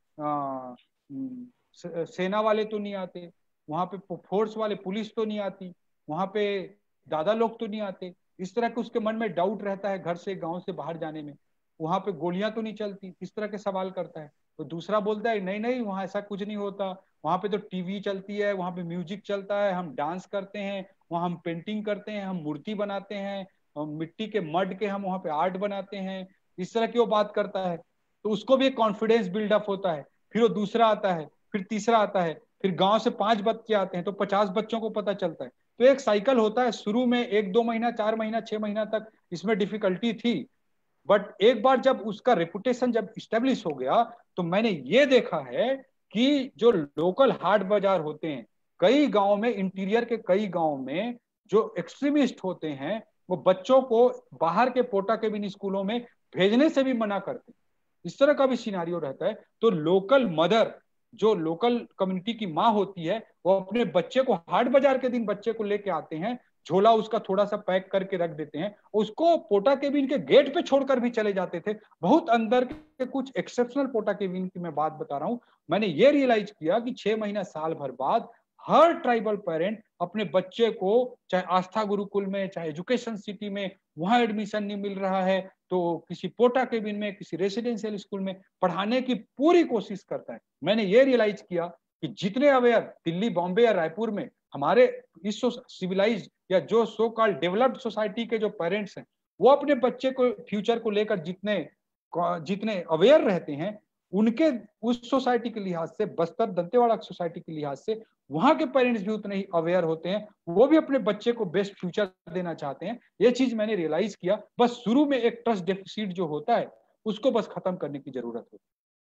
सेना वाले तो नहीं आते, वहाँ पे फोर्स वाले पुलिस तो नहीं आती, वहाँ पे दादा लोग तो नहीं आते। इस तरह के उसके मन में डाउट रहता है घर से गांव से बाहर जाने में। वहाँ पे गोलियां तो नहीं चलती, इस तरह के सवाल करता है। तो दूसरा बोलता है नहीं नहीं, वहाँ ऐसा कुछ नहीं होता, वहाँ पे तो टीवी चलती है, वहाँ पे म्यूजिक चलता है, हम डांस करते हैं, वहाँ हम पेंटिंग करते हैं, हम मूर्ति बनाते हैं, मिट्टी के मड के हम वहाँ पे आर्ट बनाते हैं। इस तरह की वो बात करता है। तो उसको भी एक कॉन्फिडेंस बिल्डअप होता है। फिर वो दूसरा आता है, फिर तीसरा आता है, फिर गांव से 5 बच्चे आते हैं तो 50 बच्चों को पता चलता है। तो एक साइकिल होता है। शुरू में 1-2 महीना, 4 महीना, 6 महीना तक इसमें डिफिकल्टी थी, बट एक बार जब उसका रेपुटेशन जब स्टेब्लिश हो गया तो मैंने ये देखा है कि जो लोकल हाट बाजार होते हैं कई गांव में, इंटीरियर के कई गांव में, जो एक्सट्रीमिस्ट होते हैं वो बच्चों को बाहर के पोटा केबिन स्कूलों में भेजने से भी मना करते हैं। इस तरह का भी सिनारियो रहता है। तो लोकल मदर, जो लोकल कम्युनिटी की माँ होती है, वो अपने बच्चे को हाट बाजार के दिन बच्चे को लेके आते हैं, झोला उसका थोड़ा सा पैक करके रख देते हैं, उसको पोटा केबिन के गेट पे छोड़कर भी चले जाते थे। बहुत अंदर के कुछ एक्सेप्शनल पोटा केबिन की मैं बात बता रहा हूं। मैंने ये रियलाइज किया कि 6 महीना साल भर बाद हर ट्राइबल पेरेंट अपने बच्चे को, चाहे आस्था गुरुकुल में, चाहे एजुकेशन सिटी में, वहां एडमिशन नहीं मिल रहा है तो किसी पोटा केबिन में, किसी रेसिडेंशियल स्कूल में पढ़ाने की पूरी कोशिश करता है। मैंने ये रियलाइज किया कि जितने अवेयर दिल्ली, बॉम्बे या रायपुर में हमारे इस सिविलाइज या जो सो कॉल्ड डेवलप्ड सोसाइटी के जो पेरेंट्स हैं, वो अपने बच्चे को फ्यूचर को लेकर जितने अवेयर रहते हैं, उनके उस सोसाइटी के लिहाज से, बस्तर दंतेवाड़ा सोसाइटी के लिहाज से वहां के पेरेंट्स भी उतने ही अवेयर होते हैं। वो भी अपने बच्चे को बेस्ट फ्यूचर देना चाहते हैं। ये चीज मैंने रियलाइज किया। बस शुरू में एक ट्रस्ट डेफिसिट जो होता है उसको बस खत्म करने की जरूरत है।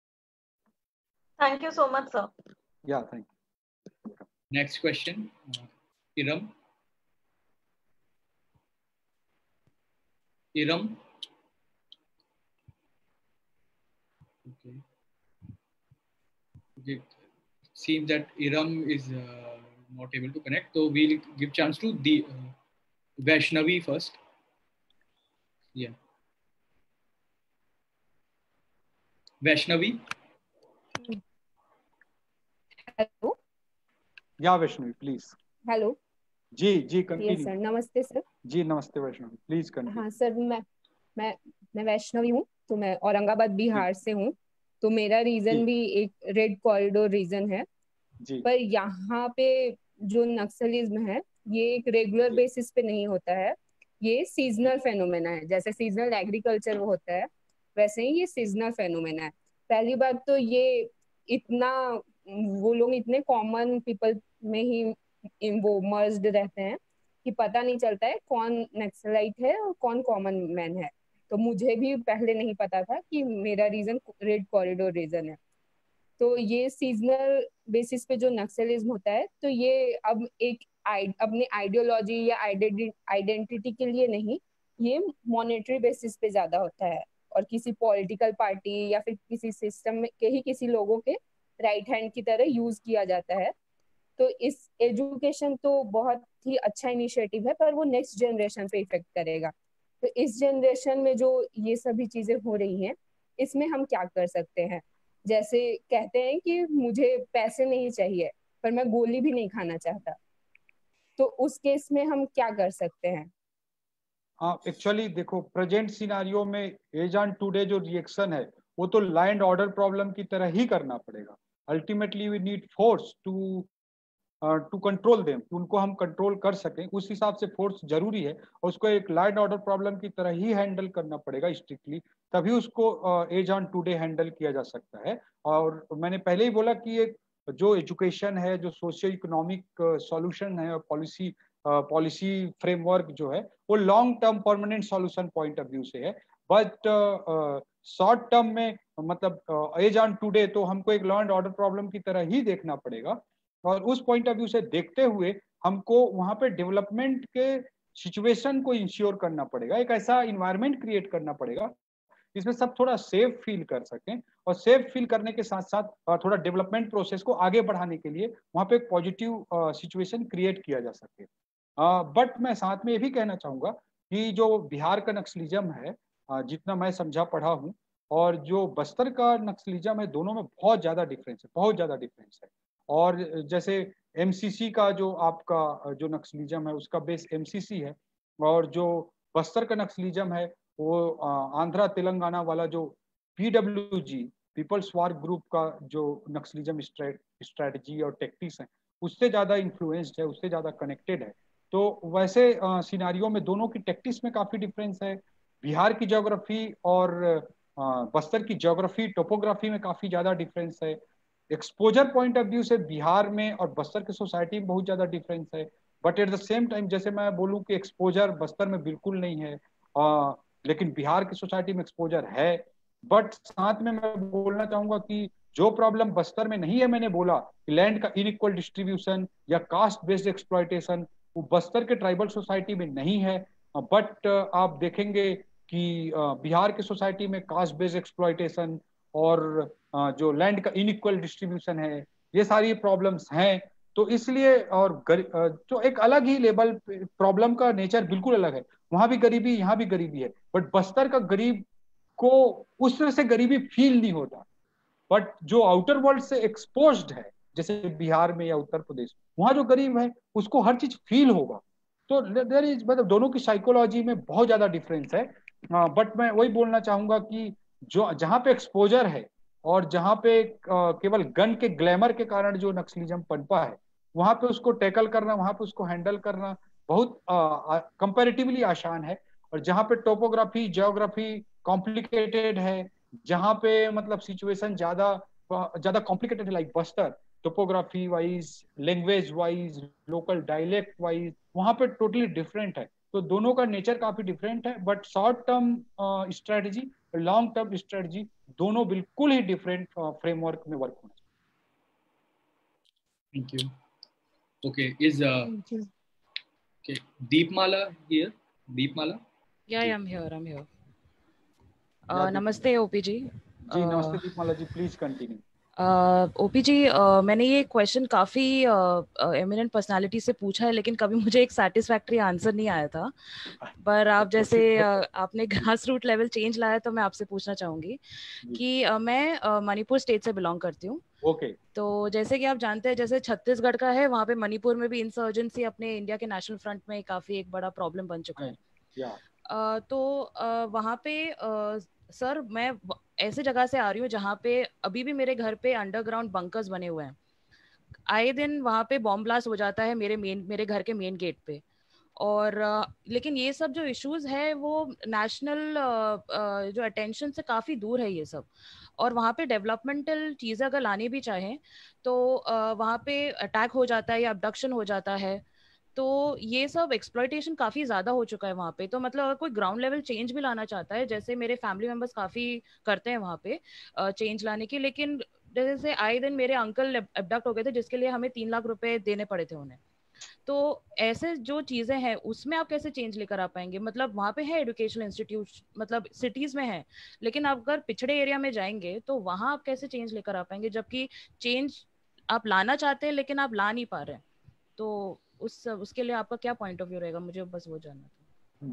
Thank you so much sir. Yeah thank you. Next question, Iram. Okay. It seems that Iram is not able to connect, so we'll give chance to the Vaishnavi first. Yeah, Vaishnavi. Hello. Yeah Vaishnavi please. Hello. जी continue. Yes sir, नमस्ते sir. जी नमस्ते Vaishnavi, please continue. हाँ sir, मैं वैष्णवी हूँ, तो मैं औरंगाबाद बिहार से हूँ। तो मेरा रीजन भी एक रेड कॉरिडोर रीजन है जी। पर यहाँ पे जो नक्सलिज्म है ये एक रेगुलर बेसिस पे नहीं होता है, ये सीजनल फेनोमेना है। जैसे सीजनल एग्रीकल्चर होता है वैसे ही ये सीजनल फेनोमेना है। पहली बात तो ये इतना, वो लोग इतने कॉमन पीपल में ही वो मर्ज्ड रहते हैं कि पता नहीं चलता है कौन नक्सलाइट है और कौन कॉमन मैन है। तो मुझे भी पहले नहीं पता था कि मेरा रीजन रेड कॉरिडोर रीजन है। तो ये सीजनल बेसिस पे जो नक्सलिज्म होता है, तो ये अब एक अपने आइडियोलॉजी या आइडेंटिटी के लिए नहीं, ये मॉनेटरी बेसिस पे ज्यादा होता है और किसी पॉलिटिकल पार्टी या फिर किसी सिस्टम में के ही किसी लोगों के राइट हैंड की तरह यूज किया जाता है। तो इस एजुकेशन तो बहुत ही अच्छा इनिशिएटिव है पर वो नेक्स्ट जनरेशन पे इफेक्ट करेगा। तो इस जनरेशन में जो ये सभी चीजें हो रही हैं, इसमें हम क्या कर सकते हैं? जैसे कहते हैं कि मुझे पैसे नहीं चाहिए पर मैं गोली भी नहीं खाना चाहता, तो उस केस में हम क्या कर सकते हैं? एक्चुअली देखो, प्रेजेंट सिनारियो में एज ऑन टुडे जो रिएक्शन है वो तो लैंड ऑर्डर प्रॉब्लम की तरह ही करना पड़ेगा। Ultimately we need force to control them, उनको हम कंट्रोल कर सकें, उस हिसाब से फोर्स जरूरी है और उसको एक लैंड ऑर्डर प्रॉब्लम की तरह ही हैंडल करना पड़ेगा स्ट्रिक्टली, तभी उसको एज ऑन टुडे हैंडल किया जा सकता है। और मैंने पहले ही बोला कि एक जो एजुकेशन है, जो सोशियो इकोनॉमिक सॉल्यूशन है, पॉलिसी फ्रेमवर्क जो है वो long term permanent solution point of view से है। बट शॉर्ट टर्म में, मतलब एज ऑन टुडे, तो हमको एक लॉ एंड ऑर्डर प्रॉब्लम की तरह ही देखना पड़ेगा। और उस पॉइंट ऑफ व्यू से देखते हुए हमको वहां पे डेवलपमेंट के सिचुएशन को इंश्योर करना पड़ेगा, एक ऐसा इन्वायरमेंट क्रिएट करना पड़ेगा इसमें सब थोड़ा सेफ फील कर सकें, और सेफ फील करने के साथ साथ थोड़ा डेवलपमेंट प्रोसेस को आगे बढ़ाने के लिए वहाँ पे एक पॉजिटिव सिचुएशन क्रिएट किया जा सके। बट मैं साथ में ये भी कहना चाहूँगा कि जो बिहार का नक्सलिज्म है, जितना मैं समझा पढ़ा हूँ, और जो बस्तर का नक्सलिज्म है, दोनों में बहुत ज़्यादा डिफरेंस है, बहुत ज़्यादा डिफरेंस है। और जैसे एमसीसी का जो आपका जो नक्सलिज्म है उसका बेस एमसीसी है, और जो बस्तर का नक्सलिज्म है वो आंध्रा तेलंगाना वाला जो पीडब्ल्यूजी पीपल्स वार ग्रुप का जो नक्सलिज्म स्ट्रेटजी और टेक्टिक्स है उससे ज़्यादा इन्फ्लुएंस्ड है, उससे ज़्यादा कनेक्टेड है। तो वैसे सिनारियों में दोनों की टेक्टिक्स में काफ़ी डिफरेंस है। बिहार की ज्योग्राफी और बस्तर की ज्योग्राफी टोपोग्राफी में काफ़ी ज़्यादा डिफरेंस है। एक्सपोजर पॉइंट ऑफ व्यू से बिहार में और बस्तर की सोसाइटी में बहुत ज़्यादा डिफरेंस है। But at the same time जैसे मैं बोलूँ कि एक्सपोजर बस्तर में बिल्कुल नहीं है, लेकिन बिहार की सोसाइटी में एक्सपोजर है। बट साथ में मैं बोलना चाहूँगा कि जो प्रॉब्लम बस्तर में नहीं है, मैंने बोला कि लैंड का इनइक्वल डिस्ट्रीब्यूशन या कास्ट बेस्ड एक्सप्लॉयटेशन, वो बस्तर के ट्राइबल सोसाइटी में नहीं है। बट आप देखेंगे कि बिहार की सोसाइटी में कास्ट बेस्ड एक्सप्लॉयटेशन और जो लैंड का इनइक्वल डिस्ट्रीब्यूशन है, ये सारी प्रॉब्लम्स हैं। तो इसलिए और जो एक अलग ही लेवल प्रॉब्लम का नेचर बिल्कुल अलग है, वहां भी गरीबी यहाँ भी गरीबी है, बट बस्तर का गरीब को उस तरह से गरीबी फील नहीं होता। बट जो आउटर वर्ल्ड से एक्सपोज्ड है जैसे बिहार में या उत्तर प्रदेश, वहां जो गरीब है उसको हर चीज फील होगा। तो देयर इज मतलब दोनों की साइकोलॉजी में बहुत ज्यादा डिफरेंस है। बट मैं वही बोलना चाहूंगा कि जो जहाँ पे एक्सपोजर है और जहाँ पे केवल गन के ग्लैमर के कारण जो नक्सलिज्म पनपा है, वहां पे उसको टैकल करना, वहां पे उसको हैंडल करना बहुत कंपैरेटिवली आसान है। और जहाँ पे टोपोग्राफी ज्योग्राफी कॉम्प्लिकेटेड है, जहाँ पे मतलब सिचुएशन ज्यादा ज्यादा कॉम्प्लिकेटेड है, like Bastar topography wise, language wise, local dialect wise, वहां पे टोटली डिफरेंट है। तो दोनों का नेचर काफी डिफरेंट है। But short term strategy, long term strategy, दोनों बिल्कुल ही डिफरेंट फ्रेमवर्क में वर्क होना चाहिए। Thank you. Okay, is okay, Deepmala here? Deepmala? Yeah, I'm here. नमस्ते ओपी जी। जी नमस्ते Deepmala ji, please continue. OP ji, मैंने ये क्वेश्चन काफ़ी एमिनेंट पर्सनालिटी से पूछा है, लेकिन कभी मुझे एक सेटिस्फैक्ट्री आंसर नहीं आया था। पर आप जैसे आपने ग्रास रूट लेवल चेंज लाया, तो मैं आपसे पूछना चाहूँगी कि मैं मणिपुर स्टेट से बिलोंग करती हूँ। ओके। तो जैसे कि आप जानते हैं, जैसे छत्तीसगढ़ का है, वहाँ पे मणिपुर में भी इंसर्जेंसी अपने इंडिया के नेशनल फ्रंट में काफ़ी एक बड़ा प्रॉब्लम बन चुका है। तो वहाँ पे सर मैं ऐसे जगह से आ रही हूँ जहाँ पे अभी भी मेरे घर पे अंडरग्राउंड बंकर्स बने हुए हैं। आए दिन वहाँ पे बॉम्ब ब्लास्ट हो जाता है मेरे घर के मेन गेट पे। और लेकिन ये सब जो इश्यूज है वो नेशनल जो अटेंशन से काफ़ी दूर है ये सब। और वहाँ पे डेवलपमेंटल चीज़ें अगर लानी भी चाहें तो वहाँ पे अटैक हो जाता है या अबडक्शन हो जाता है। तो ये सब एक्सप्लॉयटेशन काफ़ी ज़्यादा हो चुका है वहाँ पे। तो मतलब अगर कोई ग्राउंड लेवल चेंज भी लाना चाहता है, जैसे मेरे फैमिली मेम्बर्स काफ़ी करते हैं वहाँ पे चेंज लाने की, लेकिन जैसे आए दिन मेरे अंकल अबडक्ट हो गए थे, जिसके लिए हमें 3 लाख रुपए देने पड़े थे उन्हें। तो ऐसे जो चीज़ें हैं उसमें आप कैसे चेंज लेकर आ पाएंगे? मतलब वहाँ पे है एजुकेशनल इंस्टीट्यूट, मतलब सिटीज़ में है, लेकिन आप अगर पिछड़े एरिया में जाएंगे तो वहाँ आप कैसे चेंज लेकर आ पाएंगे, जबकि चेंज आप लाना चाहते हैं लेकिन आप ला नहीं पा रहे हैं? तो उसके लिए आपका क्या पॉइंट ऑफ व्यू रहेगा? मुझे बस वो जानना था।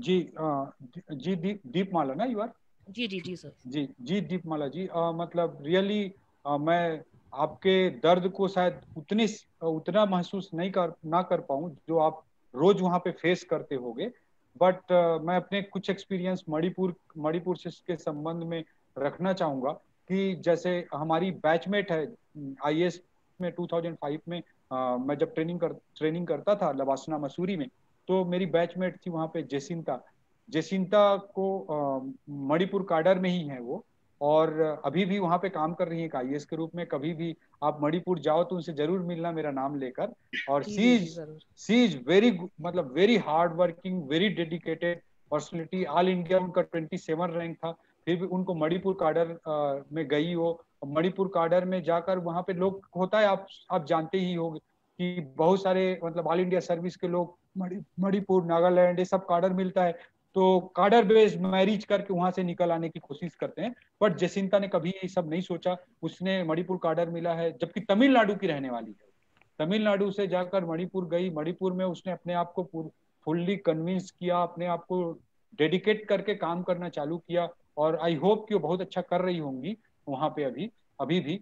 जी दीपमाला ना, यू आर? जी सर। जी दीपमाला जी, मतलब रियली मैं आपके दर्द को शायद उतना महसूस नहीं कर पाऊँ जो आप रोज वहाँ पे फेस करते होगे। बट मैं अपने कुछ एक्सपीरियंस मणिपुर से के संबंध में रखना चाहूँगा कि जैसे हमारी बैचमेट है IAS में 2005 में, मैं जब ट्रेनिंग करता था लवासना मसूरी में, तो मेरी बैचमेट थी वहाँ पे जेसिंता को मणिपुर काडर में ही है वो, और अभी भी वहाँ पे काम कर रही है एक IAS के रूप में। कभी भी आप मणिपुर जाओ तो उनसे जरूर मिलना मेरा नाम लेकर। और she is very hard working, very dedicated personality. All India उनका 27 रैंक था, फिर भी उनको मणिपुर काडर में गई वो। मणिपुर काडर में जाकर वहाँ पे लोग होता है, आप जानते ही होंगे कि बहुत सारे मतलब ऑल इंडिया सर्विस के लोग मणिपुर, नागालैंड, ये सब काडर मिलता है। तो कार्डर बेस्ड मैरिज करके वहां से निकल आने की कोशिश करते हैं। बट जसिंता ने कभी ये सब नहीं सोचा, उसने मणिपुर कार्डर मिला है, जबकि तमिलनाडु की रहने वाली है, तमिलनाडु से जाकर मणिपुर गई, मणिपुर में उसने अपने आप को फुल्ली कन्विंस किया, अपने आप को डेडिकेट करके काम करना चालू किया, और आई होप कि वो बहुत अच्छा कर रही होंगी वहां पे अभी भी।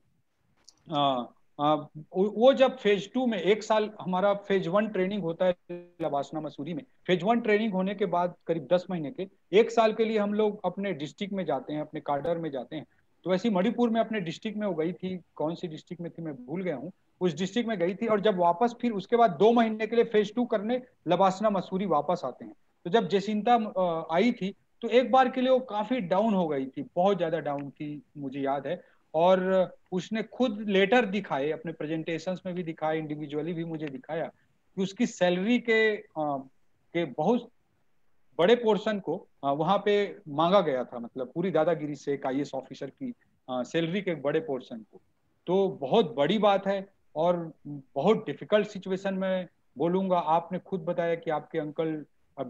वो जब फेज 2 में 1 साल हमारा फेज 1 ट्रेनिंग होता है लवासना मसूरी में, फेज 1 ट्रेनिंग होने के बाद करीब 10 महीने के 1 साल के लिए हम लोग अपने डिस्ट्रिक्ट में जाते हैं, अपने कार्डर में जाते हैं। तो ऐसी मणिपुर में अपने डिस्ट्रिक्ट में वो गई थी, कौन सी डिस्ट्रिक्ट में थी मैं भूल गया हूँ, उस डिस्ट्रिक्ट में गई थी। और जब वापस फिर उसके बाद 2 महीने के लिए फेज 2 करने लवासना मसूरी वापस आते हैं। तो जब जसिंता आई थी तो एक बार के लिए वो काफी डाउन हो गई थी, बहुत ज्यादा डाउन थी, मुझे याद है। और उसने खुद लेटर दिखाए, अपने प्रेजेंटेशंस में भी दिखाए, इंडिविजुअली भी मुझे दिखाया कि उसकी सैलरी के बहुत बड़े पोर्शन को वहां पे मांगा गया था, मतलब पूरी दादागिरी से एक IAS ऑफिसर की सैलरी के बड़े पोर्शन को। तो बहुत बड़ी बात है और बहुत डिफिकल्ट सिचुएशन में बोलूंगा। आपने खुद बताया कि आपके अंकल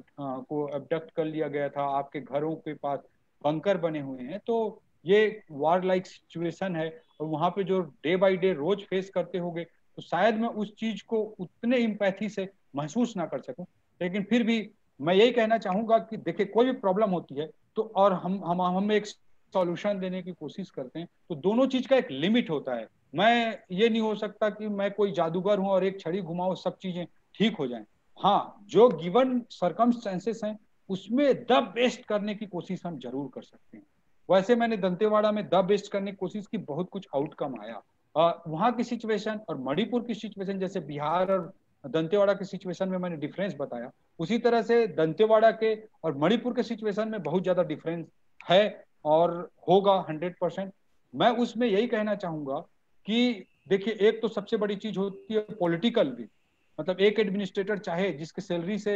को अबडक्ट कर लिया गया था, आपके घरों के पास बंकर बने हुए हैं, तो ये वार लाइक सिचुएशन है और वहां पे जो डे बाय डे रोज फेस करते होंगे, तो शायद मैं उस चीज को उतने इम्पैथी से महसूस ना कर सकूं। लेकिन फिर भी मैं यही कहना चाहूंगा कि देखिए, कोई भी प्रॉब्लम होती है तो और हम एक सॉल्यूशन देने की कोशिश करते हैं, तो दोनों चीज का एक लिमिट होता है। मैं ये नहीं हो सकता कि मैं कोई जादूगर हूं और एक छड़ी घुमाऊं सब चीजें ठीक हो जाएं। हाँ, जो गिवन सर्कमस्टेंसेस हैं उसमें द बेस्ट करने की कोशिश हम जरूर कर सकते हैं। वैसे मैंने दंतेवाड़ा में द बेस्ट करने की कोशिश की, बहुत कुछ आउटकम आया। वहां की सिचुएशन और मणिपुर की सिचुएशन, जैसे बिहार और दंतेवाड़ा की सिचुएशन में मैंने डिफरेंस बताया, उसी तरह से दंतेवाड़ा के और मणिपुर के सिचुएशन में बहुत ज्यादा डिफरेंस है और होगा 100%। मैं उसमें यही कहना चाहूंगा कि देखिए, एक तो सबसे बड़ी चीज होती है पॉलिटिकल भी, मतलब एक एडमिनिस्ट्रेटर चाहे जिसके सैलरी से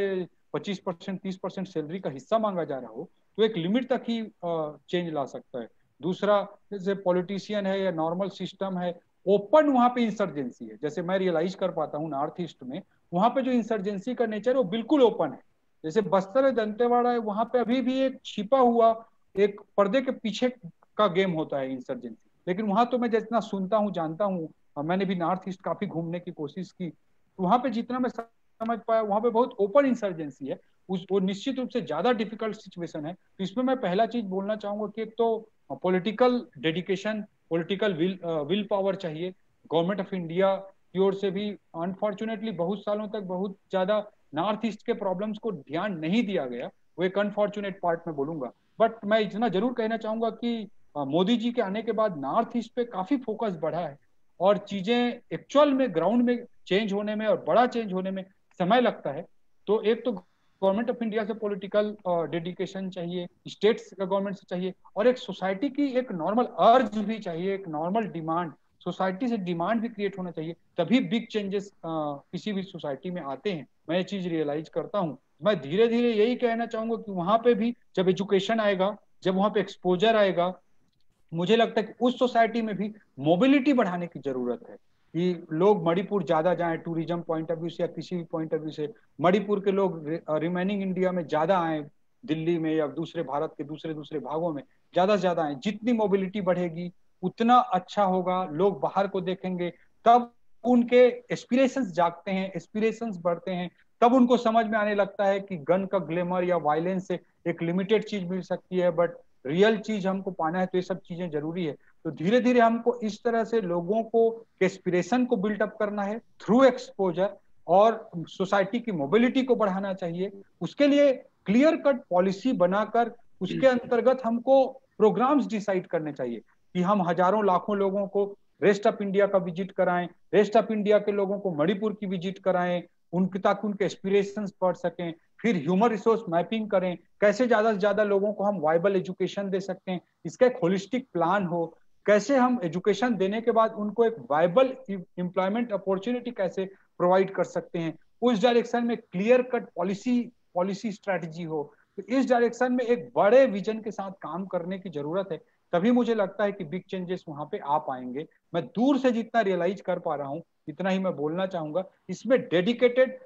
25% 30% सैलरी का हिस्सा मांगा जा रहा हो, तो एक लिमिट तक ही चेंज ला सकता है। दूसरा, जैसे पॉलिटिशियन है या नॉर्मल सिस्टम है, ओपन वहां पे इंसर्जेंसी है। जैसे मैं रियलाइज कर पाता हूँ नॉर्थ ईस्ट में वहां पे जो इंसर्जेंसी का नेचर है वो बिल्कुल ओपन है। जैसे बस्तर है, दंतेवाड़ा है, वहां पे अभी भी एक छिपा हुआ एक पर्दे के पीछे का गेम होता है इंसर्जेंसी। लेकिन वहां तो मैं जितना सुनता हूँ, जानता हूँ, मैंने भी नॉर्थ ईस्ट काफी घूमने की कोशिश की, वहां पे जितना मैं समझ पाया वहां पे बहुत ओपन इंसर्जेंसी है। वो निश्चित रूप से ज्यादा डिफिकल्ट सिचुएशन है। तो इसमें मैं पहला चीज बोलना चाहूंगा कि एक तो political dedication, political will power चाहिए गवर्नमेंट ऑफ इंडिया की ओर से भी। अनफॉर्चुनेटली बहुत सालों तक बहुत ज्यादा नॉर्थ ईस्ट के प्रॉब्लम्स को ध्यान नहीं दिया गया, वो एक अनफॉर्चुनेट पार्ट में बोलूंगा। बट मैं इतना जरूर कहना चाहूंगा कि मोदी जी के आने के बाद नॉर्थ ईस्ट पे काफी फोकस बढ़ा है और चीजें एक्चुअल में ग्राउंड में चेंज होने में और बड़ा चेंज होने में समय लगता है। तो एक तो गवर्नमेंट ऑफ इंडिया से पॉलिटिकल डेडिकेशन चाहिए, स्टेट्स का गवर्नमेंट से चाहिए, और एक सोसाइटी की एक नॉर्मल अर्ज भी चाहिए, एक नॉर्मल डिमांड, सोसाइटी से डिमांड भी क्रिएट होना चाहिए, तभी बिग चेंजेस किसी भी सोसाइटी में आते हैं। मैं ये चीज रियलाइज करता हूँ। मैं धीरे धीरे यही कहना चाहूंगा कि वहां पे भी जब एजुकेशन आएगा, जब वहां पे एक्सपोजर आएगा, मुझे लगता है कि उस सोसाइटी में भी मोबिलिटी बढ़ाने की जरूरत है कि लोग मणिपुर ज्यादा जाएं, टूरिज्म पॉइंट ऑफ व्यू से या किसी भी पॉइंट ऑफ व्यू से मणिपुर के लोग रिमेनिंग इंडिया में ज्यादा आए, दिल्ली में या दूसरे भारत के दूसरे भागों में ज्यादा से ज्यादा आए। जितनी मोबिलिटी बढ़ेगी उतना अच्छा होगा, लोग बाहर को देखेंगे, तब उनके एस्पिरेशंस जागते हैं, एस्पिरेशंस बढ़ते हैं, तब उनको समझ में आने लगता है कि गन का ग्लैमर या वायलेंस से एक लिमिटेड चीज मिल सकती है, बट रियल चीज हमको पाना है तो ये सब चीजें जरूरी है। तो धीरे धीरे हमको इस तरह से लोगों को एस्पिरेशन को बिल्टअप करना है थ्रू एक्सपोजर, और सोसाइटी की मोबिलिटी को बढ़ाना चाहिए। उसके लिए क्लियर कट पॉलिसी बनाकर उसके अंतर्गत हमको प्रोग्राम्स डिसाइड करने चाहिए कि हम हजारों लाखों लोगों को रेस्ट ऑफ इंडिया का विजिट कराएं, रेस्ट ऑफ इंडिया के लोगों को मणिपुर की विजिट कराएं, उनकी ताकि उनके एस्पिरेशंस बढ़ सकें। फिर ह्यूमन रिसोर्स मैपिंग करें, कैसे ज्यादा से ज्यादा लोगों को हम वाइबल एजुकेशन दे सकते हैं, इसका एक होलिस्टिक प्लान हो, कैसे हम एजुकेशन देने के बाद उनको एक वाइबल एम्प्लॉयमेंट अपॉर्चुनिटी कैसे प्रोवाइड कर सकते हैं, उस डायरेक्शन में क्लियर कट पॉलिसी स्ट्रेटजी हो। तो इस डायरेक्शन में एक बड़े विजन के साथ काम करने की जरूरत है, तभी मुझे लगता है कि बिग चेंजेस वहां पे आ पाएंगे। मैं दूर से जितना रियलाइज कर पा रहा हूँ इतना ही मैं बोलना चाहूंगा। इसमें डेडिकेटेड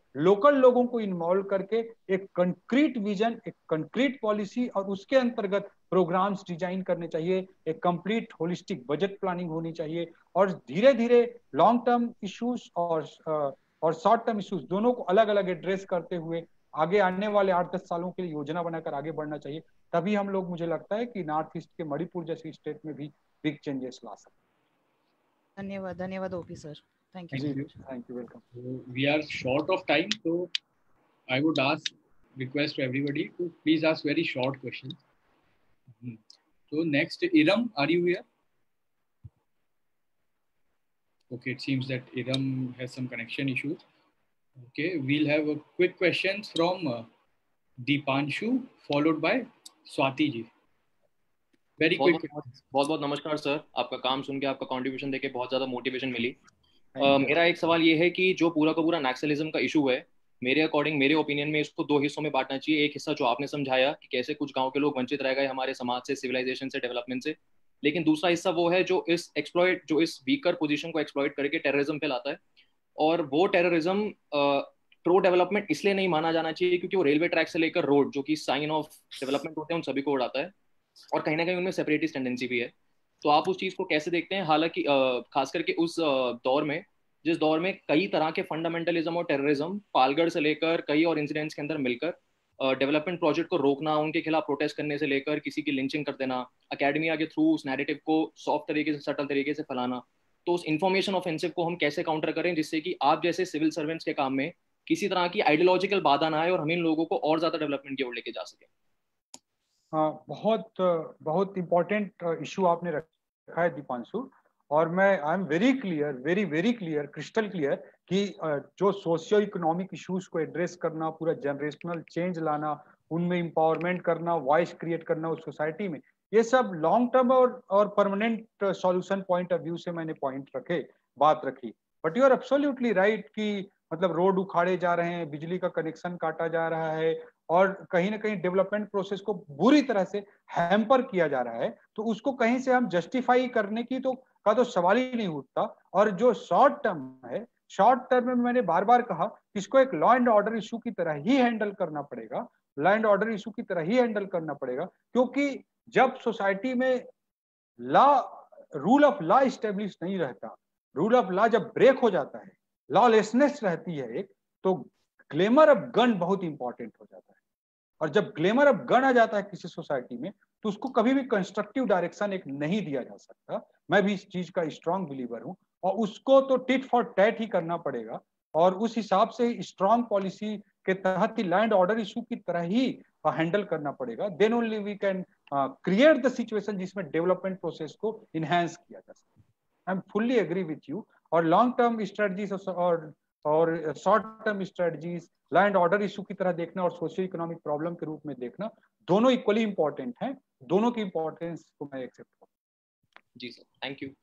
लोकल लोगों को इन्वॉल्व करके एक कंक्रीट विजन, एक कंक्रीट पॉलिसी और उसके अंतर्गत प्रोग्राम्स डिजाइन करने चाहिए, एक कंप्लीट होलिस्टिक बजट प्लानिंग होनी चाहिए और धीरे धीरे लॉन्ग टर्म इश्यूज और शॉर्ट टर्म इश्यूज दोनों को अलग अलग एड्रेस करते हुए आगे आने वाले 8-10 सालों के लिए योजना बनाकर आगे बढ़ना चाहिए। तभी हम लोग, मुझे लगता है कि नॉर्थ ईस्ट के मणिपुर जैसी स्टेट में भी बिग चेंजेस ला सकते। धन्यवाद, धन्यवाद OP sir, thank you. Thank you, welcome. We are short of time, so I would request to everybody to please ask very short questions. So next, Iram, are you here? Okay, it seems that Iram has some connection issues. Okay, we'll have a quick questions from Deepanshu, followed by Swati ji. Very quick. बहुत बहुत नमस्कार sir, आपका काम सुन के, आपका contribution देके बहुत ज़्यादा मोटिवेशन मिली। मेरा एक सवाल ये है कि जो पूरा का पूरा नक्सलिज्म का इशू है, मेरे अकॉर्डिंग, मेरे ओपिनियन में इसको 2 हिस्सों में बांटना चाहिए। एक हिस्सा जो आपने समझाया कि कैसे कुछ गांव के लोग वंचित रह गए हमारे समाज से, सिविलाइजेशन से, डेवलपमेंट से, लेकिन दूसरा हिस्सा वो है जो इस वीकर पोजीशन को एक्सप्लॉइट करके टेररिज्म फैलाता है। और वो टेररिज्म प्रो डेवलपमेंट इसलिए नहीं माना जाना चाहिए क्योंकि वो रेलवे ट्रैक से लेकर रोड, जो कि साइन ऑफ डेवलपमेंट होते हैं, उन सभी को उड़ाता है और कहीं ना कहीं उनमें सेपरेटिस्ट टेंडेंसी भी है। तो आप उस चीज़ को कैसे देखते हैं? हालांकि खास करके उस दौर में, जिस दौर में कई तरह के फंडामेंटलिज्म और टेररिज्म पालगढ़ से लेकर कई और इंसिडेंट्स के अंदर मिलकर डेवलपमेंट प्रोजेक्ट को रोकना, उनके खिलाफ प्रोटेस्ट करने से लेकर किसी की लिंचिंग कर देना, अकेडमिया के थ्रू उस नैरेटिव को सॉफ्ट तरीके से, सटल तरीके से फैलाना, तो उस इन्फॉर्मेशन ऑफेंसिव को हम कैसे काउंटर करें जिससे कि आप जैसे सिविल सर्वेंट्स के काम में किसी तरह की आइडियोलॉजिकल बाधा ना आए और हम इन लोगों को और ज्यादा डेवलपमेंट की ओर लेके जा सके? बहुत इम्पोर्टेंट इशू आपने रखा है दीपांशु, और मैं I am very clear, very clear, crystal clear कि जो सोशियो इकोनॉमिक इश्यूज को एड्रेस करना, पूरा जनरेशनल चेंज लाना, उनमें एम्पावरमेंट करना, वॉइस क्रिएट करना उस सोसाइटी में, ये सब लॉन्ग टर्म और permanent solution point of view से मैंने बात रखी। But you are absolutely right कि मतलब रोड उखाड़े जा रहे हैं, बिजली का कनेक्शन काटा जा रहा है और कहीं ना कहीं डेवलपमेंट प्रोसेस को बुरी तरह से हैम्पर किया जा रहा है, तो उसको कहीं से हम जस्टिफाई करने की का तो सवाल ही नहीं उठता। और जो शॉर्ट टर्म है, शॉर्ट टर्म में मैंने बार बार कहा कि इसको एक लॉ एंड ऑर्डर इशू की तरह ही हैंडल करना पड़ेगा, लॉ एंड ऑर्डर इशू की तरह ही हैंडल करना पड़ेगा, क्योंकि जब सोसाइटी में रूल ऑफ लॉ इस्टेब्लिश नहीं रहता, रूल ऑफ लॉ जब ब्रेक हो जाता है, लॉलेसनेस रहती है एक, तो ग्लेमर ऑफ गन बहुत इंपॉर्टेंट हो जाता है। और जब ग्लेमर ऑफ गन आ जाता है किसी सोसाइटी में, तो उसको कभी भी कंस्ट्रक्टिव डायरेक्शन एक नहीं दिया जा सकता। मैं भी इस चीज का स्ट्रांग बिलीवर हूं, और उसको तो टिट फॉर टैट ही करना पड़ेगा, और उस हिसाब से स्ट्रांग पॉलिसी के तहत ही लैंड ऑर्डर इशू की तरह ही हैंडल करना पड़ेगा। Then only we can create the situation जिसमें डेवलपमेंट प्रोसेस को इनहेंस किया जा सके। I am fully agree with you. और लॉन्ग टर्म स्ट्रेटजीज और short term strategies land order issue की तरह देखना और सोशियो इकोनॉमिक प्रॉब्लम के रूप में देखना, दोनों इक्वली इंपॉर्टेंट हैं। दोनों की इंपॉर्टेंस को मैं एक्सेप्ट करूँ। जी sir, thank you.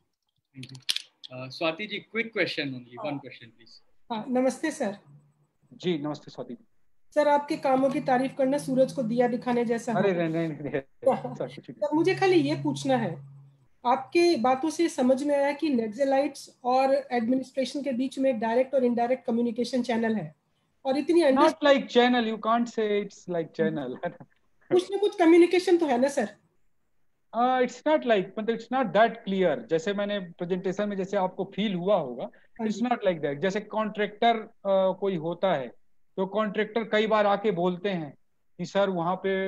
Swati ji, quick question only, one question please. हाँ, नमस्ते सर। जी नमस्ते स्वाति जी। सर, आपके कामों की तारीफ करना सूरज को दिया दिखाने जैसा है। अरे नहीं सर, मुझे खाली ये पूछना है, आपके बातों से समझ में आया कि नक्सलाइट्स और एडमिनिस्ट्रेशन के बीच में डायरेक्ट और इनडायरेक्ट कम्युनिकेशन चैनल है, और इतनी not like channel, you can't say it's like channel. कुछ ना कुछ कम्युनिकेशन तो है ना सर? इट्स नॉट लाइक, मतलब इट्स नॉट दैट क्लियर। जैसे मैंने प्रेजेंटेशन में जैसे आपको फील हुआ होगा, इट्स नॉट लाइक दैट। जैसे कॉन्ट्रैक्टर कोई होता है, तो कॉन्ट्रैक्टर कई बार आके बोलते हैं कि सर वहाँ पे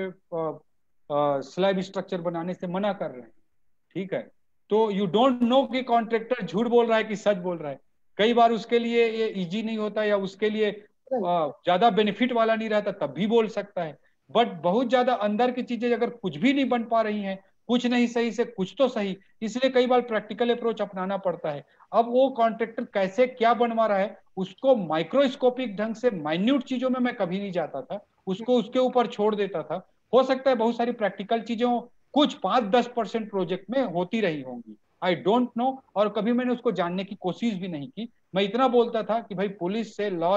स्लैब स्ट्रक्चर बनाने से मना कर रहे हैं, ठीक है, तो यू डोंट नो कि कॉन्ट्रैक्टर झूठ बोल रहा है कि सच बोल रहा है। कई बार उसके लिए ये इजी नहीं होता, या उसके लिए ज्यादा बेनिफिट वाला नहीं रहता, तब भी बोल सकता है। बट बहुत ज्यादा अंदर की चीजें अगर कुछ भी नहीं बन पा रही हैं, कुछ नहीं सही से कुछ तो सही, इसलिए कई बार प्रैक्टिकल अप्रोच अपनाना पड़ता है। अब वो कॉन्ट्रैक्टर कैसे क्या बनवा रहा है, उसको माइक्रोस्कोपिक ढंग से माइन्यूट चीजों में मैं कभी नहीं जाता था, उसको उसके ऊपर छोड़ देता था। हो सकता है बहुत सारी प्रैक्टिकल चीजों कुछ 5-10% प्रोजेक्ट में होती रही होंगी, आई डोंट नो, और कभी मैंने उसको जानने की कोशिश भी नहीं की। मैं इतना बोलता था कि भाई पुलिस से, लॉ से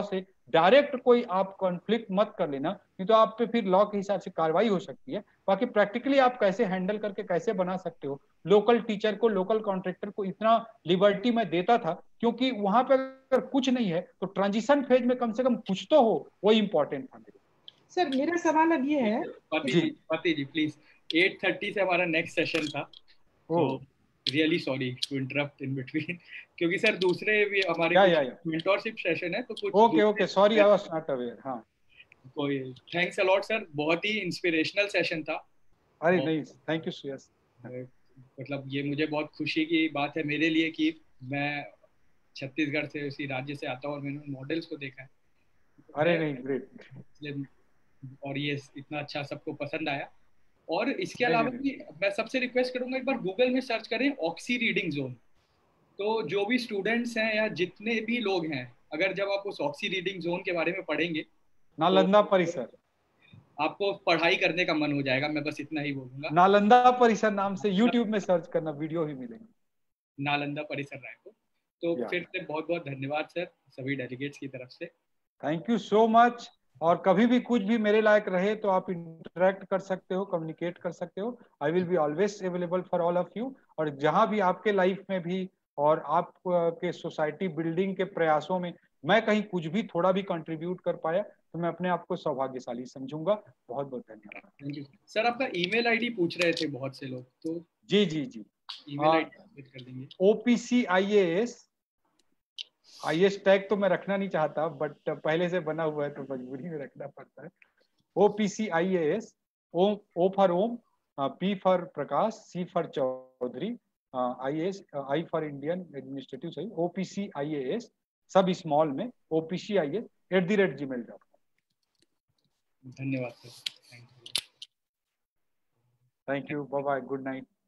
डायरेक्ट कोई आप कॉन्फ्लिक्ट मत कर लेना, नहीं तो आप पे फिर लॉ के हिसाब से कार्रवाई हो सकती है। बाकी प्रैक्टिकली आप कैसे हैंडल करके कैसे बना सकते हो, लोकल टीचर को, लोकल कॉन्ट्रैक्टर को इतना लिबर्टी मैं देता था, क्योंकि वहां पे अगर कुछ नहीं है तो ट्रांजिशन फेज में कम से कम कुछ तो हो, वो इंपॉर्टेंट था मेरे। सर मेरा सवाल अब ये है, पति जी प्लीज, 8:30 से हमारा नेक्स्ट सेशन था, तो really sorry to interrupt in between, क्योंकि सर दूसरे भी हमारे मेंटरशिप सेशन है, तो कुछ okay sorry I was not aware. हाँ कोई, थैंक्स अ लॉट सर, बहुत ही इंस्पिरेशनल सेशन था। अरे नहीं, थैंक यू सुयस। मतलब ये मुझे बहुत खुशी की बात है मेरे लिए कि मैं छत्तीसगढ़ से, उसी राज्य से आता हूँ और मैंने मॉडल्स को देखा है। अरे नहीं, ग्रेट। और ये इतना अच्छा सबको पसंद आया। और इसके अलावा भी मैं सबसे रिक्वेस्ट करूंगा, एक बार गूगल में सर्च करें ऑक्सी रीडिंग जोन, तो जो भी स्टूडेंट्स हैं या जितने भी लोग हैं, अगर जब आप उस ऑक्सी रीडिंग जोन के बारे में पढ़ेंगे, नालंदा परिसर, आपको पढ़ाई करने का मन हो जाएगा। मैं बस इतना ही बोलूंगा। नालंदा परिसर नाम से यूट्यूब में सर्च करना, वीडियो ही मिलेंगे, नालंदा परिसर रायपुर। तो फिर से बहुत बहुत धन्यवाद सर सभी डेलीगेट्स की तरफ से। Thank you so much. और कभी भी कुछ भी मेरे लायक रहे तो आप इंटरेक्ट कर सकते हो, कम्युनिकेट कर सकते हो। I will be always available for all of you. और जहां भी आपके लाइफ में भी और आपके सोसाइटी बिल्डिंग के प्रयासों में मैं कहीं कुछ भी थोड़ा भी कंट्रीब्यूट कर पाया तो मैं अपने आप को सौभाग्यशाली समझूंगा। बहुत बहुत धन्यवाद। Thank you sir. आपका ईमेल आईडी पूछ रहे थे बहुत से लोग, तो जी ईमेल आईडी कर देंगे। OPCIAS IAS टैग तो मैं रखना नहीं चाहता, बट पहले से बना हुआ है तो मजबूरी में रखना पड़ता है। OPCIAS, O for Om, P for Prakash, C for Chaudhary, IAS, I for Indian administrative सही, OPCIAS सब स्मॉल में, OPCIAS@gmail.com। धन्यवाद sir. Thank you, bye bye, good night.